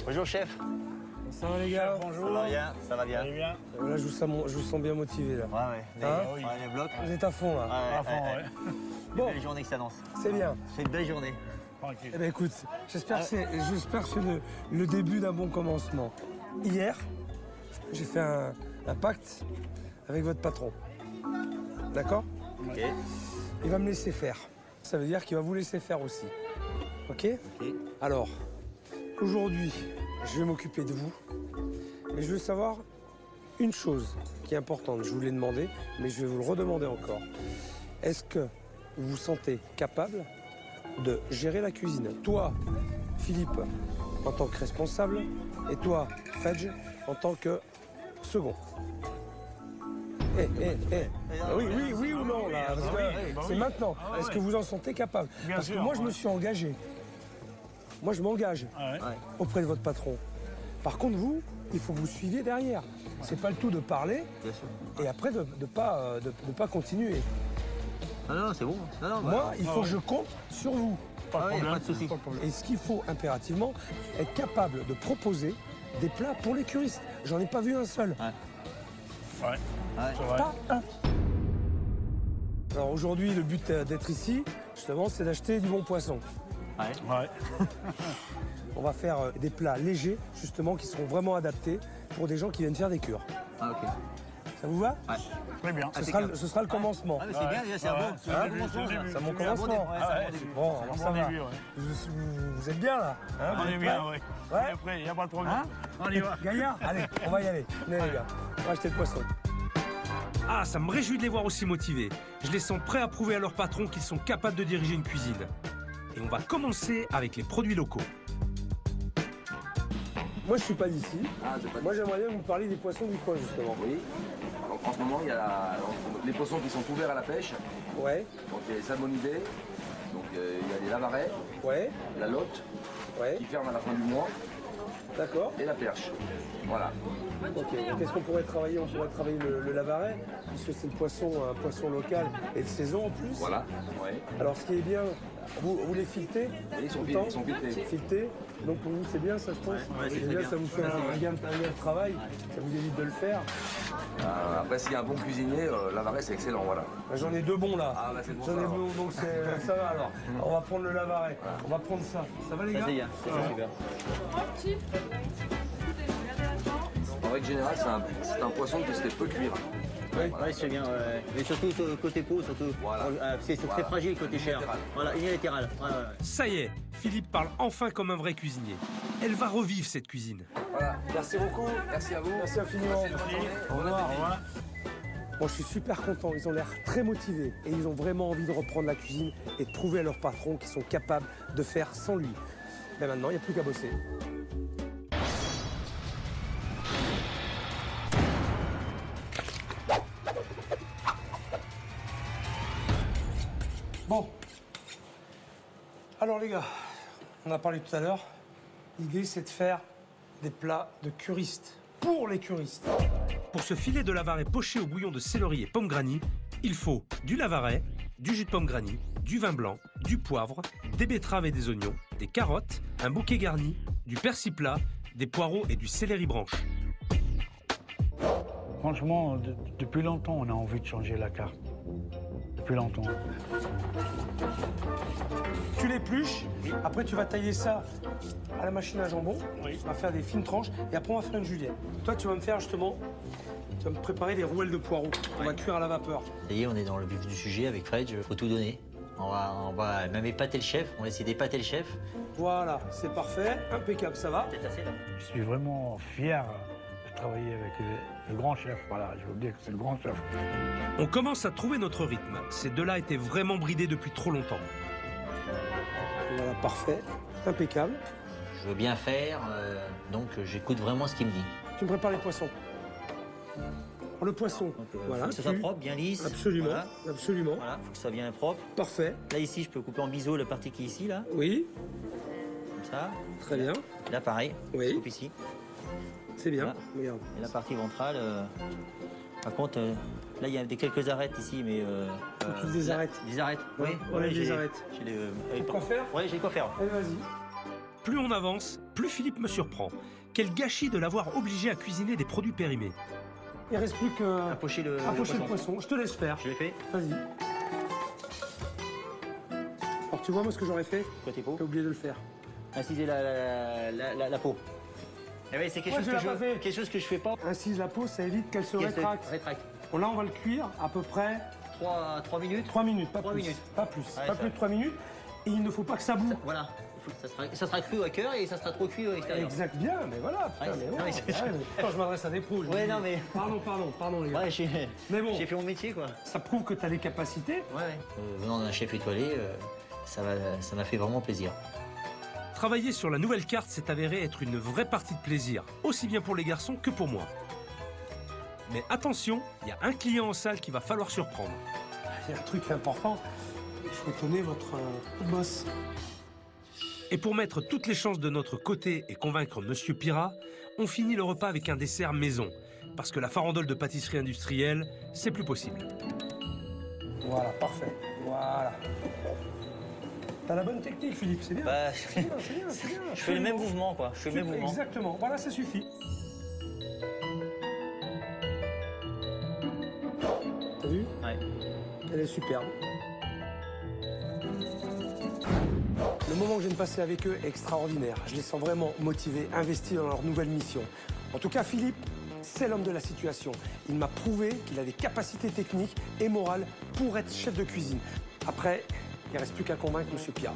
Bonjour, chef. Ça va les gars? Bonjour. Ça va bien, ça va bien. bien. Là, je vous, sens, je vous sens bien motivé là. Ouais, ouais. Les, hein oui. ouais, les blocs. Vous êtes à fond là. Ouais, à fond, ouais. ouais. Une Bon. belle journée qui s'annonce. C'est bien. C'est une belle journée. Eh ben écoute, j'espère que c'est j'espère que c'est le, le début d'un bon commencement. Hier, j'ai fait un, un pacte avec votre patron. D'accord? Ok. Il va me laisser faire. Ça veut dire qu'il va vous laisser faire aussi. Ok? Ok. Alors, aujourd'hui, je vais m'occuper de vous. Mais je veux savoir une chose qui est importante. Je vous l'ai demandé, mais je vais vous le redemander encore. Est-ce que vous vous sentez capable de gérer la cuisine? Toi, Philippe, en tant que responsable, et toi, Fedge, en tant que second. Eh, eh, eh. Oui, oui, oui ou non, là, parce que c'est maintenant. Est-ce que vous en sentez capable? Parce que moi, je me suis engagé. Moi, je m'engage auprès de votre patron. Par contre, vous, il faut que vous suiviez derrière. C'est pas le tout de parler et après de ne pas, de, de pas continuer. Non, non, c'est bon. Non, non, moi, bah, il faut ah, que je compte sur vous. Pas de problème, pas de souci. Et ce qu'il faut impérativement, être capable de proposer des plats pour les curistes. J'en ai pas vu un seul. Ouais. Ouais. Pas un. Alors aujourd'hui, le but d'être ici, justement, c'est d'acheter du bon poisson. Ouais. Ouais. On va faire des plats légers, justement, qui seront vraiment adaptés pour des gens qui viennent faire des cures. Ah, ok. Ça vous va? Ouais. Très bien. Ce sera, le, ce sera le commencement. Ah, mais c'est bien, déjà, c'est un bon, c'est un bon commencement. C'est mon commencement. Bon, alors ça va. Vous, vous- vous êtes bien là, hein? Vous On êtes est bien, prêts? oui. Ouais. On est prêt, il n'y a pas de problème. Hein? On y va. Gaillard, allez, on va y aller. Venez les gars, on va acheter le poisson. Ah, ça me réjouit de les voir aussi motivés. Je les sens prêts à prouver à leur patron qu'ils sont capables de diriger une cuisine. Et on va commencer avec les produits locaux. Moi, je suis pas d'ici. Ah, c'est pas Moi, j'aimerais bien que vous parliez des poissons du coin, justement. Oui. Donc, en ce moment, il y a les poissons qui sont ouverts à la pêche. Ouais. Donc il y a les salmonidés, donc euh, il y a les lavarets, ouais. la lotte, ouais. qui ferme à la fin du mois. D'accord. Et la perche. Voilà. Ok. Qu'est-ce qu'on pourrait travailler? On pourrait travailler le, le lavaret, puisque c'est le poisson, un poisson local et de saison en plus. Voilà. Ouais. Alors, ce qui est bien, vous, vous les filtez? Oui, ils sont, tout le fil- temps ils sont filtrés. Filtrés. Donc pour vous, c'est bien, ça, je pense. Ouais, ouais, c'est c'est bien, bien. ça vous fait Ouais, un, c'est un gain, un gain de travail. Ça vous évite de le faire. Euh, après, s'il y a un bon cuisinier, euh, lavaret, c'est excellent, voilà. Bah, J'en ai deux bons là. Ah, bah, c'est bon, J'en ça ai va. deux, donc c'est- ça va alors. On va prendre le lavaret. On va prendre ça. Ça va les gars? Vas-y, gars. C'est Ouais. super. En règle générale, c'est un, c'est un poisson qui se fait peu cuire. Oui, ouais, c'est bien. Ouais. Mais surtout sur le côté peau, surtout. Voilà. Euh, C'est c'est très Voilà. fragile côté chair. Voilà, unilatéral. Ouais, ouais, ouais. Ça y est, Philippe parle enfin comme un vrai cuisinier. Elle va revivre cette cuisine. Voilà. Merci beaucoup. Merci à vous. Merci infiniment. Merci. Au revoir. Au revoir. Bon, je suis super content. Ils ont l'air très motivés et ils ont vraiment envie de reprendre la cuisine et de prouver à leur patron qu'ils sont capables de faire sans lui. Mais maintenant, il n'y a plus qu'à bosser. Bon. Alors les gars, on a parlé tout à l'heure. L'idée, c'est de faire des plats de curistes. Pour les curistes. Pour ce filet de lavaret poché au bouillon de céleri et pomme granny, il faut du lavaret, du jus de pomme granny, du vin blanc, du poivre, des betteraves et des oignons, des carottes, un bouquet garni, du persil plat, des poireaux et du céleri branche. Franchement, de- depuis longtemps, on a envie de changer la carte. Depuis longtemps. Tu l'épluches, après tu vas tailler ça à la machine à jambon. On va faire des fines tranches et après on va faire une julienne. Toi, tu vas me faire justement, tu vas me préparer des rouelles de poireaux. On va cuire à la vapeur. Ça y est, on est dans le vif du sujet avec Fred. Il faut tout donner. On va, on va même épater le chef. On va essayer d'épater le chef. Voilà, c'est parfait, impeccable, ça va. Je suis vraiment fier de travailler avec le, le grand chef. Voilà, je veux dire que c'est le grand chef. On commence à trouver notre rythme. Ces deux-là étaient vraiment bridés depuis trop longtemps. Voilà, parfait, impeccable. Je veux bien faire, euh, donc j'écoute vraiment ce qu'il me dit. Tu me prépares les poissons. Alors, le poisson, voilà. Faut que ça soit tu- propre, bien lisse. Absolument, Voilà. absolument. Voilà, faut que ça soit bien propre. Parfait. Là, ici, je peux couper en biseau la partie qui est ici, là. Oui. Comme ça. Très bien. Là, pareil. Oui. Je coupe ici. C'est bien. Voilà. Regarde. Et la partie ventrale, euh, par contre, euh, là, il y a des quelques arêtes ici, mais... Euh, Faut euh, des là- arêtes. Des arêtes, Ouais, oui. on a des j'ai- arêtes. j'ai les, euh, Tu quoi faire? Oui, j'ai quoi faire. Allez, vas-y. Plus on avance, plus Philippe me surprend. Quel gâchis de l'avoir obligé à cuisiner des produits périmés. Il reste plus que... À pocher le, à pocher le, le poisson. Je te laisse faire. Je l'ai fait. Vas-y. Alors tu vois moi ce que j'aurais fait? Côté peau. J'ai oublié de le faire. Inciser la, la, la, la, la peau. Eh oui, c'est quelque, Ouais, chose que je je, quelque chose que je fais pas. Incise la peau, ça évite qu'elle se Qu'elle se rétracte. rétracte. Bon, là on va le cuire à peu près... trois minutes. trois minutes, pas trois plus. minutes. Pas plus. Ouais, pas ça... plus de trois minutes. Et il ne faut pas que ça boue. Ça, voilà. Ça sera, ça sera cru au cœur et ça sera trop cuit à l'extérieur. Exact, bien, mais voilà. Putain, Ouais, mais non, bon, mais ouais, mais quand je m'adresse à des pros, je Ouais, dis, non, mais... Pardon, pardon, pardon, les gars. Ouais, j'ai mais bon, fait mon métier, quoi. Ça prouve que tu as les capacités. Ouais. Euh, venant d'un chef étoilé, euh, ça m'a ça m'a fait vraiment plaisir. Travailler sur la nouvelle carte s'est avéré être une vraie partie de plaisir, aussi bien pour les garçons que pour moi. Mais attention, il y a un client en salle qu'il va falloir surprendre. Il y a un truc important, il faut étonner votre euh, boss. Et pour mettre toutes les chances de notre côté et convaincre Monsieur Pirat, on finit le repas avec un dessert maison. Parce que la farandole de pâtisserie industrielle, c'est plus possible. Voilà, parfait. Voilà. T'as la bonne technique, Philippe, c'est bien. Bah, c'est bien, c'est bien, c'est bien. Je fais le même mouvement, quoi. Je fais le même mouvement. Exactement. Voilà, ça suffit. T'as vu? Ouais. Elle est superbe. Le moment que je viens de passer avec eux est extraordinaire. Je les sens vraiment motivés, investis dans leur nouvelle mission. En tout cas, Philippe, c'est l'homme de la situation. Il m'a prouvé qu'il a des capacités techniques et morales pour être chef de cuisine. Après, il ne reste plus qu'à convaincre Monsieur Pirat.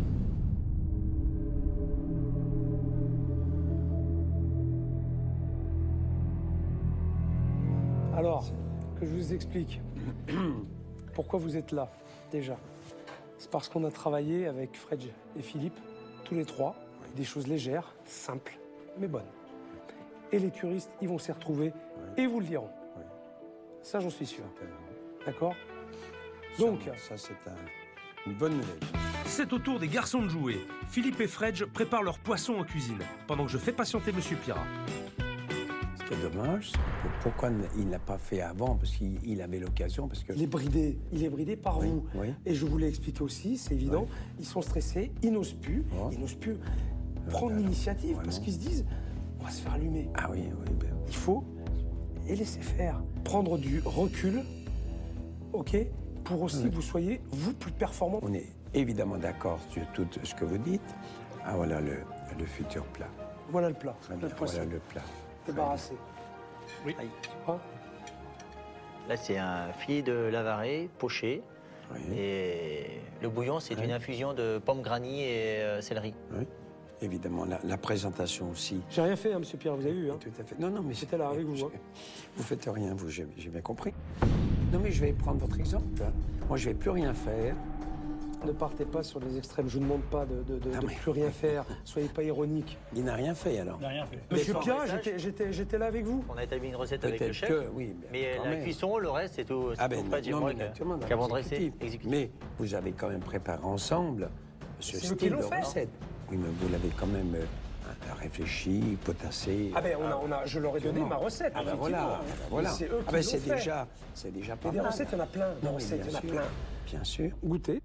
Alors, que je vous explique pourquoi vous êtes là, déjà. C'est parce qu'on a travaillé avec Fred et Philippe, tous les trois, des choses légères, simples, mais bonnes. Et les curistes, ils vont s'y retrouver et vous le diront. Ça, j'en suis sûr. D'accord? Donc... Ça, c'est un, une bonne nouvelle. C'est au tour des garçons de jouer. Philippe et Fred préparent leur poisson en cuisine, pendant que je fais patienter Monsieur Pirat. Ce qui est dommage, pourquoi il ne l'a pas fait avant? Parce qu'il avait l'occasion, parce que... Il est bridé, il est bridé par oui, vous. Oui. Et je vous l'ai expliqué aussi, c'est évident. Oui. Ils sont stressés, ils n'osent plus, oh. ils n'osent plus prendre euh, l'initiative, parce qu'ils se disent, on va se faire allumer. Ah oui, oui. Ben... Il faut et laisser faire. Prendre du recul, ok, pour aussi oui. vous soyez, vous, plus performants. On est évidemment d'accord sur tout ce que vous dites. Ah voilà le, le futur plat. Voilà le plat, le poisson. Voilà le plat. Débarrassé. Oui. Ah. Là, c'est un filet de lavaret poché. Oui. Et le bouillon, c'est oui. une infusion de pommes granny et euh, céleri. Oui. Évidemment, la, la présentation aussi. J'ai rien fait, hein, Monsieur Pierre, vous avez vu. Hein. Tout à fait. Non, non, mais j'étais là avec vous. Hein. Vous faites rien, vous, j'ai bien compris. Non, mais je vais prendre votre exemple. Moi, je vais plus rien faire. Ne partez pas sur les extrêmes. Je vous demande pas de, de, de, ah, de plus rien faire. Soyez pas ironique. Il n'a rien fait alors. Il n'a rien fait. Monsieur Pierre, j'étais là avec vous. On a établi une recette avec le chef. Que, oui, mais la même. cuisson, le reste, c'est tout. Ah ben, pas non, non, mais naturellement, qu'avant dressé. Mais vous avez quand même préparé ensemble ce style de recette. Oui, mais vous l'avez quand même euh, réfléchi, potassé. Ah ben, on a, on a, je leur ai donné ma recette. Ah ben voilà, voilà. C'est eux qui ah ben, l'ont c'est fait. déjà, c'est déjà pas mal. Des recettes, il y en a plein. Des recettes, il y en a plein. Bien sûr. Goûtez.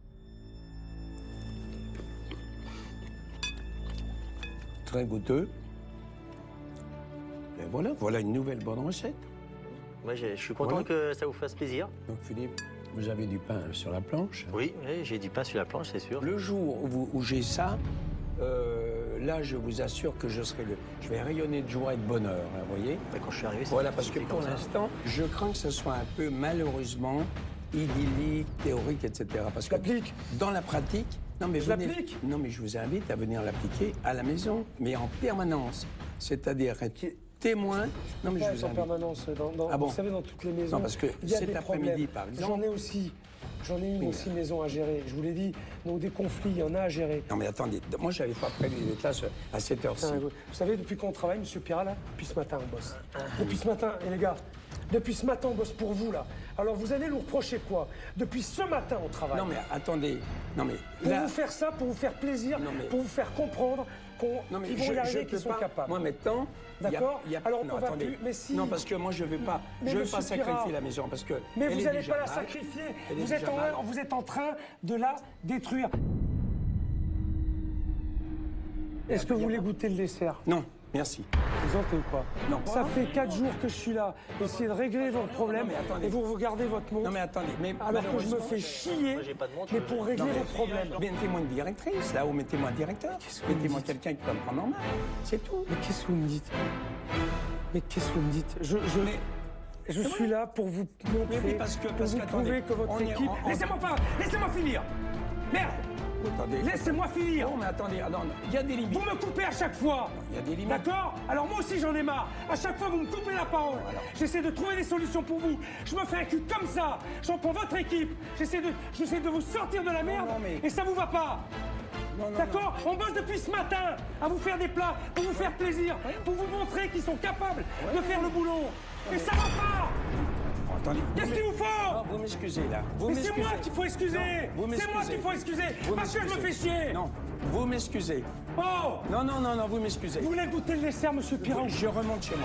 Très goûteux. Et voilà, voilà une nouvelle bonne recette. Moi, je suis content voilà. que ça vous fasse plaisir. Donc, Philippe, vous avez du pain sur la planche? Oui, oui j'ai du pain sur la planche, c'est sûr. Le jour où, où j'ai ça, euh, là, je vous assure que je serai le... Je vais rayonner de joie et de bonheur, là, vous voyez? Bah, quand je suis arrivé, c'est voilà, parce que pour l'instant, je crains que ce soit un peu, malheureusement, idyllique, théorique, et cetera. Parce que dans la pratique... Non, mais je l'applique. Non, mais je vous invite à venir l'appliquer à la maison, mais en permanence. C'est-à-dire être témoin. Non, mais je vous en permanence. Dans, dans, ah bon? Vous savez, dans toutes les maisons. Non, parce que cet après-midi, par exemple. J'en ai aussi. J'en ai une oui, aussi maison à gérer. Je vous l'ai dit. Donc des conflits, il y en a à gérer. Non, mais attendez. Moi, j'avais pas prévu d'être là à cette heure-ci. Vous savez, depuis qu'on travaille, Monsieur Pirat, là, depuis ce matin, on bosse. Depuis ce matin, et les gars. Depuis ce matin, on bosse pour vous, là. Alors, vous allez nous reprocher quoi? Depuis ce matin, on travaille. Non, mais attendez. Non, mais pour là... vous faire ça, pour vous faire plaisir, mais... pour vous faire comprendre qu'on qu'ils vont y arriver, qu'ils sont capables. Moi, maintenant... D'accord. A... Alors, non, on va attendez. plus... Mais si... Non, parce que moi, je ne veux pas, je veux pas sacrifier Pirat. la maison, parce que... Mais vous n'allez pas la mal. sacrifier. Vous êtes, en... vous êtes en train de la détruire. Est-ce que vous voulez goûter le dessert? Non, merci. Vous entendez ou quoi? Non. Ça fait quatre jours que je suis là. Essayez de régler votre problème mais attendez. et vous regardez votre montre. Non mais attendez, mais alors que je me malheureusement- fais chier, Moi, j'ai pas de montre, mais je- pour régler Non, mais- votre problème. Mettez-moi une directrice, là, ou mettez-moi un directeur. Mettez-moi quelqu'un qui va me prendre en main. C'est tout. Mais qu'est-ce que vous me dites? Mais qu'est-ce que vous me dites? Je, je, je suis là pour vous montrer, Mais oui, parce que- pour parce vous qu'attendez, prouver que votre on est équipe... en- en- Laissez-moi pas, laissez-moi finir. Merde. Attendez. Laissez-moi finir. Non mais attendez, alors, il y a des limites. Vous me coupez à chaque fois. Il y a des limites. D'accord? Alors moi aussi j'en ai marre. À chaque fois vous me coupez la parole. J'essaie de trouver des solutions pour vous. Je me fais un cul comme ça. J'en prends votre équipe. J'essaie de, j'essaie de vous sortir de la merde. non, mais- Et ça vous va pas. Non, non, D'accord? On bosse depuis ce matin à vous faire des plats, pour vous faire plaisir, pour vous montrer qu'ils sont capables de faire le boulot. Et ça va pas. Attendez. Qu'est-ce qu'il vous faut? Non, vous m'excusez là. Vous Mais c'est m'excusez. moi qu'il faut excuser. Non, vous C'est moi m'excusez. qu'il faut excuser. Vous Parce que je me fais m'excusez. chier. Non, vous m'excusez. Oh! Non, non, non, non, vous m'excusez. Vous voulez goûter le dessert, monsieur Piron? Je remonte chez moi.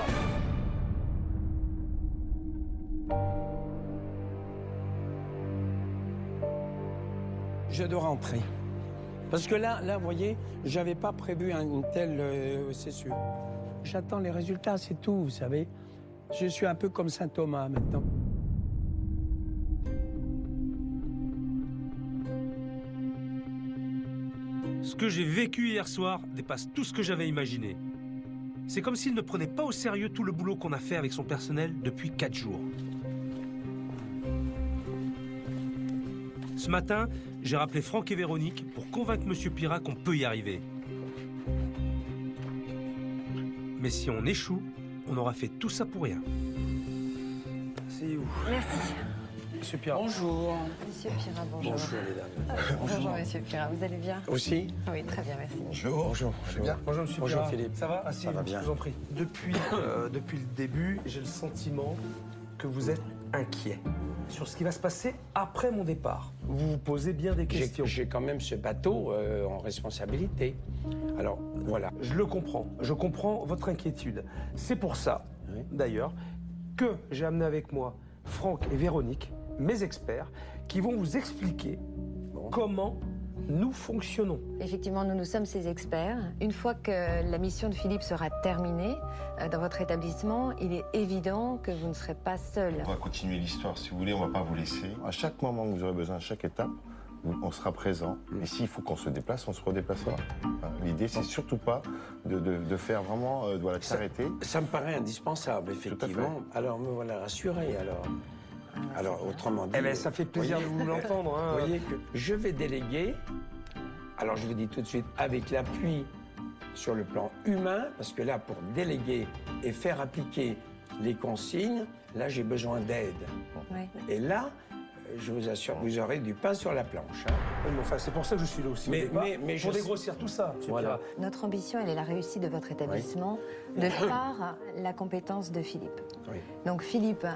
Je dois rentrer. Parce que là, là, vous voyez, j'avais pas prévu un- une telle... euh, c'est sûr. J'attends les résultats, c'est tout, vous savez. Je suis un peu comme saint Thomas maintenant. Ce que j'ai vécu hier soir dépasse tout ce que j'avais imaginé. C'est comme s'il ne prenait pas au sérieux tout le boulot qu'on a fait avec son personnel depuis quatre jours. Ce matin, j'ai rappelé Franck et Véronique pour convaincre Monsieur Pirat qu'on peut y arriver. Mais si on échoue, on aura fait tout ça pour rien. C'est où? Merci. Monsieur Pirat. Bonjour. Monsieur Pirat, bonjour. Bonjour, mesdames. Bonjour, monsieur Pirat, vous allez bien? Aussi? Oui, très bien, merci. Bonjour. Bonjour. Bien. Bonjour, monsieur Bonjour, Pirat. Philippe. Ça va? Asseyez-vous, Ça va bien. je vous en prie. Depuis, euh, depuis le début, j'ai le sentiment que vous êtes inquiet sur ce qui va se passer après mon départ. Vous vous posez bien des J'ai questions. j'ai quand même ce bateau euh, en responsabilité. Alors, voilà. Je le comprends. Je comprends votre inquiétude. C'est pour ça, d'ailleurs, que j'ai amené avec moi Franck et Véronique, mes experts, qui vont vous expliquer comment nous fonctionnons. Effectivement, nous, nous sommes ces experts. Une fois que la mission de Philippe sera terminée euh, dans votre établissement, il est évident que vous ne serez pas seul. On va continuer l'histoire, si vous voulez, on va pas vous laisser. À chaque moment que vous aurez besoin, à chaque étape, on sera présent. Et s'il faut qu'on se déplace, on se redéplacera. Enfin, l'idée, c'est surtout pas de, de, de faire vraiment, euh, voilà, de s'arrêter. Ça me paraît indispensable, effectivement. Alors, me voilà rassuré, alors. Alors, autrement dit... Eh ben, ça fait plaisir voyez- de vous l'entendre, hein. Vous voyez que je vais déléguer, alors je vous dis tout de suite, avec l'appui sur le plan humain, parce que là, pour déléguer et faire appliquer les consignes, là, j'ai besoin d'aide. Oui. Et là, je vous assure, vous aurez du pain sur la planche. hein. Oui, mais enfin, c'est pour ça que je suis là aussi. Mais- au départ, mais- mais pour je- dégrossir tout ça, monsieur Voilà. Pirat. Notre ambition, elle est la réussite de votre établissement, de par la compétence de Philippe. Oui. Donc Philippe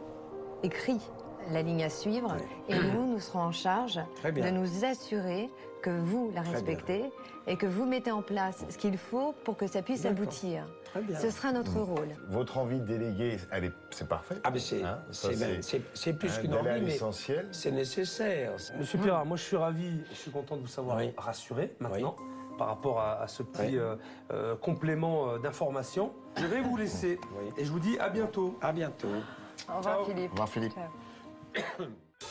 écrit la ligne à suivre et nous, nous serons en charge Très bien. de nous assurer que vous la Très respectez et que vous mettez en place ce qu'il faut pour que ça puisse D'accord. aboutir. Très bien. Ce sera notre rôle. Votre envie de déléguer, elle est, c'est parfait. Ah, mais c'est Hein, ça, c'est même- c'est- c'est plus qu'une d'aller à envie, mais l'essentiel. c'est nécessaire. Monsieur Pirat, moi je suis ravi, je suis content de vous savoir Oui. rassuré maintenant par rapport à, à ce petit Oui. euh, euh, complément euh, d'information. Je vais vous laisser Oui. et je vous dis à bientôt. À bientôt. Au revoir Ciao. Philippe. Au revoir, Philippe. Ciao.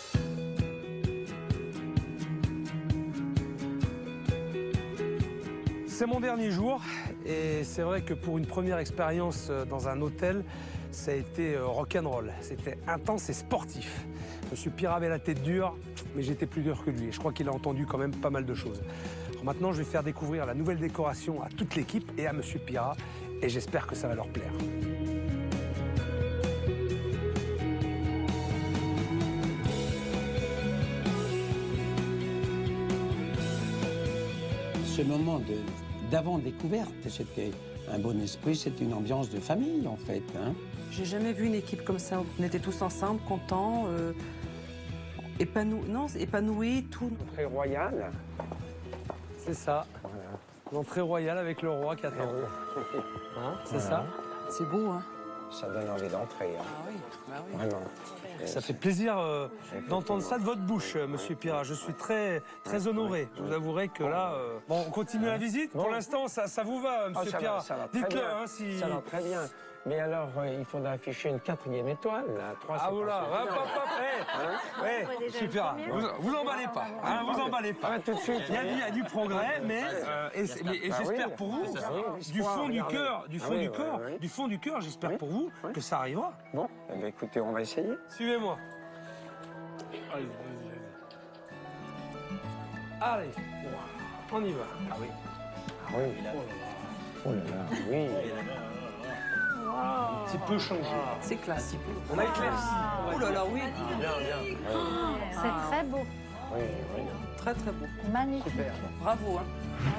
C'est mon dernier jour et c'est vrai que pour une première expérience euh, dans un hôtel, ça a été euh, rock'n'roll. C'était intense et sportif. Monsieur Pirat avait la tête dure, mais j'étais plus dur que lui. Et je crois qu'il a entendu quand même pas mal de choses. Alors maintenant, je vais faire découvrir la nouvelle décoration à toute l'équipe et à Monsieur Pirat. Et j'espère que ça va leur plaire. Ce moment de- d'avant-découverte, c'était un bon esprit, c'était une ambiance de famille, en fait. Hein. J'ai jamais vu une équipe comme ça. On était tous ensemble, contents, euh, épanouis, non, épanouis, tout. Très royal. C'est ça. L'entrée royale avec le roi qui attend. Hein, c'est ça. C'est beau, hein. ça donne envie d'entrer. Hein. Ah oui, bah oui. Vraiment. Ça fait plaisir euh, d'entendre ça de votre bouche, euh, monsieur Pirard. Je suis très, très honoré. Je vous avouerai que là... Euh... Bon, on continue la visite. Pour l'instant, ça, ça vous va, monsieur Oh, ça Pirard. va, ça va très Dites-le, bien. hein, si... Ça va très bien. Mais alors, euh, il faudra afficher une quatrième étoile, là. Trois, Ah, c'est voilà, pas hop, hop, hop, Hein hey, hey, monsieur Pirard, vous, vous emballez pas, hein, vous emballez pas. Ah, tout de suite. Il y a, il y a du progrès, mais, euh, et, c'est- mais- et Ah j'espère oui. pour vous, Ah oui, du fond du regardez. cœur, du Ah fond oui, du oui, cœur, oui. du fond du cœur, j'espère pour vous que ça arrivera. Bon, eh bien, écoutez, on va essayer. Suivez-moi. Allez, on y va. Ah oui. Ah oui. Oh là là, oui. Un petit peu changé. C'est classe. On a éclairci. Oh là là, oui. Bien, bien. C'est très beau. Oui, oui. Très très beau. Magnifique. Super. Bravo. Hein.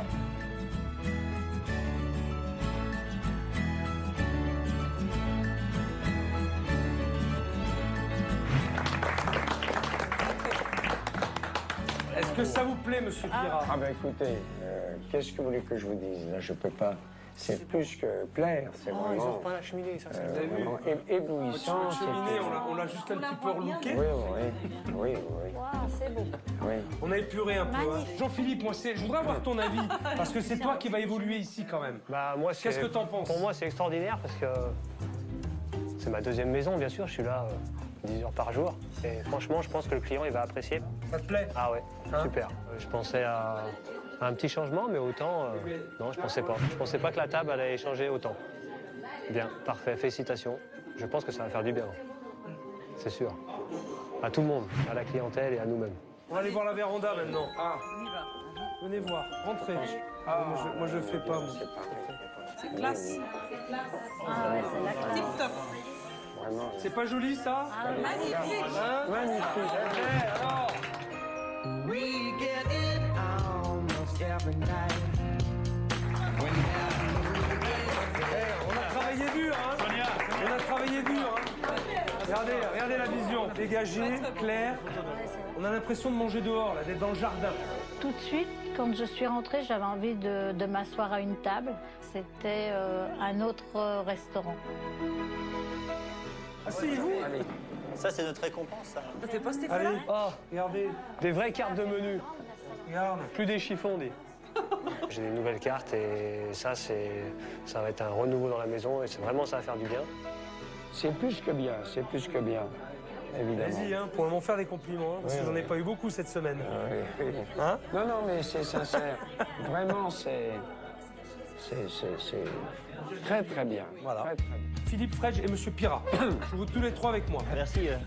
Est-ce que ça vous plaît, monsieur Pirard? Ah ben écoutez, euh, qu'est-ce que vous voulez que je vous dise? Là, je peux pas... C'est plus que plaire, c'est Oh, ils vraiment... ouvrent pas la cheminée, ça, c'est euh, Vous avez vu vraiment é- éblouissant. Votre cheminée, c'était- on l'a- on l'a juste un petit peu relooké. Oui, oui, oui, oui. Waouh, c'est beau. oui. On a épuré un peu. hein. Magnifique. Jean-Philippe, moi, c'est- je voudrais avoir ton avis, parce que c'est toi qui vas évoluer ici quand même. Bah, moi, c'est- Qu'est-ce que t'en penses? Pour moi, c'est extraordinaire parce que c'est ma deuxième maison, bien sûr. Je suis là euh, dix heures par jour. Et franchement, je pense que le client, il va apprécier. Ça te plaît? Ah ouais, Hein super. Euh, Je pensais à, à un petit changement, mais autant... euh, non, je pensais pas. Je pensais pas que la table allait changer autant. Bien, parfait, félicitations. Je pense que ça va faire du bien. C'est sûr. À tout le monde, à la clientèle et à nous-mêmes. On va aller voir la véranda maintenant. Ah, venez voir, rentrez. Ah, moi, je, moi, je fais pas, moi. C'est classe. Ah ouais, c'est la classe. Tip top. Vraiment. C'est pas joli, ça? Ah, magnifique. Hein? Magnifique. Eh, alors We get it almost every night. Eh, on a travaillé dur, hein? On a travaillé dur, hein? Regardez, regardez la vision. Dégagée, claire. On a l'impression de manger dehors, là, d'être dans le jardin. Tout de suite, quand je suis rentrée, j'avais envie de, de m'asseoir à une table. C'était euh, un autre euh, restaurant. Asseyez-vous. Ça, c'est notre récompense, ça. Ça fait pas Stéphane? Allez, oh, regardez. Des vraies cartes de menu. Regarde. Plus des chiffons, dit. J'ai des nouvelles cartes et ça, c'est, ça va être un renouveau dans la maison et c'est vraiment, ça va faire du bien. C'est plus que bien, c'est plus que bien, évidemment. Vas-y, hein, pour m'en faire des compliments, hein, parce Oui, que j'en ai oui. pas eu beaucoup cette semaine. Oui, oui. Hein? Non, non, mais c'est sincère. Vraiment, c'est... C'est c'est- c'est très, très bien. Voilà. Très, très bien. Philippe Fredge et monsieur Pirard. Je vous tous les trois avec moi. Merci. euh.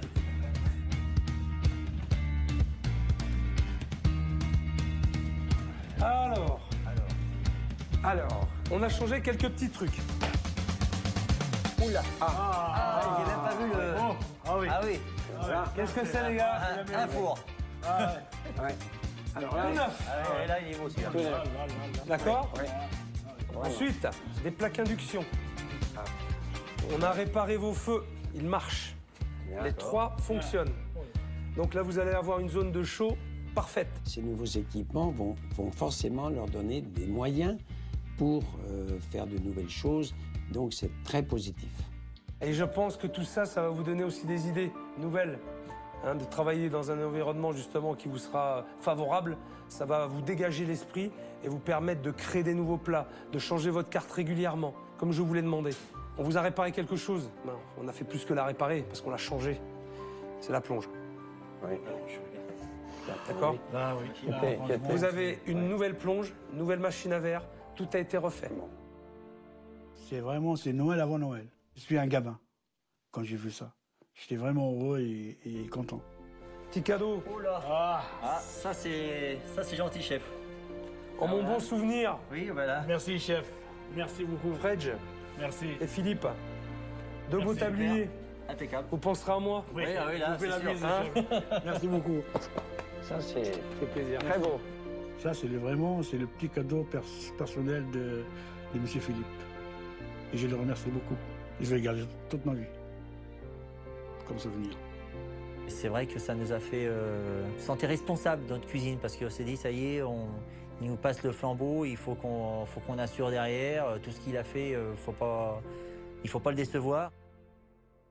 Alors, Alors, on a changé quelques petits trucs. oula, ah, Ah, j'ai même pas vu le... Ah oui. Ah oui. là, Qu'est-ce que c'est, les gars? Un, un four. ouais. Alors là, Tout neuf. Ah ouais, là, il est beau, celui-là. tout neuf. D'accord? Ouais. Vraiment. Ensuite, des plaques induction. On a réparé vos feux, ils marchent. Les D'accord. trois fonctionnent. Donc là, vous allez avoir une zone de chaud parfaite. Ces nouveaux équipements vont, vont forcément leur donner des moyens pour euh, faire de nouvelles choses. Donc c'est très positif. Et je pense que tout ça, ça va vous donner aussi des idées nouvelles. Hein, de travailler dans un environnement justement qui vous sera favorable. Ça va vous dégager l'esprit et vous permettre de créer des nouveaux plats, de changer votre carte régulièrement, comme je vous l'ai demandé. On vous a réparé quelque chose. Non, on a fait plus que la réparer parce qu'on l'a changé. C'est la plonge. Oui. D'accord? Ah oui. Qui était- qui était- Vous avez une nouvelle plonge, nouvelle machine à verre. Tout a été refait. C'est vraiment, c'est Noël avant Noël. Je suis un gamin quand j'ai vu ça. J'étais vraiment heureux et, et content. Petit cadeau. Oh là. Ah, ça, c'est ça, c'est gentil, chef. En mon bon souvenir. Oui, voilà. Merci, chef. Merci beaucoup. Fredge Merci. et Philippe. De beaux Merci, tabliers. Impeccable. Vous penserez à moi? Oui, ah oui, là, vous faites c'est la sûr. mise, Hein? chef. Merci beaucoup. Ça, c'est fait plaisir. très beau. Ça, c'est le- vraiment, c'est le petit cadeau pers- personnel de, de M. Philippe. Et je le remercie beaucoup. Je vais le garder toute ma vie comme souvenir. C'est vrai que ça nous a fait euh, sentir responsables dans notre cuisine parce qu'on s'est dit, ça y est, on, il nous passe le flambeau, il faut qu'on faut qu'on assure derrière. Tout ce qu'il a fait, euh, faut pas, il ne faut pas le décevoir.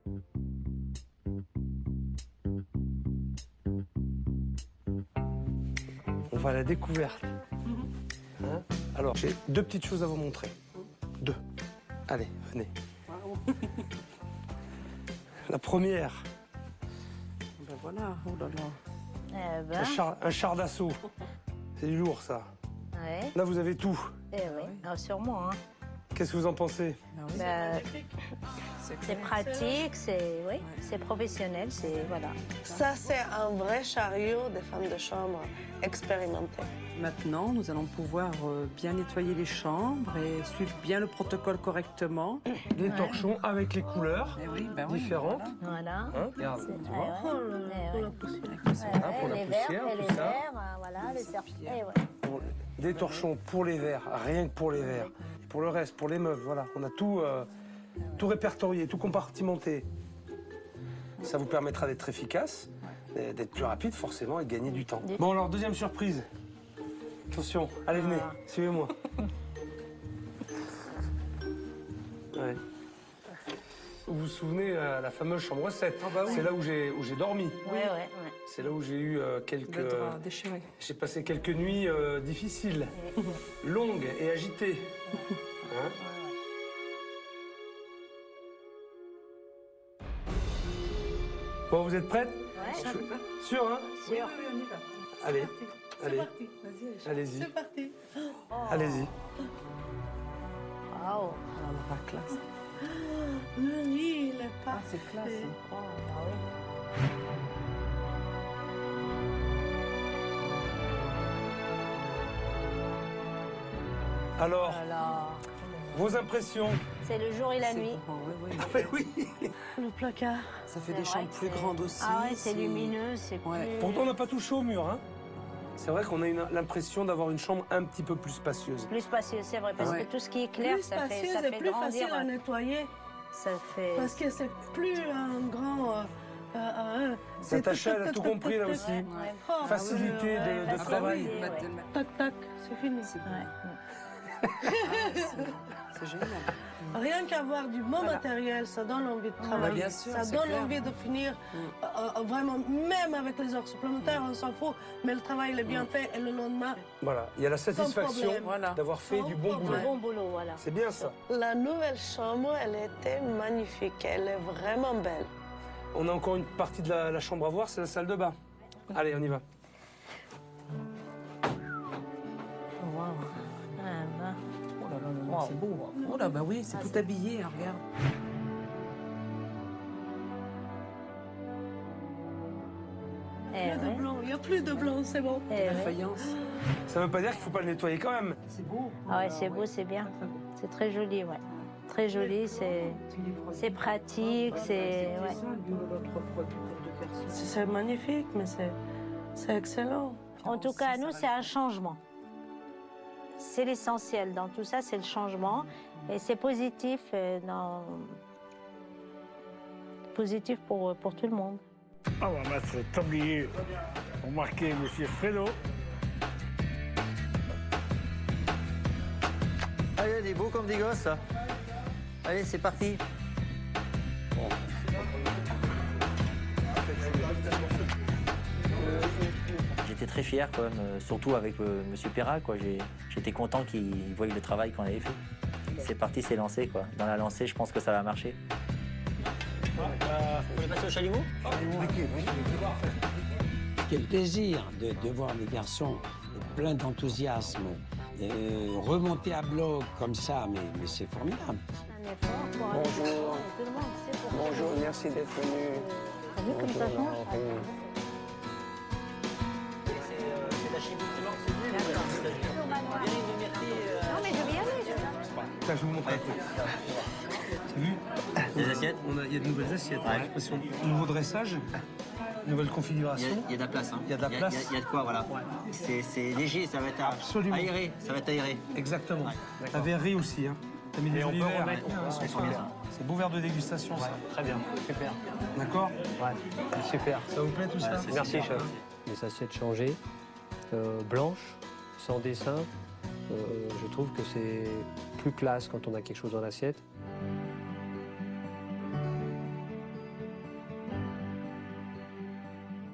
On va à la découverte. Hein? Alors, j'ai deux petites choses à vous montrer. Deux. Allez, venez. La première. Ben voilà, oh là là. Eh ben. Un char, un char d'assaut. C'est du lourd, ça. Ouais. Là, vous avez tout. Eh oui, ah, sûrement. Hein. Qu'est-ce que vous en pensez? Ben, c'est pratique, c'est oui, c'est professionnel, c'est voilà. Ça, c'est un vrai chariot des femmes de chambre expérimentées. Maintenant, nous allons pouvoir euh, bien nettoyer les chambres et suivre bien le protocole correctement. Des torchons avec les couleurs Eh oui, ben oui, différentes. Voilà. Hein, regarde, C'est- tu eh vois. ouais, eh ouais. Hein, pour la les poussière, verres, et tout les ça. verres, hein, voilà, les serpillères. Eh ouais. Pour- Des torchons pour les verres, rien que pour les verres. Et pour le reste, pour les meubles, voilà. On a tout, euh, tout répertorié, tout compartimenté. Ça vous permettra d'être efficace, d'être plus rapide forcément et de gagner du temps. Bon alors, deuxième surprise. Attention, allez venez, suivez-moi. Ouais. Vous vous souvenez, euh, la fameuse chambre sept, bah oui. c'est là où j'ai où j'ai dormi. Ouais, ouais, ouais. C'est là où j'ai eu euh, quelques... Le drap déchiré. J'ai passé quelques nuits euh, difficiles, longues et agitées. Hein? Bon, vous êtes prêtes? Ouais. Sûr, hein? Sûr. on y va. Allez, allez, parti. Vas-y, Aïcha. allez-y, C'est parti. allez-y. Waouh. Ah, la classe. Le lit, il est Ah, parfait. c'est classe. Oh, bah oui. Alors, Voilà. vos impressions? C'est le jour et la nuit. Oui. Le placard. Ça fait C'est des vrai chambres que plus c'est- grandes aussi. Ah ouais, c'est lumineux, c'est plus... Pourtant, on n'a pas touché au mur, hein? C'est vrai qu'on a une- l'impression d'avoir une chambre un petit peu plus spacieuse. Plus spacieux, c'est vrai, parce Ouais. que tout ce qui est clair, Plus ça fait, spacieuse ça et fait plus grandir. facile à nettoyer. Ça fait... Parce que c'est plus un grand... euh, euh, euh, c'est Natacha, tout, elle a tout, tout tout, compris tout, là tout. aussi. Ouais. Oh, Facilité ouais, de, de ouais, travail. ouais. Tac, tac, c'est fini. C'est génial. Rien qu'avoir du bon Voilà. matériel, ça donne envie de Ah, travailler. bien sûr, ça c'est donne clair. envie de finir euh, euh, vraiment, même avec les heures supplémentaires, on s'en fout. Mais le travail il est bien fait et le lendemain, Voilà, il y a la satisfaction problème. Voilà. d'avoir fait Sans du bon problème. boulot. Du bon boulot, voilà. C'est bien ça. la nouvelle chambre, elle était magnifique. Elle est vraiment belle. On a encore une partie de la, la chambre à voir, c'est la salle de bain. Allez, on y va. Wow. Ah, ben. Oh là là là là, c'est beau. Oh là, bah oui, c'est tout habillé, hein, regarde. Eh Plus de ouais. blanc, il n'y a plus de blanc, c'est bon. Eh La ouais. faïence. Ça veut pas dire qu'il faut pas le nettoyer quand même. C'est beau. Ah ouais, c'est beau, c'est bien. C'est très joli, ouais. Très joli, c'est c'est pratique, c'est... Ouais. C'est c'est magnifique, mais c'est c'est excellent. En tout cas, nous, c'est un changement. C'est l'essentiel dans tout ça, c'est le changement. Et c'est positif, euh, dans... positif pour, pour tout le monde. On va mettre le tablier pour marquer M. Fredo. Allez, il est beau comme des gosses, là. Allez, c'est parti. J'étais très fier, quand même, euh, surtout avec euh, M. Perra, quoi. J'ai- J'étais content qu'il voie le travail qu'on avait fait. C'est parti, c'est lancé, quoi. Dans la lancée, je pense que ça va marcher. Vous voulez passer au chalumeau? Quel plaisir de, de voir les garçons pleins d'enthousiasme euh, remonter à bloc comme ça, mais, mais c'est formidable. Bonjour. Bonjour, merci d'être venu. T'as vu comme ça change? Non, mais je vais y aller. je- Tiens, je vais vous montrer un truc. T'as vu? Des assiettes? On a- Il y a de nouvelles assiettes. Ouais. Ouais. Parce qu'on- nouveau dressage, nouvelle Il y, a, configuration. il y a de la place. Hein. Il y a de la Il y a- place. Il y a, il y a de quoi, voilà. C'est c'est léger, ça va être Absolument. aéré. Ça va être aéré. Exactement. La verrerie aussi. Hein. T'as mis des Et on jolis peut verres. remettre- Ils sont Ils sont bien. bien. C'est beau verre de dégustation, ça. Très bien, super. D'accord? Ouais, super. Ça vous plaît tout ça? Merci, chef. Les assiettes changées, euh, blanches, sans dessin. Euh, je trouve que c'est plus classe quand on a quelque chose dans l'assiette.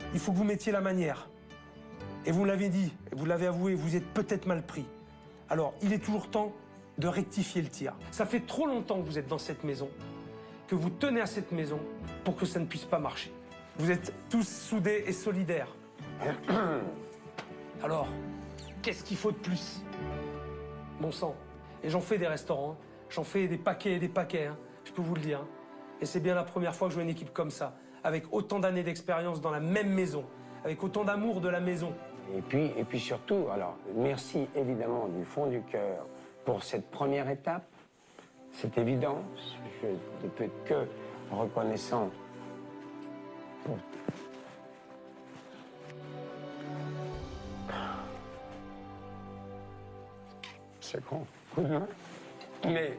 il faut que vous mettiez la manière. Et vous l'avez dit, vous l'avez avoué, vous êtes peut-être mal pris. Alors, il est toujours temps de rectifier le tir. Ça fait trop longtemps que vous êtes dans cette maison, que vous tenez à cette maison pour que ça ne puisse pas marcher. Vous êtes tous soudés et solidaires. Alors, qu'est-ce qu'il faut de plus? Bon sang. Et j'en fais des restaurants, j'en fais des paquets et des paquets, hein, je peux vous le dire. Et c'est bien la première fois que je vois une équipe comme ça, avec autant d'années d'expérience dans la même maison, avec autant d'amour de la maison. Et puis, et puis surtout, alors, merci évidemment du fond du cœur pour cette première étape. C'est évident, je ne peux être que reconnaissant pour... C'est con, coup de main. Mais...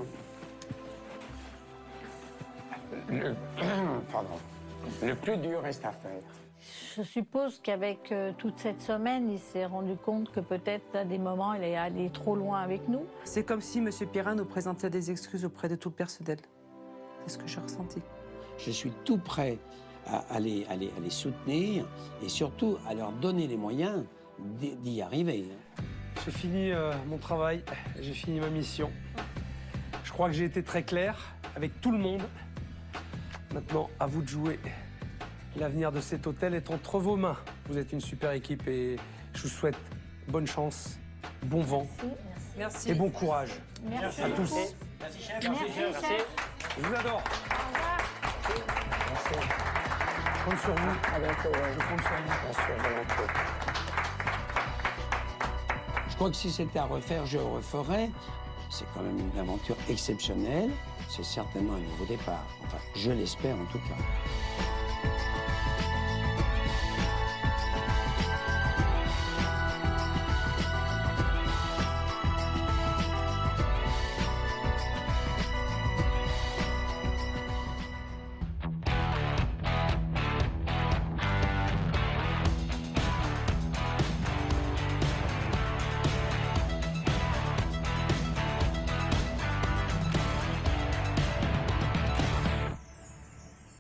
Le... Pardon. Le plus dur reste à faire. Je suppose qu'avec euh, toute cette semaine, il s'est rendu compte que peut-être à des moments, il est allé trop loin avec nous. C'est comme si M. Pirra nous présentait des excuses auprès de tout le personnel. C'est ce que j'ai ressenti. Je suis tout prêt à, à, les, à, les, à les soutenir et surtout à leur donner les moyens d'y arriver. J'ai fini euh, mon travail, j'ai fini ma mission. Je crois que j'ai été très clair avec tout le monde. Maintenant, à vous de jouer. L'avenir de cet hôtel est entre vos mains. Vous êtes une super équipe et je vous souhaite bonne chance, bon vent Merci. et bon courage. Merci à tous. Merci, chef. Merci, Merci chef. Je vous adore. Merci. Je compte sur vous. À bientôt. Je compte sur vous. Bien sûr, volontiers. Je crois que si c'était à refaire, je referais. C'est quand même une aventure exceptionnelle. C'est certainement un nouveau départ. Enfin, je l'espère en tout cas.